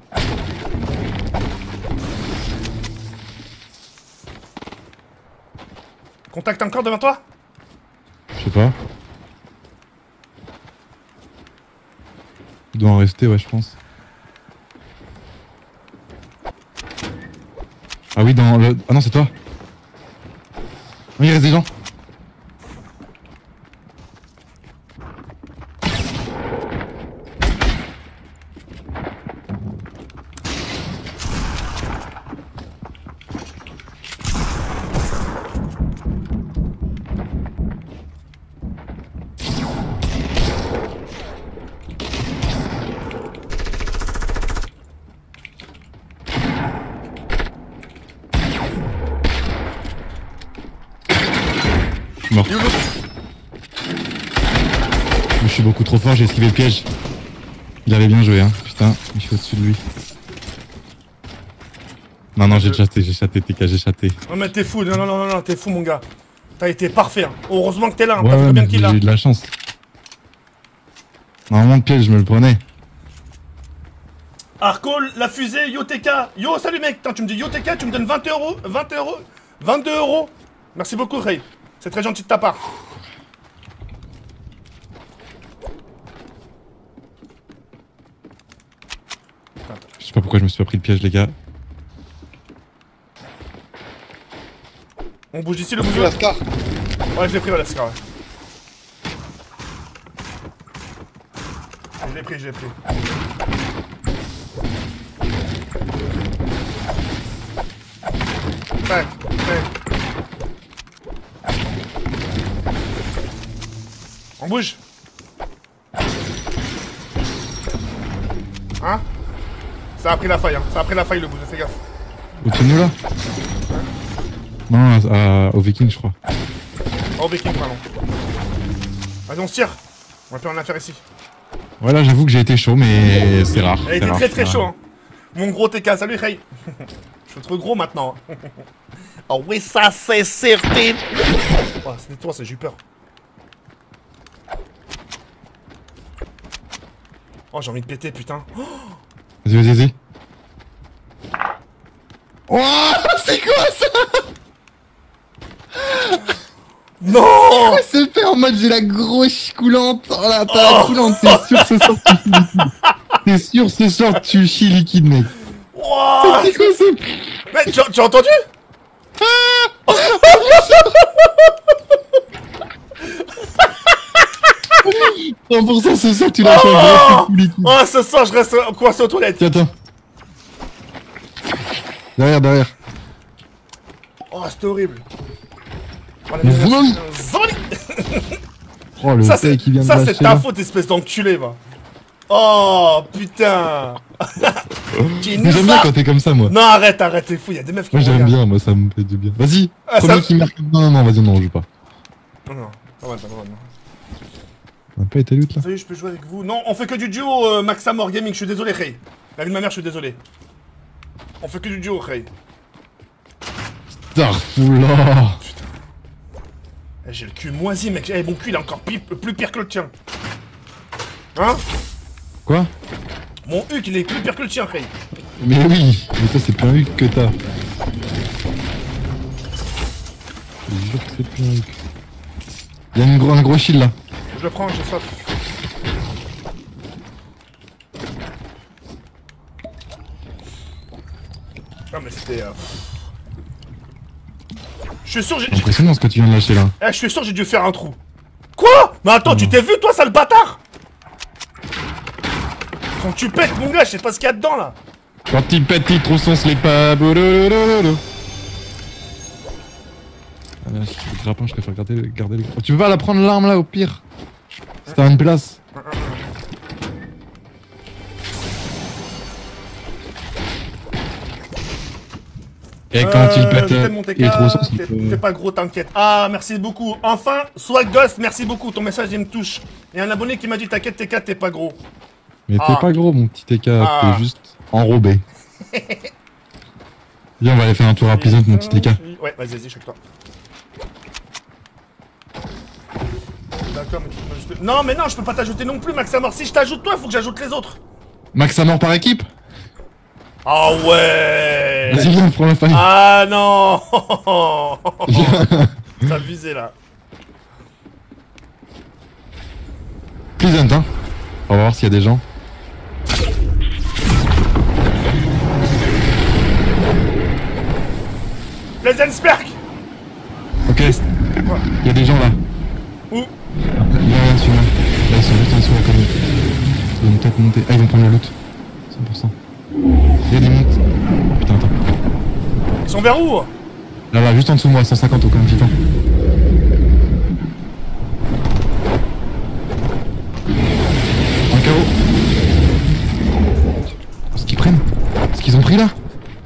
Contact encore devant toi? Je sais pas. Il doit en rester, ouais, je pense. Ah oui, dans le... Ah non, c'est toi. Oui, il reste des gens. Je suis mort. Il est où l'autre? Je suis beaucoup trop fort, j'ai esquivé le piège. Il avait bien joué, hein. Putain, je suis au-dessus de lui. Non, non, j'ai chaté, j'ai chaté, T K, j'ai chaté. Non, mais t'es fou. Non, non, non, non, non, t'es fou, mon gars. T'as été parfait. Hein. Heureusement que t'es là. Hein. Ouais, T'as fait ouais, combien mais de kills là? j'ai eu de la chance. Normalement, le piège, je me le prenais. Arco, la fusée, Yo T K. Yo, salut mec. Putain, tu me dis Yo T K, tu me donnes vingt euros. vingt euros. vingt-deux euros. Merci beaucoup, Ray. C'est très gentil de ta part. Je sais pas pourquoi je me suis pas pris le piège, les gars. On bouge d'ici le Tu bouseux. la Scar. Ouais, je l'ai pris, ouais, la Scar, ouais. Je l'ai pris, je l'ai pris. tac, tac. On bouge. Hein? Ça a pris la faille, hein. Ça a pris la faille le bouge, fais gaffe. Au-dessus de nous là? Non, à- à- au Viking, je crois. Oh, Viking, pardon. Vas-y, on se tire. On va plus rien à faire ici. Voilà, j'avoue que j'ai été chaud, mais c'est rare. Il était c'est rare, très très c'est chaud, rare. hein. Mon gros T K, salut, Ray. Je suis trop gros maintenant. Oh oui, ça c'est certain. Oh, c'était toi, ça, j'ai eu peur. Oh, j'ai envie de péter, putain. Oh, Vas-y, vas-y, vas-y. Oh, c'est quoi ça? non! Oh, c'est fait en mode j'ai la grosse coulante. Oh là, t'as la coulante, c'est sûr ce soir tu chies liquide. C'est sûr ce soir tu chies liquide, mec. Wow. C'est quoi ça? Mais tu, tu as entendu? cent pour cent ce soir tu lâches un gros coup liquide. Oh, ce soir, je reste coincé aux toilettes. Tiens, attends. Derrière, derrière. Oh, c'était horrible. Oh, la Mais dernière- vomi. Zoli. Oh, le Ça, taille c'est qui vient de ça, lâcher c'est ta là. faute, espèce d'enculé, va. Oh, putain. Tu Mais nous j'aime bien as- quand t'es comme ça, moi. Non, arrête, arrête, t'es fou, y'a des meufs qui Moi me j'aime regardent. bien, moi ça me fait du bien. Vas-y, Ah, premier ça- qui marque. Non, non, non, vas-y, non, on joue pas. Non, non, pas mal, pas mal, non. On a pas été loot là. Salut, je peux jouer avec vous? Non, on fait que du duo, euh, Maxamor Gaming, je suis désolé, Ray. La vie de ma mère, je suis désolé. On fait que du duo, Ray. Starfoula. Eh, j'ai le cul moisi, mec. Eh, mon cul, il est encore pi- plus pire que le tien. Hein? Quoi? Mon huc, il est plus pire que le tien, Ray. Mais oui, mais toi c'est plein huc que t'as. Je te jure que c'est plein huc. Y'a une gros, un gros shield là. Je le prends, j'ai soif. Non, mais c'était... Euh... Je suis sûr, j'ai... Impressionnant ce que tu viens de lâcher là. Eh, je suis sûr, j'ai dû faire un trou. Quoi? Mais attends, tu t'es vu, toi, sale bâtard? Quand tu pètes, mon gars, je sais pas ce qu'il y a dedans, là. Quand il pète, il trouve son slip pas. Ah là, je suis le grappin, je préfère garder le. Garder le... Oh, tu peux pas la prendre l'arme là au pire? Si t'as une place. Et quand il pète, Euh, mon T K, il trouve son t'es slip. t'es pas gros, t'inquiète. Ah, merci beaucoup. Enfin, Swag Ghost, merci beaucoup. Ton message, il me touche. Il y a un abonné qui m'a dit, t'inquiète, T K, t'es pas gros. Mais t'es Ah. pas gros mon petit T K, Ah. t'es juste enrobé. Viens, on va aller faire un tour à Pleasant mon petit T K. Ouais, vas-y, vas-y, choque-toi. D'accord, mais tu peux m'ajouter. Non, mais non, je peux pas t'ajouter non plus, Maxamor. Si je t'ajoute toi, il faut que j'ajoute les autres. Max à mort par équipe? Ah ouais. Vas-y, viens, prends la faille. Ah non. Viens. Ça le visait là. Pleasant, hein. On va voir s'il y a des gens. Pleasant Sperk. Ok. Il y a des gens là. Où? Là, là, sur moi. Là, ils sont juste en dessous à côté. Ils vont peut-être monter. Ah, ils vont prendre le loot. cent pour cent. Il y a des montes. Oh, putain, attends. Ils sont vers où? Là, là, juste en dessous de moi, cent cinquante au comme titan. Un K O. Ce qu'ils prennent? Ce qu'ils ont pris là?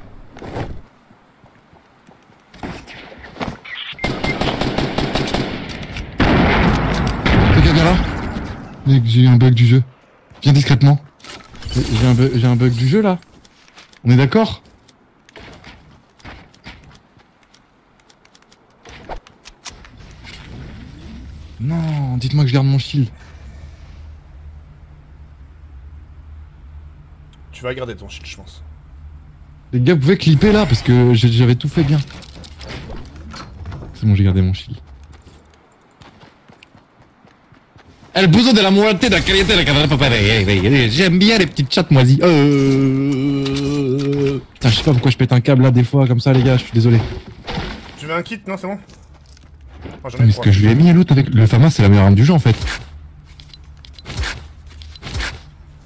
Regarde là. Mec, j'ai eu un bug du jeu. Viens discrètement. J'ai un, bu- j'ai un bug du jeu là. On est d'accord? Non, dites-moi que je garde mon shield. Tu vas garder ton shield, je pense. Les gars, vous pouvez clipper là parce que j'ai- j'avais tout fait bien. C'est bon, j'ai gardé mon shield. El buzo de la muerte de la qualité de la cadena papaya. J'aime bien les petites chattes moisies. Euh... Putain, je sais pas pourquoi je pète un câble là des fois comme ça, les gars, je suis désolé. Tu veux un kit? Non, c'est bon. Oh, j'en ai Mais ce trois. que je lui ai mis à l'autre avec le Fama, c'est la meilleure arme du jeu en fait.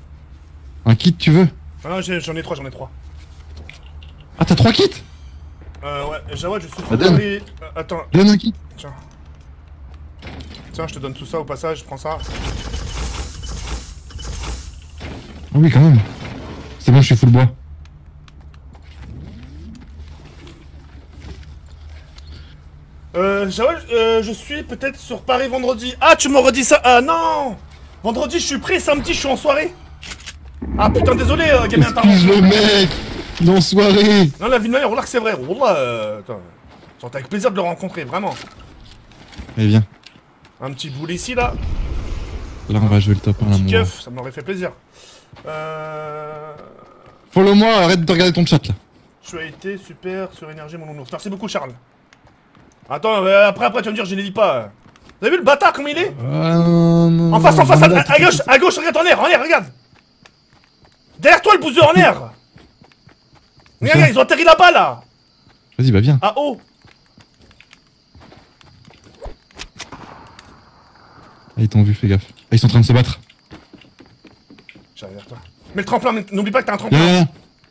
Un kit, tu veux? Ah non, j'ai- j'en ai trois, j'en ai trois. Ah, t'as trois kits? Euh, ouais, Jawad, je suis Bah, donne. euh, Attends, Donne un kit. tiens. Tiens, je te donne tout ça au passage, prends ça. Ah oui, quand même. C'est bon, je suis full bois. Euh, Jawad, euh, je suis peut-être sur Paris vendredi. Ah, tu me redis ça. Ah non. Vendredi, je suis pris, samedi, je suis en soirée. Ah putain, désolé, euh, gamin Excuse le mec. Non, soirée. Non, la vie de ma mère, Wallah que c'est vrai. Wallah, euh, attends. Ça avec plaisir de le rencontrer, vraiment. Allez, viens. Un petit boule ici, là. Là, on va jouer le top un, là, Petit mon keuf, ça m'aurait fait plaisir. Euh... Follow-moi, arrête de regarder ton chat, là. Tu as été super sur énergie, mon nounours. Merci beaucoup, Charles. Attends, euh, après, après, tu vas me dire, je ne lis pas. Vous avez vu le bâtard, comment il est? Ah, non, non, En face, en face, à, non, à- à gauche, à gauche, regarde en l'air, en l'air, regarde. Derrière toi, le bouseux en l'air. Regarde, regarde, ils ont atterri là-bas, là. Vas-y, bah viens. À haut. Ah, ils t'ont vu, fais gaffe. Ah, ils sont en train de se battre. J'arrive vers toi. Mais le tremplin, mais n'oublie pas que t'as un Viens, tremplin. viens, viens.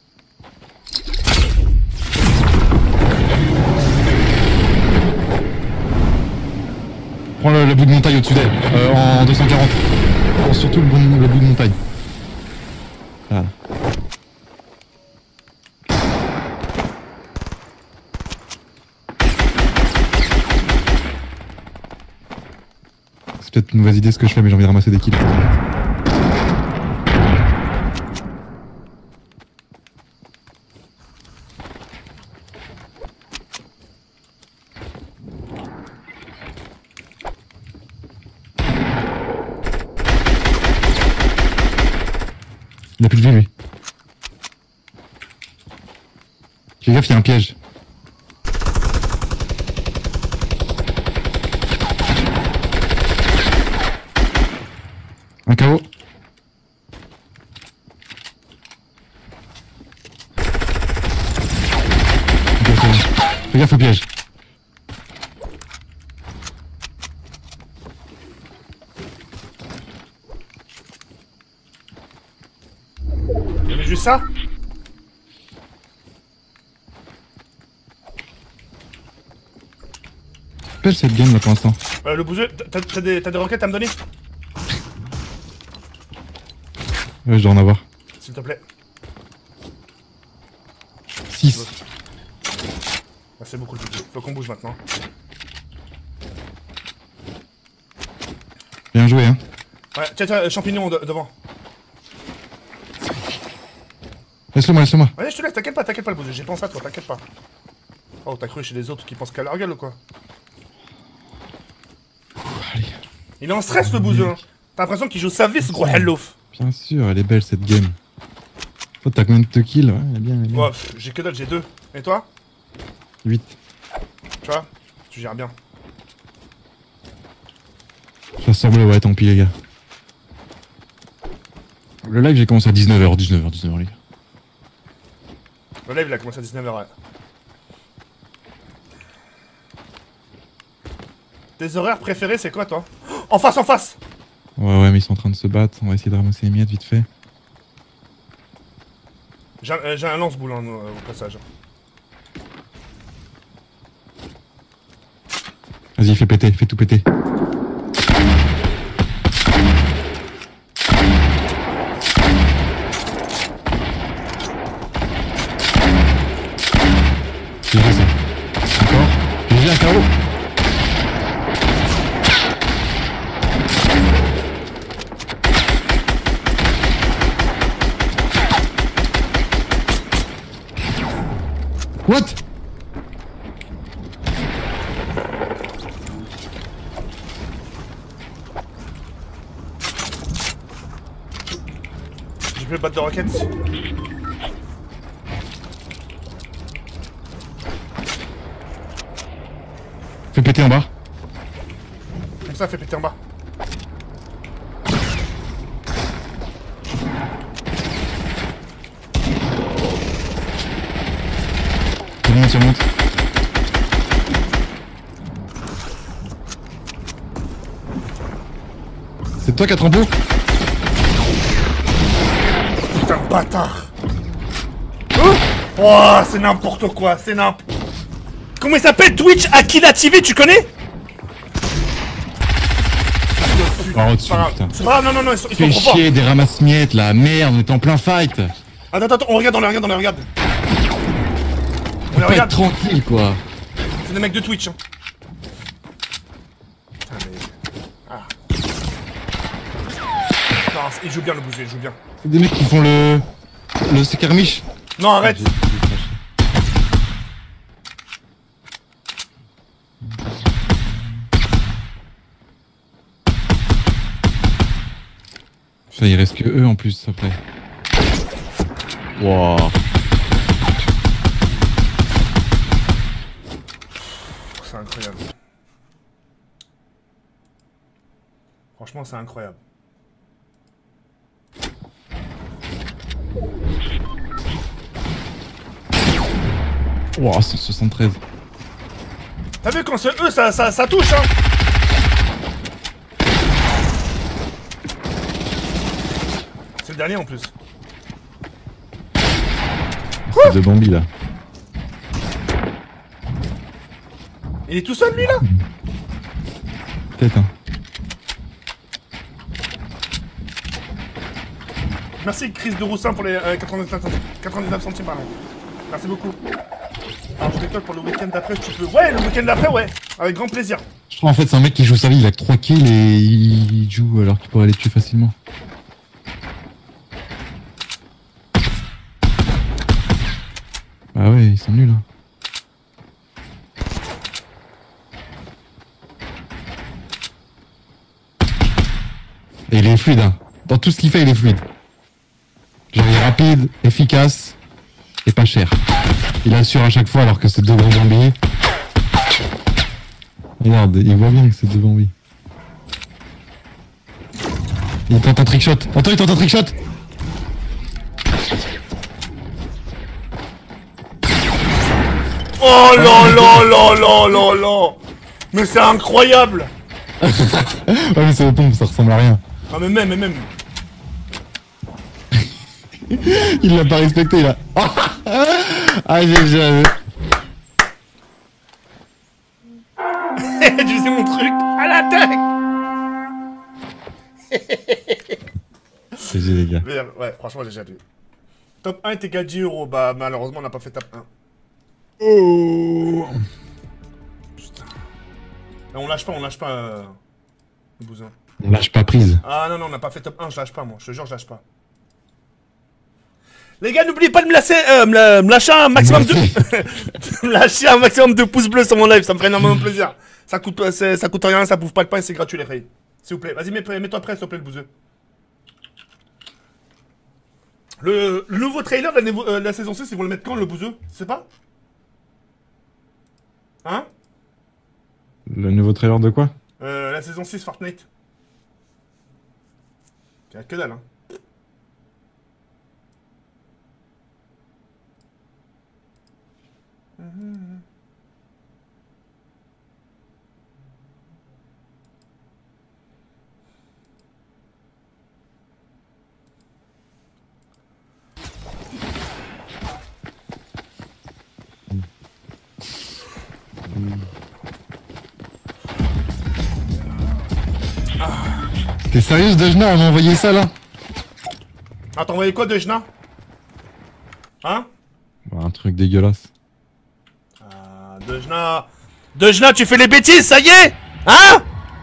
Prends le, le bout de montagne au-dessus d'elle, euh, en deux cent quarante. Prends surtout le, bon, le bout de montagne. Voilà. C'est peut-être une mauvaise idée ce que je fais, mais j'ai envie de ramasser des kills. Il a plus de vie, lui. Fais gaffe, il y a un piège. Un K O. Fais gaffe au piège. Il y avait juste ça. Pêche cette game là pour l'instant. Euh, le bouseux, t'as t'as des, t'as des roquettes à me donner? Ouais, je dois en avoir. S'il te plaît. six. Ah, c'est beaucoup le bouseux. Faut qu'on bouge maintenant. Bien joué, hein. Ouais, tiens, tiens, champignon de- devant. Laisse-le moi, laisse-le moi. Ouais, je te laisse, t'inquiète pas, t'inquiète pas le bouseux, j'ai pensé à toi, t'inquiète pas. Oh, t'as cru chez les autres qui pensent qu'à leur gueule ou quoi? Allez. Il est en stress le bouseux, hein. T'as l'impression qu'il joue sa vie ce gros hellof. Bien sûr, elle est belle cette game. Toi, t'as combien de kills? Ouais, elle est bien, elle est bien. Ouais, pff, j'ai que dalle, j'ai deux. Et toi? huit. Tu vois? Tu gères bien. Chasseur bleu, ouais, tant pis, les gars. Le live, j'ai commencé à dix-neuf heures, dix-neuf heures, dix-neuf heures, les gars. Le live il a commencé à dix-neuf heures, ouais. Tes horaires préférés, c'est quoi toi? En face, en face! Ouais, ouais, mais ils sont en train de se battre. On va essayer de ramasser les miettes vite fait. J'ai un, euh, j'ai un lance-boule hein, au au passage. Vas-y, fais péter, fais tout péter. G G ça. Encore. G G un K O. What? J'ai plus le batte de roquettes. Fais péter en bas. Comme ça, fait péter en bas. Ça monte, ça monte. C'est toi qui as trempeau? Putain, bâtard! Oh, oh c'est n'importe quoi, c'est n'importe... Comment il s'appelle Twitch Akila T V, tu connais? Oh, au-dessus, C'est pas grave, putain. c'est pas grave, non, non, non, ils sont, ils sont Fais trop forts. chier, des ramasse-miettes là, merde, on est en plein fight. Attends, attends, on regarde, on les regarde, on les regarde. On Faut les pas être regarde. tranquille quoi. C'est des mecs de Twitch. Hein. Putain, mais... Ah. Non, il joue bien le bouger, il joue bien. C'est des mecs qui font le... le skirmish. Non, arrête. Ça, il reste que eux en plus après. Wow. C'est incroyable. Franchement, c'est incroyable. Wow, c'est soixante-treize. T'as vu quand c'est eux, ça, ça, ça touche, hein. C'est le dernier en plus. C'est de Bambi là. Il est tout seul lui là. Peut-être hein. Merci Chris de Roussin pour les euh, quatre-vingt-dix-neuf centimes. quatre-vingt-dix-neuf centimes pardon. Merci beaucoup. Alors je décolle pour le week-end d'après, tu peux. Ouais, le week-end d'après, ouais. Avec grand plaisir. Je crois en fait c'est un mec qui joue sa vie, il a que trois kills et il joue alors qu'il pourrait les tuer facilement. Ah ouais, ils sont nuls hein. Et il est fluide hein. Dans tout ce qu'il fait il est fluide. Genre il est rapide, efficace et pas cher. Il assure à chaque fois alors que c'est deux gros zombies. Regarde, il voit bien que c'est deux zombies. Il tente un trickshot. Attends, il tente un trickshot. Oh là là là là là là. Mais c'est incroyable. Ouais mais c'est aux pompes, ça ressemble à rien. Ah mais même, mais même. Il l'a pas respecté là. Ah j'ai j'ai. Tu sais mon truc à l'attaque. C'est G les gars. Merde, ouais, franchement j'ai déjà vu. Top un est égal à dix euros. Bah malheureusement on n'a pas fait top un. Oh. Putain. Mais on lâche pas, on lâche pas euh... le bousin. On lâche pas prise. Ah non non on n'a pas fait top un, je lâche pas moi, je te jure je lâche pas. Les gars, n'oubliez pas de me lâcher, euh, me, la- me lâcher un maximum de... me lâcher un maximum de pouces bleus sur mon live, ça me ferait énormément plaisir. Ça coûte, euh, c'est- ça coûte rien, ça bouffe pas de pain et c'est gratuit les filles. S'il vous plaît, vas-y, mets- mets-toi prêt, s'il te plaît, le bouseux. Le, le nouveau trailer de la, névo- euh, de la saison six, ils vont le mettre quand, le bouseux? Tu sais pas? Hein? Le nouveau trailer de quoi? Euh, la saison six Fortnite. Y'a que dalle, hein. T'es sérieuse Dejna à m'envoyer ça là? Ah, t'as envoyé quoi de Jna? Hein? Bah, un truc dégueulasse. Ah, Dejna... Dejna, tu fais les bêtises, ça y est? Hein?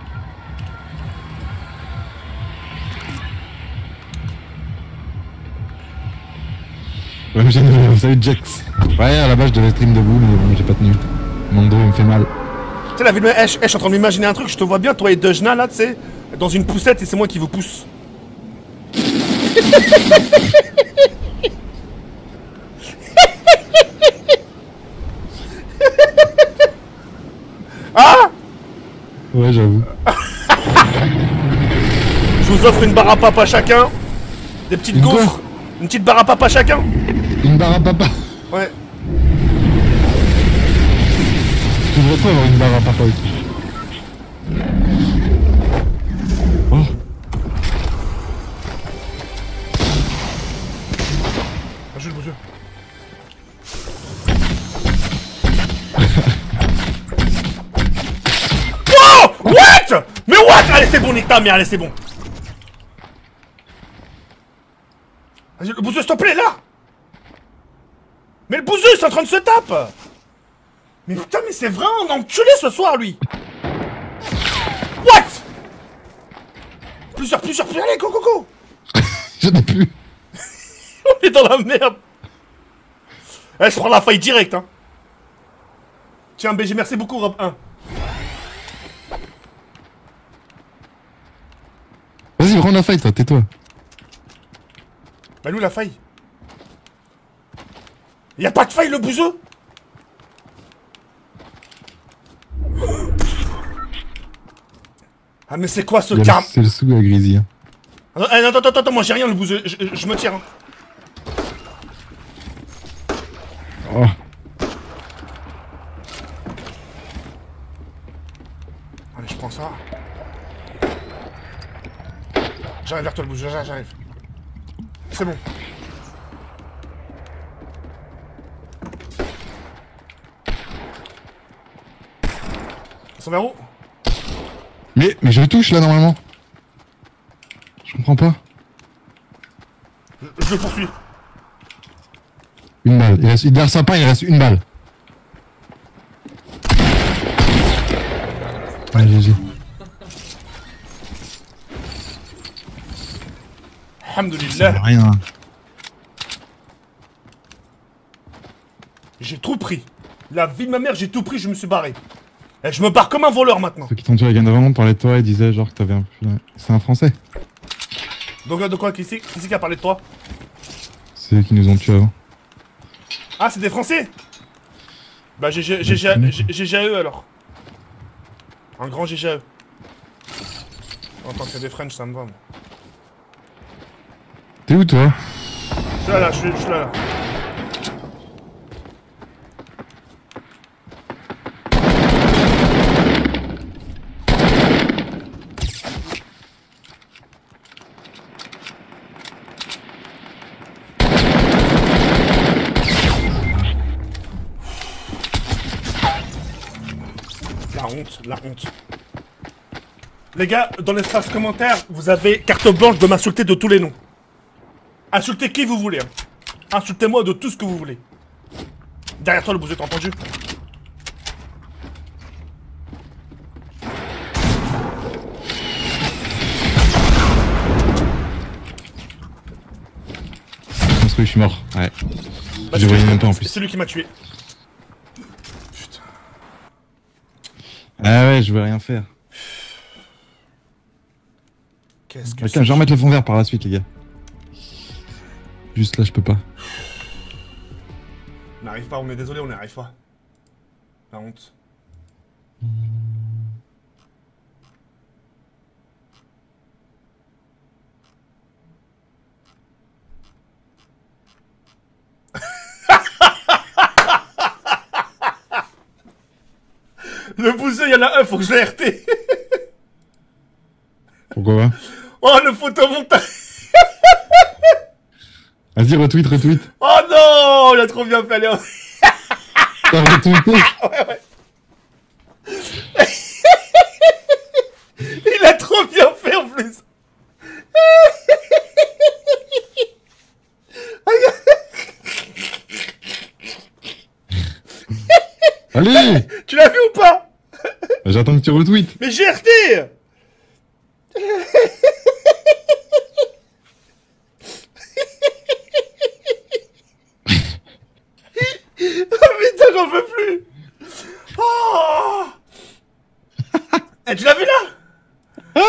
Ouais, mais j'ai salut Jax. Ouais, à la base je devais stream debout, mais bon, j'ai pas tenu. Mon dos il me fait mal. Tu sais, la vie de... Eh, je je suis en train de m'imaginer un truc, je te vois bien, toi et Dejna, là, tu sais, dans une poussette et c'est moi qui vous pousse. Ah! Ouais, j'avoue. Je vous offre une barre à papa chacun. Des petites Une gaufres. quoi? Une petite barre à papa chacun. Une barre à papa. Ouais. Je devrais trop avoir une barre à papa aussi. Oh. Ah, je le bouseux. Allez, c'est bon, nique ta mère, allez, c'est bon. Vas-y, le bouseux, s'il te plaît, là. Mais le bouseux, c'est en train de se taper. Mais putain, mais c'est vraiment un enculé ce soir, lui. What? Plusieurs, plusieurs, plusieurs, allez, go, go, go. J'en ai plus. On est dans la merde. Eh, je prends la faille direct, hein. Tiens, B G, merci beaucoup, Rob un. Vas-y, prends la faille, toi, tais-toi. Bah, nous, la faille. Y'a pas de faille, le bouseux. Ah, mais c'est quoi ce carme? C'est le sous à Grisy. Hein. Attends, attends, attends, attends, moi j'ai rien, le bouseux. Je, je, je me tire. Hein. Oh. Allez, je prends ça. J'arrive vers toi, le bouseux, j'arrive. C'est bon. Ils sont vers où? Mais, mais je le touche là normalement. Je comprends pas. Je, je le poursuis. Une balle. Il reste, derrière sa pain, il reste une balle. Ouais, G G. Alhamdoulilah. Rien. J'ai tout pris. La vie de ma mère, j'ai tout pris, je me suis barré. Et je me barre comme un voleur maintenant. Ceux qui t'ont tué avec un vraiment parlaient de toi et disaient genre que t'avais un... C'est un français. Donc de quoi? Qui c'est qui, qui a parlé de toi? C'est eux qui nous ont tués avant. Ah, c'est des français? Bah G G à eux alors. Un grand G G à eux. En tant que c'est des French, ça me va moi. T'es où toi? Je suis là là, je suis, je suis là là. La honte, la honte. Les gars, dans l'espace commentaire, vous avez carte blanche de m'insulter de tous les noms. Insultez qui vous voulez. Hein. Insultez-moi de tout ce que vous voulez. Derrière toi, le bouseux, t'as entendu? Je pense que je suis mort. Ouais. Bah, Je voyais même pas en plus. C'est lui qui m'a tué. Putain. Ah ouais, je vais rien faire. Qu'est-ce que Tiens, je vais remettre le fond vert par la suite, les gars. Juste là, je peux pas. On n'arrive pas, on est désolé, on n'y arrive pas. La honte. Le bouseux, il y en a un, faut que je l'ai R T. Pourquoi? Oh, le photomontage. Vas-y, retweet, retweet. Oh non, il a trop bien fait, allez. T'as retweeté? Ouais, ouais. Il a trop bien fait en plus. Allez! Tu l'as vu ou pas? J'attends que tu retweets. Mais j'ai R T. Oh putain, j'en peux plus. Oh. Eh, tu l'as vu là?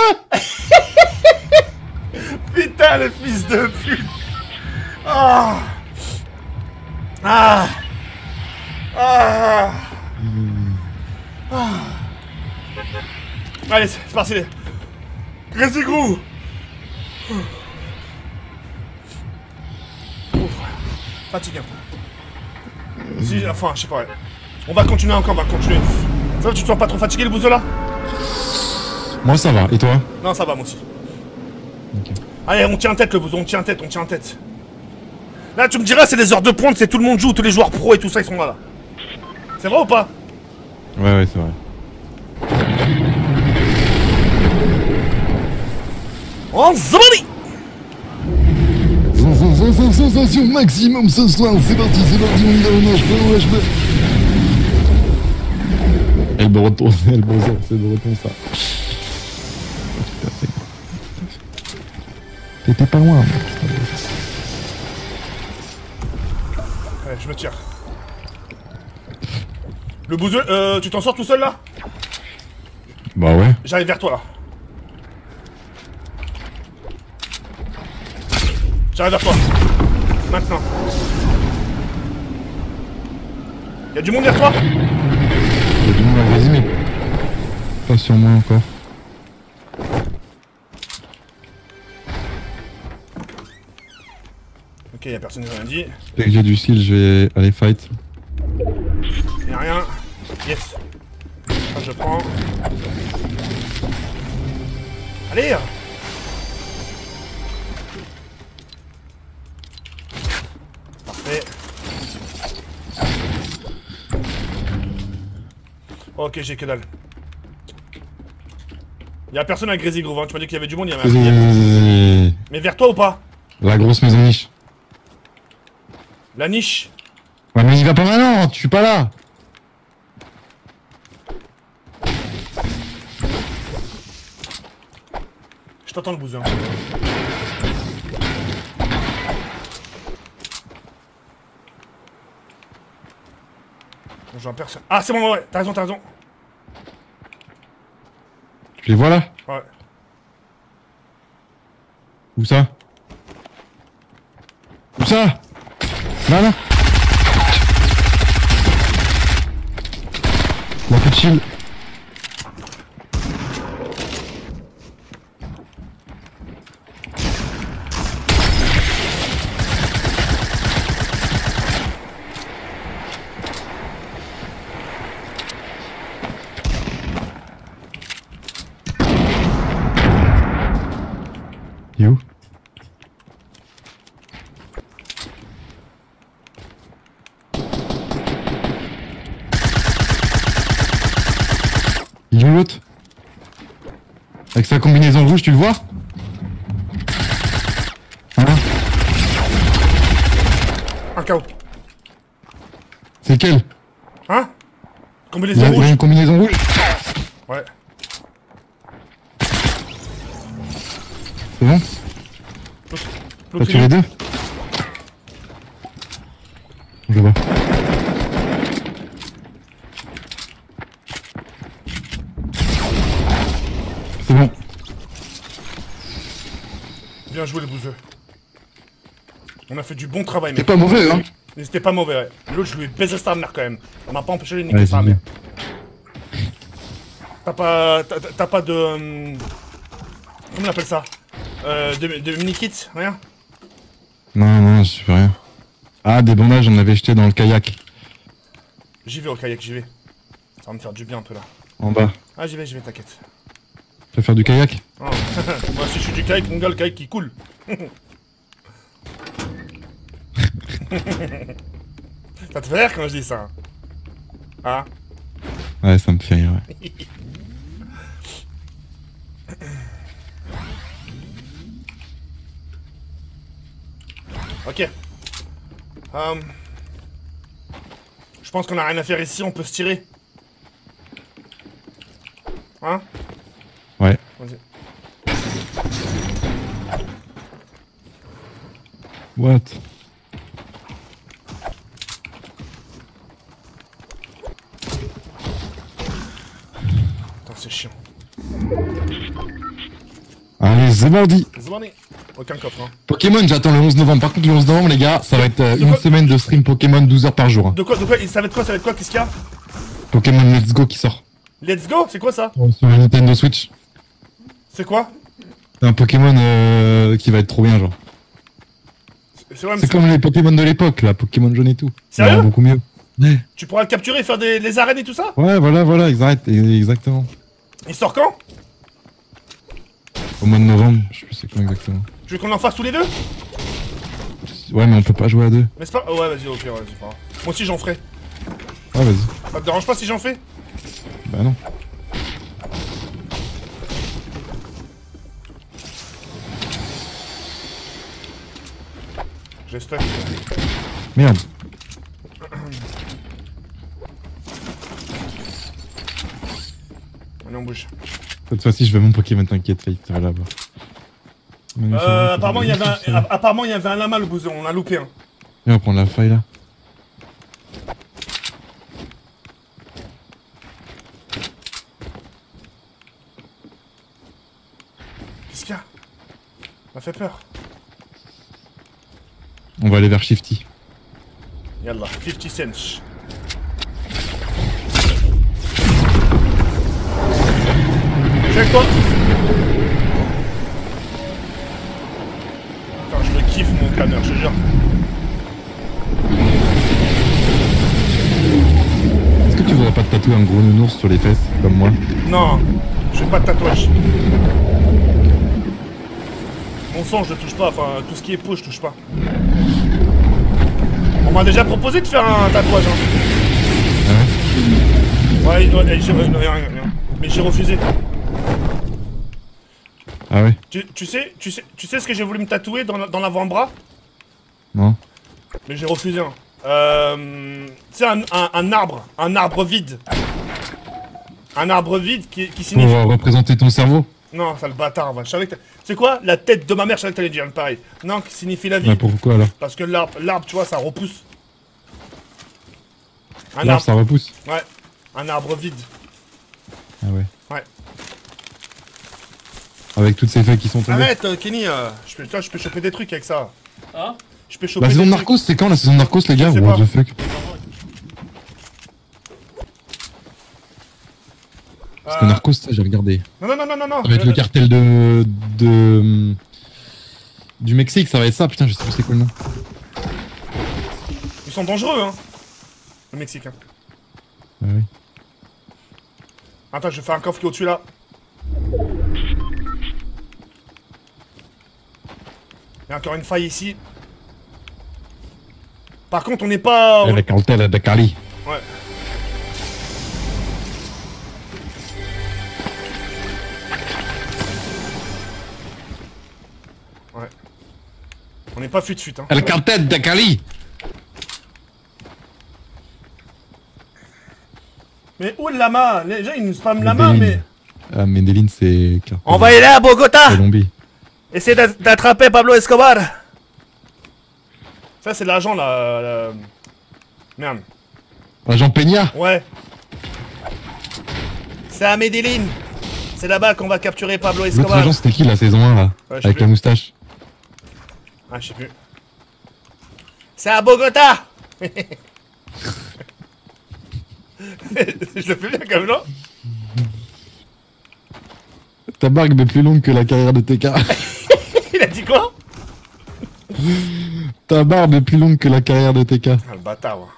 Putain, le fils de pute. Ah. Ah. Ah. Ah. Allez, c'est parti. Restez gros. Fatigué un peu. Si, enfin, je sais pas. Ouais. On va continuer encore, on va continuer. Ça va, tu te sens pas trop fatigué le bouseux là? Moi ça va, et toi? Non, ça va moi aussi. Okay. Allez, on tient tête le bouseux, on tient tête, on tient tête. Là, tu me diras, c'est les heures de pointe, c'est tout le monde joue, tous les joueurs pro et tout ça, ils sont là. là. C'est vrai ou pas? Ouais, ouais, c'est vrai. En Zamani. Sensation maximum ce soir, c'est parti, c'est parti, on y va, on nage, on nage, on nage. Elle me retourne, elle me retourne, c'est de retourner ça. Tout à fait. T'étais pas loin. Ouais, je me tire. Le bouseux, euh, tu t'en sors tout seul là? Bah ouais. J'arrive vers toi là. J'arrive vers toi. Maintenant. Y'a du monde vers toi? Y'a du monde à vas-y, mais pas sur moi encore. Ok, y'a personne qui rien dit. Dès que j'ai du skill, je vais aller fight. Y'a rien. Yes. Ça, je prends. Allez! Parfait. Ok, j'ai que dalle. Y'a personne à Grésy, gros. Hein. Tu m'as dit qu'il y avait du monde, il y avait un... Euh... Mais vers toi ou pas? La grosse maison niche. La niche. Ouais, mais il va pas maintenant, tu suis pas là. Je t'entends le bousin. Bon, je vois personne. Ah, c'est bon, ouais, t'as raison, t'as raison. Tu les vois là? Ouais. Où ça? Où ça? Là, là. Il y a plus de shield. Il est où? Il est où l'autre? Avec sa combinaison rouge, tu le vois? Hein? Un K O. C'est quel? Hein? Il y, Combinaison a, il y a rouge. une combinaison rouge? Ouais. C'est bon? L'autre, T'as l'autre, tué il les est- deux? Je le vois. C'est bon. Bien joué, le bouseux. On a fait du bon travail, T'es mec. pas mauvais, hein? Mais c'était pas mauvais, ouais. L'autre, je lui ai baisé sa mère quand même. On m'a pas empêché de niquer Ouais, sa j'ai mère. vu. T'as pas. T'as t'as pas de. hum, Comment on appelle ça? Euh. De, de mini-kit? Rien? Non, non, je fais rien. Ah, des bandages, on avait jeté dans le kayak. J'y vais au kayak, j'y vais. Ça va me faire du bien un peu là. En bas. Ah, j'y vais, j'y vais, t'inquiète. Tu vas faire du kayak? Oh. Moi, si je suis du kayak, mon gars, le kayak qui coule. Ça te fait rire quand je dis ça? Hein? Ouais, ça me fait rire, ouais. Ok. Hum. Je pense qu'on a rien à faire ici, on peut se tirer. Hein? Ouais. Vas-y. What? Putain, c'est chiant. Allez, c'est mardi. Zwané. Aucun coffre, hein. Pokémon, j'attends le onze novembre. Par contre, le onze novembre, les gars, ça va être euh, De une quoi semaine de stream Pokémon douze heures par jour. Hein. De quoi, de quoi? Ça va être quoi? Ça va être quoi? Qu'est-ce qu'il y a? Pokémon Let's Go qui sort. Let's go? C'est quoi ça? Sur la Nintendo Switch. C'est quoi? C'est un Pokémon euh, qui va être trop bien, genre. C'est ouais, mais C'est comme les Pokémon de l'époque, là, Pokémon jaune et tout. Sérieux? Ça va beaucoup mieux. Ouais, Tu pourras le capturer et faire des les arènes et tout ça? ouais, voilà, voilà, exact, exactement. Il sort quand? Au mois de novembre, je sais plus c'est quand exactement. Tu veux qu'on en fasse tous les deux? Ouais, mais on peut pas jouer à deux. Mais c'est pas... Oh, ouais, vas-y, ok, ouais, c'est pas grave. Moi aussi, j'en ferai. Ouais, vas-y. Ça te dérange pas si j'en fais? Bah non. J'ai stuck. Merde. Allez, on bouge. Cette fois-ci, je vais mon Pokémon, t'inquiète, Faye, tu là-bas. Euh, apparemment, il y avait un, apparemment, il y avait un lama, le bouson, on l'a loupé, hein. Viens, on prend la faille, là. Qu'est-ce qu'il y a? Ça fait peur. On va aller vers Shifty. Yallah, cinquante cents. Check toi. Putain, je le kiffe mon canneur, je te jure. Est-ce que tu voudrais pas te tatouer un gros nounours sur les fesses, comme moi? Non, je fais pas de tatouage. Mon sang, je le touche pas, enfin, tout ce qui est peau, je touche pas. On m'a déjà proposé de faire un tatouage, hein. Ah ouais? Ouais, ouais, j'ai... Rien, rien, rien. Mais j'ai refusé. Ah ouais? Tu, tu sais, tu sais, tu sais ce que j'ai voulu me tatouer dans, la- dans l'avant-bras? Non? Mais j'ai refusé, hein. Euh... C'est un, un, un arbre, un arbre vide. Un arbre vide qui, qui Pour signifie... euh, représenter ton cerveau? Non, ça le bâtard, va. Je savais que... C'est quoi? La tête de ma mère, je savais que t'allais dire pareil. Non, qui signifie la vie. Bah pourquoi alors? Parce que l'arbre, l'arbre, tu vois, ça repousse. Un L'arbre, arbre, ça repousse? ouais. Un arbre vide. Ah ouais. Ouais. Avec toutes ces feuilles qui sont tombées. Arrête, euh, Kenny, euh, je peux, tu vois, je peux choper des trucs avec ça. Hein? Je peux choper La saison des de trucs. Narcos, c'est quand la saison de Narcos, les gars? Je sais What pas. the fuck? Parce que Euh, Narcos, ça, j'ai regardé. Non, non, non, non, non, non. Ça va être euh, le cartel de... de... du Mexique, ça va être ça, putain, je sais plus c'est quoi le nom. Ils sont dangereux, hein. Le Mexicain. Ah oui. Attends, je vais faire un coffre qui est au-dessus là. Il y a encore une faille ici. Par contre, on n'est pas... Et le cartel de Cali. Ouais. Ouais. On n'est pas fut-fut, hein. Le cartel de Cali. Mais où le lama? Les gens, ils nous spamment lama, Medellin. mais... Ah, Medellin, c'est... cartel On va y aller à Bogota! Colombie. Essaye d'a- d'attraper Pablo Escobar! Ça, c'est l'agent, là... là. Merde. Agent Peña. Ouais. C'est à Medellin. C'est là-bas qu'on va capturer Pablo L'autre Escobar. agent, c'était qui, la saison un, là? Ouais, je sais Avec plus. la moustache. Ah, je sais plus. C'est à Bogota. Je le fais bien comme non? Ta barbe est plus longue que la carrière de T K. Il a dit quoi? Ta barbe est plus longue que la carrière de T K. Ah, le bâtard, ouais.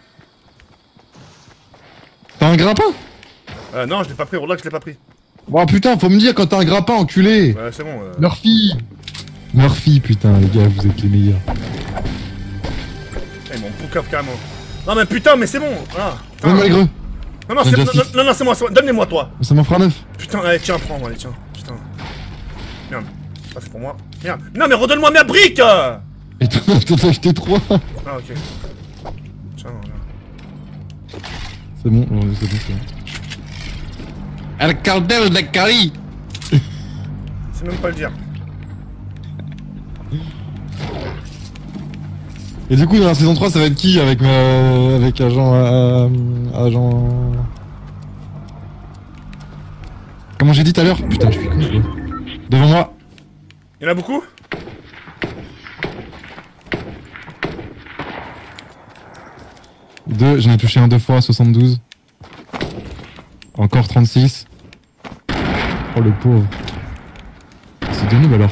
T'as un grappin? Euh, non, je l'ai pas pris, Rolex, je l'ai pas pris. Oh putain, faut me dire quand t'as un grappin, enculé. Ouais, c'est bon. Euh... Murphy. Murphy, putain, les gars, vous êtes les meilleurs. Ils m'ont boucave carrément. Non, mais putain, mais c'est bon. Ah, putain. Ouais, malgré. Non, non, J'en ai c'est déjà non, six. non, non, c'est moi, c'est moi. Donne-les-moi, toi. Ça m'en fera neuf. Putain, allez, tiens, prends, allez, tiens. Putain. Merde. Ça, c'est pour moi. Merde. Non, mais redonne-moi ma brique. Ah, Et t'en as acheté trois. ok. Tiens, non, là. C'est bon, ouais, c'est bon, c'est bon. El cartel de Cali. C'est même pas le dire. Et du coup, dans la saison trois, ça va être qui avec euh, avec agent euh, agent comment j'ai dit tout à l'heure? Putain, je suis con. quoi. Devant moi. Il y en a beaucoup? Deux, j'en ai touché un deux fois, soixante-douze. Encore trente-six. Oh le pauvre. C'est de nous alors.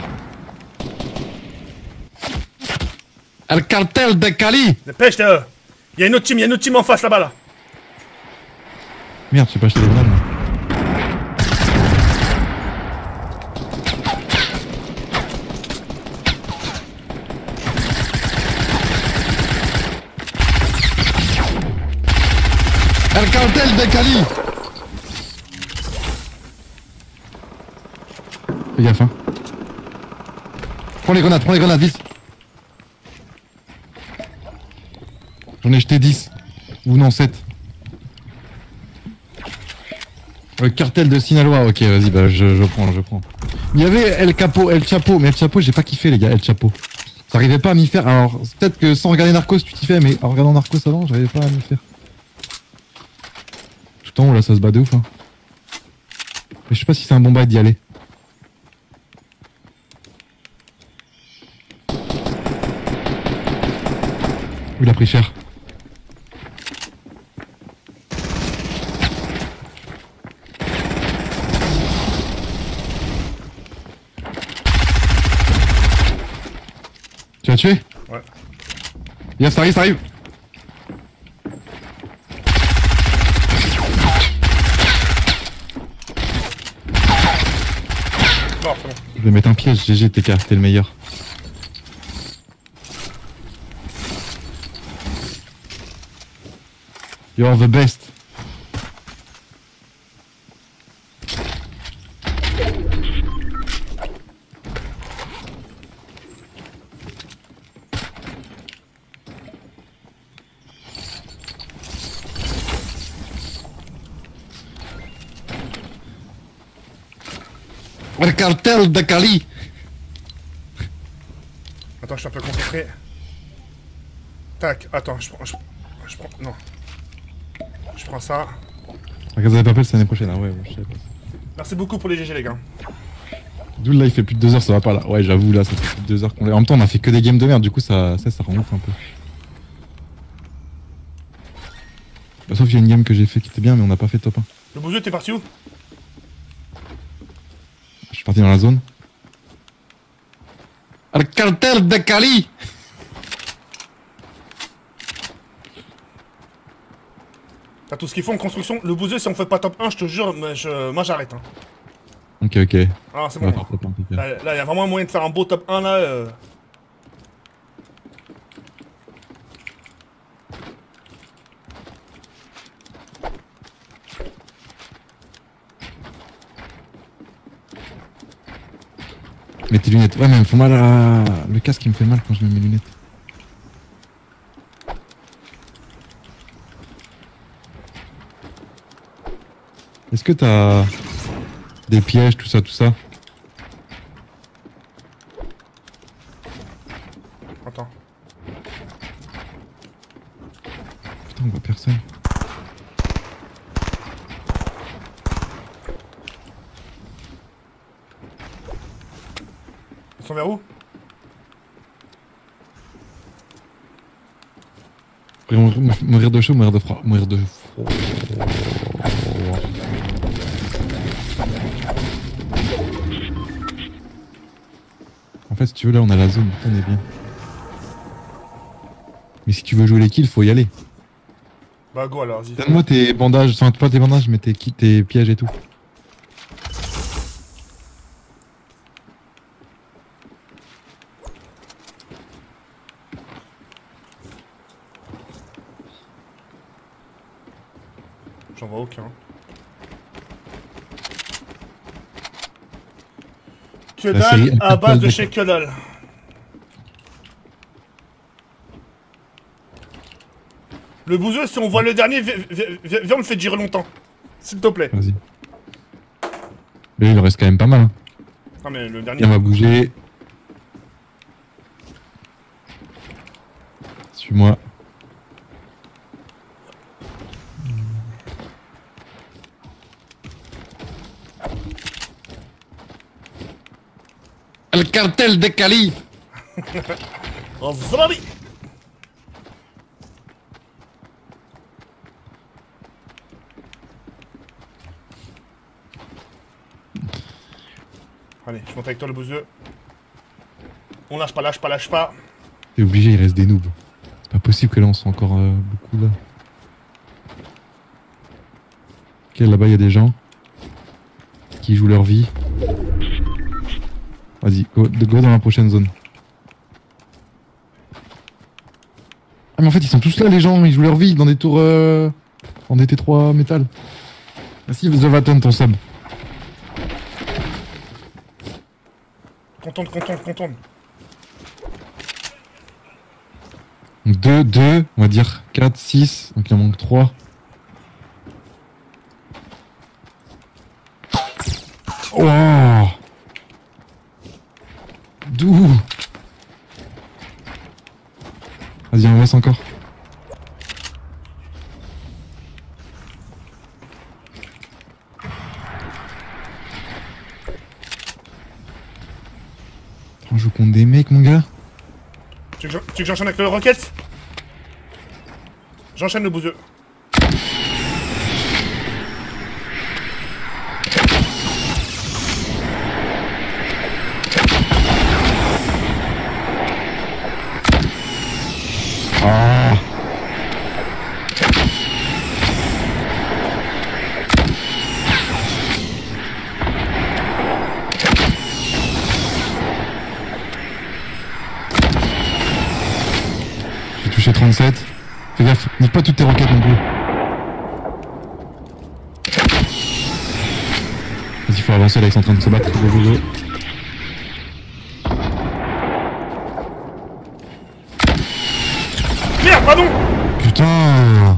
El cartel de Cali. Dépêche, là. Il y a une autre team, il y a une autre team en face là-bas, là. Merde, j'ai pas acheté les grenades. moi. El cartel de Cali. Fais gaffe, hein. Prends les grenades, prends les grenades, vite. J'en ai jeté dix. Ou non, sept. Le cartel de Sinaloa, ok, vas-y, bah je, je prends, je prends. Il y avait El Capo, El Chapo, mais El Chapo, j'ai pas kiffé, les gars, El Chapo. J'arrivais pas à m'y faire. Alors, peut-être que sans regarder Narcos, tu t'y fais, mais en regardant Narcos avant, j'arrivais pas à m'y faire. Tout en haut, là, ça se bat de ouf, hein. Mais je sais pas si c'est un bon bail d'y aller. Il a pris cher. Tu l'as tué? Ouais. Yes, ça arrive, ça arrive. Non, c'est bon. Je vais mettre un piège, G G T K, t'es le meilleur. You're the best. Le cartel de Cali. Attends, je suis un peu concentré. Tac, attends, je prends... Je, je prends... Non. Je prends ça. Regarde, vous avez pas fait l'année prochaine, hein, ouais, je sais pas. Merci beaucoup pour les G G, les gars. D'où là, il fait plus de deux heures, ça va pas là. Ouais, j'avoue, là, ça fait plus de deux heures qu'on est. En même temps, on a fait que des games de merde, du coup, ça, ça, ça rend ouf un peu. Bah, sauf qu'il y a une game que j'ai fait qui était bien, mais on n'a pas fait top un. Le bouseux, t'es parti où? Je suis parti dans la zone. Le cartel de Cali. T'as tout ce qu'il faut en construction. Le bouseux, si on fait pas top un, je te jure, mais je... moi j'arrête. Hein. Ok, ok. Ah, c'est On va bon. faire top un, en tout cas. Là, là, y a vraiment moyen de faire un beau top un, là. Euh... Mets tes lunettes. Ouais, mais il me faut mal à... Le casque, il me fait mal quand je mets mes lunettes. Est-ce que t'as... des pièges, tout ça, tout ça? Attends. Putain, on voit personne. Ils sont vers où? Mourir de chaud, mourir de froid. Mourir de froid. En fait, si tu veux, là, on a la zone. On est bien. Mais si tu veux jouer les kills, faut y aller. Bah, go alors, vas-y. Donne-moi tes bandages. Enfin, pas tes bandages, mais tes, tes pièges et tout. J'en vois aucun. Que La dalle série à base de Apple chez que dalle. Le bouseux, si on voit le dernier, vi- vi- vi- viens, on le fait durer longtemps. S'il te plaît. Vas-y. Mais il en reste quand même pas mal. Hein. Non mais le dernier... Viens, on va bouger. Suis-moi. Le cartel de Cali. Oh, zrali. Allez, je monte avec toi le bouseux. On lâche pas, lâche pas, lâche pas. T'es obligé, il reste des noobs. C'est pas possible que là on soit encore euh, beaucoup là. Ok, là-bas il y a des gens qui jouent leur vie. Vas-y, go, go dans la prochaine zone. Ah mais en fait ils sont tous là les gens, ils jouent leur vie dans des tours... Euh, en D T trois métal. Merci The Vaton ton sub. Contourne, contourne, contourne. Donc deux, deux, on va dire quatre, six, donc il en manque trois. Oh! D'où? Vas-y, on laisse encore. On joue contre des mecs, mon gars. Tu veux que j'en- tu veux que j'enchaîne avec le rocket? J'enchaîne le bouseux. Ah! J'ai touché trente-sept. Fais gaffe, nique pas toutes tes roquettes non plus. Vas-y, faut avancer là, ils sont en train de se battre. Go, go, go. Merde, pardon! Putain!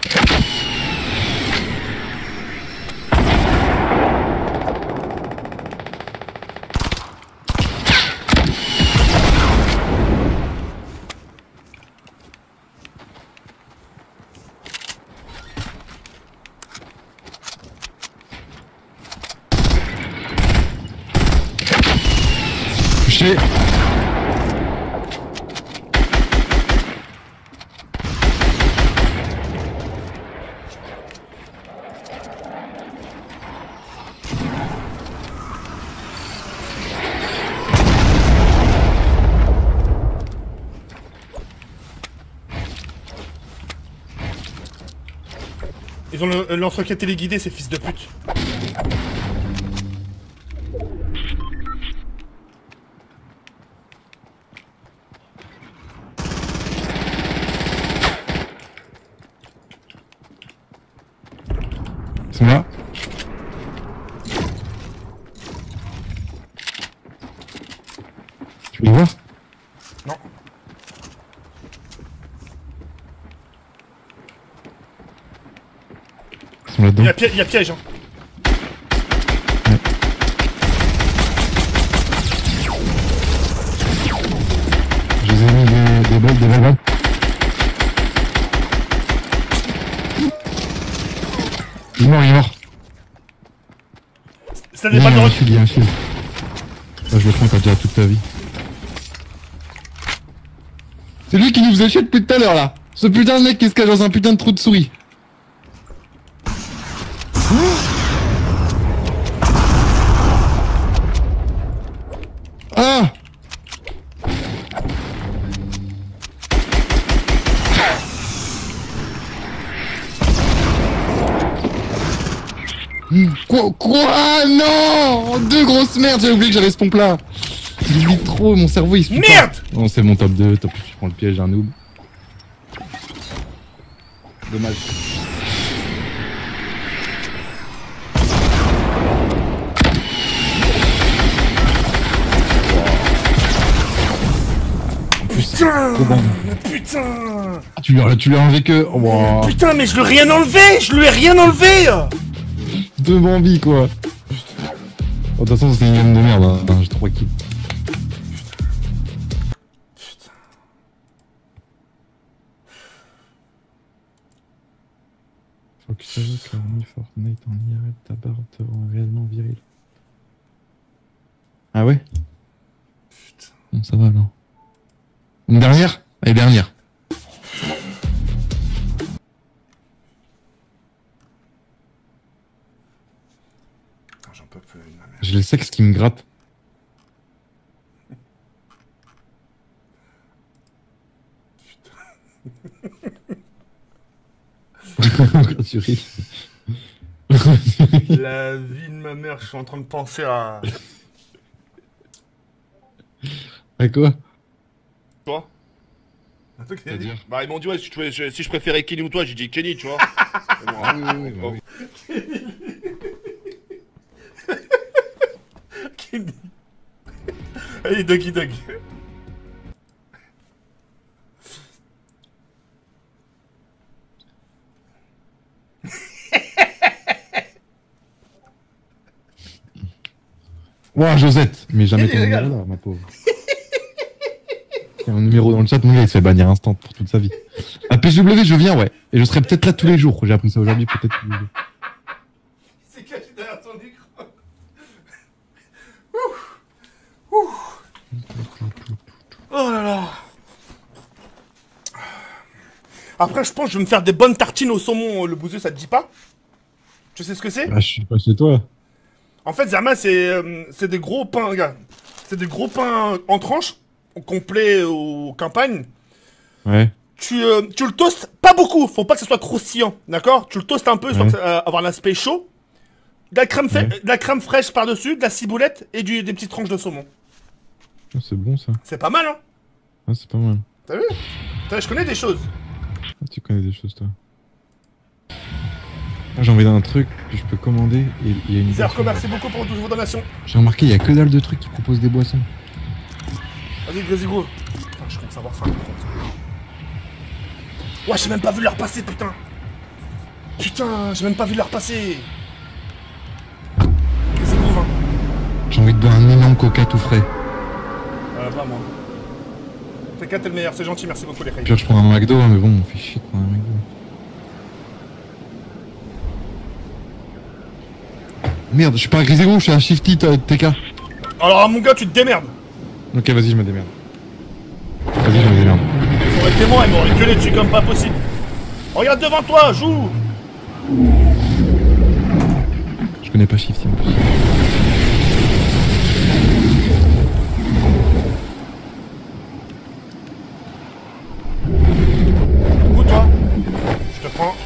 Touché! Ils ont le le lance-roquette téléguidé, ces fils de pute. Ils sont là? Tu les vois? Non. Ils sont là-dedans. Il y a piège, il y a piège, hein. Je les ai mis des, des balles, des balles, balles. Il est mort, il est mort. C'était des Non, balles il de y a un roquette. fil, il y a un fil. Là, je le prends, t'as déjà toute ta vie. C'est lui qui nous faisait chier depuis tout à l'heure là. Ce putain de mec qui se cache dans un putain de trou de souris. Ah! Quoi? Quoi? Non! Deux grosses merdes, j'avais oublié que j'avais ce pompe là. J'oublie trop, mon cerveau il se suit pas. Merde! Non, c'est mon top deux, top, je prends le piège d'un noob. Dommage. Putain! Trop bon. Mais putain! Ah, tu lui as, tu lui as enlevé que. Oh, wow. Putain, mais je lui ai rien enlevé! Je lui ai rien enlevé! Deux Bambi quoi. Oh, de toute façon, c'est une game de merde, hein. J'ai trois kills. Faut que tu saches que hormis Fortnite en I R L, ta barre te rend réellement viril. Ah ouais? Bon, ça va alors. Une dernière? Allez, dernière. J'en peux plus, ma mère. J'ai le sexe qui me gratte. Pourquoi tu ris? La vie de ma mère, je suis en train de penser à... À quoi? Toi? Un truc, C'est-à-dire? Bah, ils m'ont dit, ouais, si je, je- si je préférais Kenny ou toi, j'ai dit Kenny, tu vois. Ah oui, oui, oui, bah oui. Kenny. Allez, Doggy Dog. Ouah, Josette. Mais jamais ton Il numéro régale. là, ma pauvre. Il y a un numéro dans le chat, mon gars, il se fait bannir instant pour toute sa vie. À P W, je viens, ouais. Et je serai peut-être là tous les jours. J'ai appris ça aujourd'hui, peut-être tous les jours. Il s'est caché derrière ton écran. Ouh. Ouh. Oh là là. Après, je pense que je vais me faire des bonnes tartines au saumon, le bouseux, ça te dit pas? Tu sais ce que c'est? Ah, je suis pas chez toi. En fait, Zerma, c'est euh, c'est des gros pains, regarde. C'est des gros pains en tranches, complets aux campagnes. Ouais. Tu, euh, tu le toastes pas beaucoup, faut pas que ce soit croustillant, d'accord? Tu le toastes un peu, Ouais. histoire que ça- euh, avoir l'aspect chaud. De la crème, fa- Ouais. de la crème fraîche par-dessus, de la ciboulette et du- des petites tranches de saumon. Oh, c'est bon ça. C'est pas mal, hein? Ah, c'est pas mal. T'as vu? T'as- Je connais des choses. Ah, tu connais des choses, toi. Ah, j'ai envoyé un truc que je peux commander et il y a une. Zerko, merci beaucoup pour toutes vos donations. J'ai remarqué, il y a que dalle de trucs qui proposent des boissons. Vas-y, vas-y, go. Putain, je commence à avoir faim, par contre. Ouais, j'ai même pas vu leur passer, putain. Putain, j'ai même pas vu leur passer. Vas-y, go, hein. J'ai envie de boire un énorme coca tout frais. Euh, pas moi. T K, t'es le meilleur, c'est gentil, merci beaucoup, les Puis frères. là, je prends un McDo, hein, mais bon, on fait chier de prendre un McDo. Merde, je suis pas un Grisego, je suis un Shifty T K. Alors, mon gars, tu te démerdes. Ok, vas-y, je me démerde. Vas-y, je me démerde. Ils auraient été moi, ils m'auraient gueulé dessus comme pas possible. Regarde devant toi, joue. Je connais pas Shifty en plus. Où toi? Je te prends.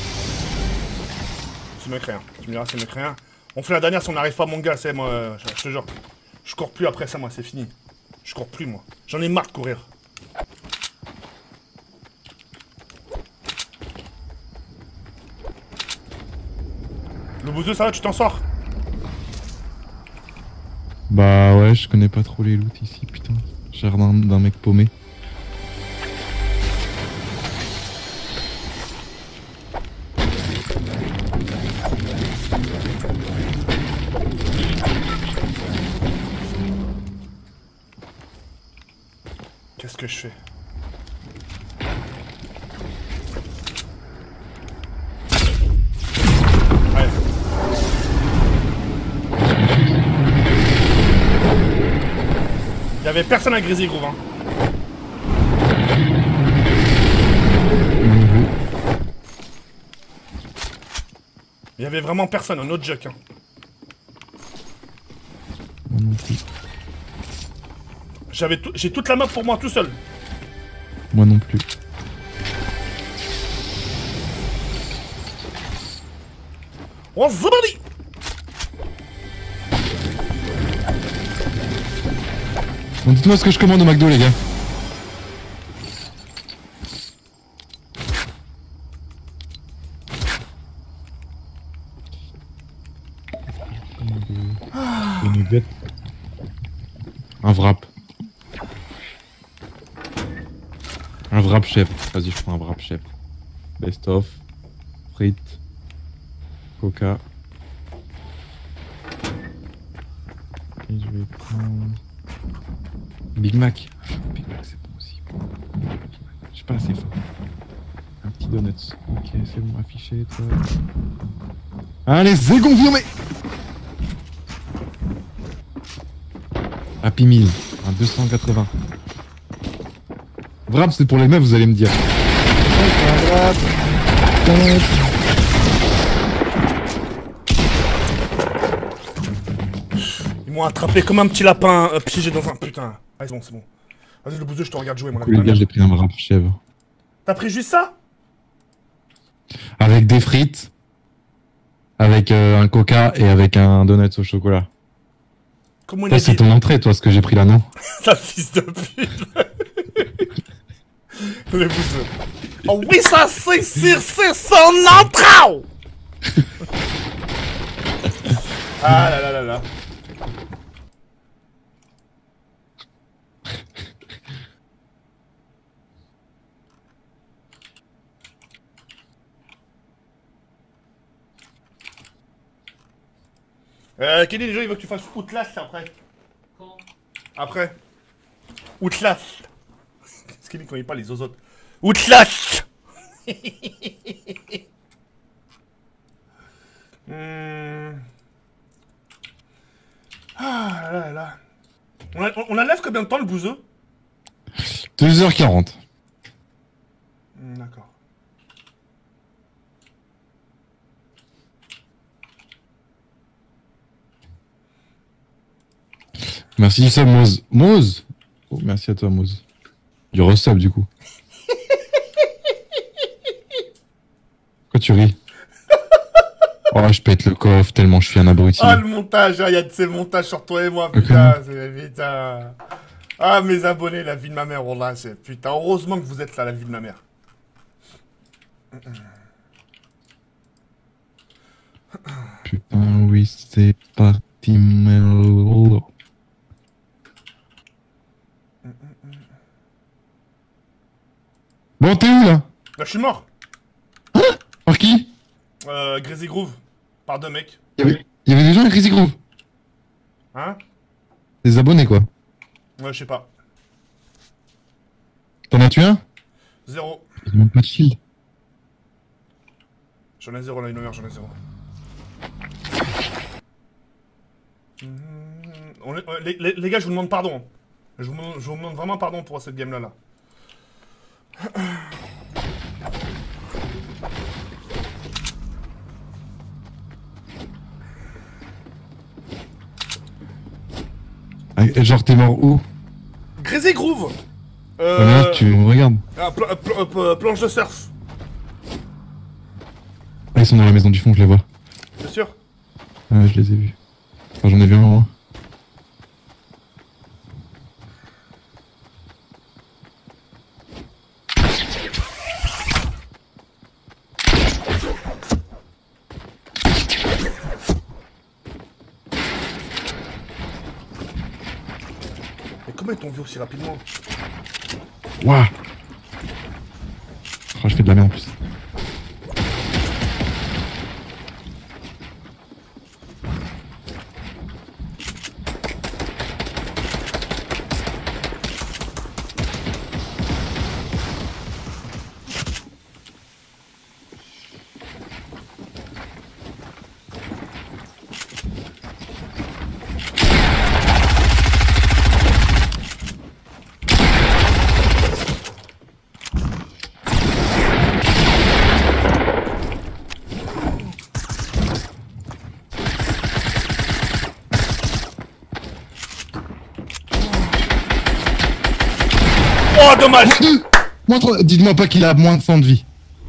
C'est mieux que rien. Tu me diras, c'est mieux que rien. On fait la dernière si on n'arrive pas, mon gars, c'est moi, euh, je, je te jure. Je cours plus après ça, moi, c'est fini. Je cours plus, moi. J'en ai marre de courir. Le bouseux, ça va, tu t'en sors? Bah ouais, je connais pas trop les loots ici, putain. J'ai l'air d'un d'un mec paumé. Qu'est-ce que je fais? Ouais. Y'avait personne à griser, gros, hein. Mon niveau. Y'avait vraiment personne, un autre juck, hein. Moi non plus. J'avais tout- j'ai toute la map pour moi tout seul. Moi non plus. On se zabali. Bon, dites-moi ce que je commande au McDo, les gars. Des nuggets. Un wrap. Un wrap chef. Vas-y, je prends un wrap chef. Best of. Frites. Coca. Et je vais prendre... Big Mac. Big Mac, c'est bon aussi. J'ai pas assez faim. Un petit donuts. Ok, c'est bon, affiché, toi. Allez, c'est confirmé. Happy Meal, un deux cent quatre-vingts. Wrap, c'est pour les meufs, vous allez me dire. Ils m'ont attrapé comme un petit lapin euh, piégé dans un putain. Ah, c'est bon, c'est bon. Vas-y, le bouseux, je te regarde jouer, mon Les gars, j'ai pris un wrap chèvre. T'as pris juste ça? Avec des frites, avec euh, un coca et avec un donut au chocolat. Comment il Toi, a c'est dit? ton entrée, toi, ce que j'ai pris là, non? Ça, fils de pute. Le bouseux. Oh oui, ça, c'est c'est c'est son entrée. Ah là là là là. Euh, Kelly, déjà, il veut que tu fasses Outlast après. Quand? Après. Outlast. C'est Kelly quand il parle les autres. Outlast. hmm. Ah là là là. On a, on a lève combien de temps le bouseux? deux heures quarante. Hmm, D'accord. Merci sub Moz. Moz oh, merci à toi Moz. Du resub du coup. Pourquoi tu ris? Oh je pète le coffre tellement je suis un abruti. Ah le montage, il y a de ces montages sur toi et moi, putain, c'est putain. Ah mes abonnés, la vie de ma mère, oh là, c'est putain, heureusement que vous êtes là, la vie de ma mère. Putain oui c'est parti. Bon t'es où là? Là, je suis mort. Par qui? Euh, Greasy Groove. Par deux mecs. Il y avait, il y avait des gens à Crazy Groove. Hein? Des abonnés quoi. Ouais, je sais pas. T'en as tué un? Zéro. Il y a même pas de shield. J'en ai zéro là, une heure, j'en ai zéro. On est- euh, les, les- les gars, je vous demande pardon. Je vous, demande- je vous demande vraiment pardon pour cette game là là. Ah, genre t'es mort où? Greasy Groove. Ouais, Euh... mais là, tu me regardes. ah, pla- pla- pla- planche de surf. Ah, ils sont dans la maison du fond, je les vois. Bien sûr. Ah, je les ai vus. Enfin, j'en ai vu un moi. Mais comment ils t'ont vu aussi rapidement? Waouh. Oh, je fais de la merde en plus. Oh, dommage! Moins deux. Moins trois. Dites-moi pas qu'il a moins de cent de vie.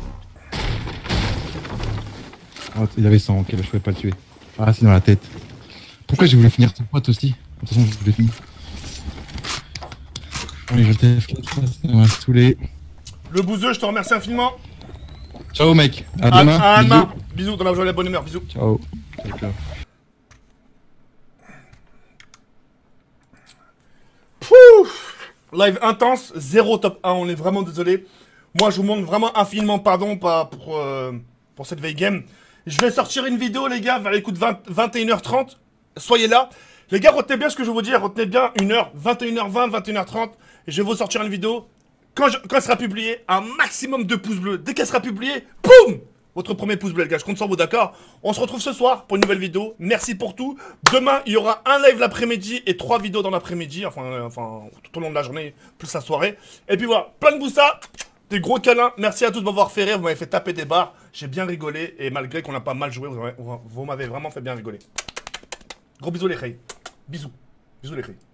Oh, il avait cent, ok, bah, je pouvais pas le tuer. Ah, c'est dans la tête. Pourquoi j'ai voulu finir ton pote aussi? De toute façon, je l'ai fini. Allez, je le F quatre, ça m'a saoulé. Le bouseux, je te remercie infiniment. Ciao, mec. À À, demain. à Bisous. demain. Bisous, dans la joie et la bonne humeur, bisous. Ciao. Ciao, ciao. Pouf! Live intense, zéro top un, on est vraiment désolé. Moi, je vous demande vraiment infiniment pardon pas pour, euh, pour cette veille game. Je vais sortir une vidéo, les gars, vers les coups de vingt, vingt et une heures trente. Soyez là. Les gars, retenez bien ce que je vais vous dire. Retenez bien une heure, vingt et une heures vingt, vingt et une heures trente. Et je vais vous sortir une vidéo. Quand, je- quand elle sera publiée, un maximum de pouces bleus. Dès qu'elle sera publiée, boum! Votre premier pouce bleu, les gars. Je compte sur vous, d'accord? On se retrouve ce soir pour une nouvelle vidéo. Merci pour tout. Demain, il y aura un live l'après-midi et trois vidéos dans l'après-midi. Enfin, euh, enfin, tout au long de la journée, plus la soirée. Et puis voilà, plein de boussas. Des gros câlins. Merci à tous de m'avoir fait rire. Vous m'avez fait taper des barres. J'ai bien rigolé. Et malgré qu'on n'a pas mal joué, vous m'avez- vous m'avez vraiment fait bien rigoler. Gros bisous, les reilles. Bisous. Bisous, les reilles.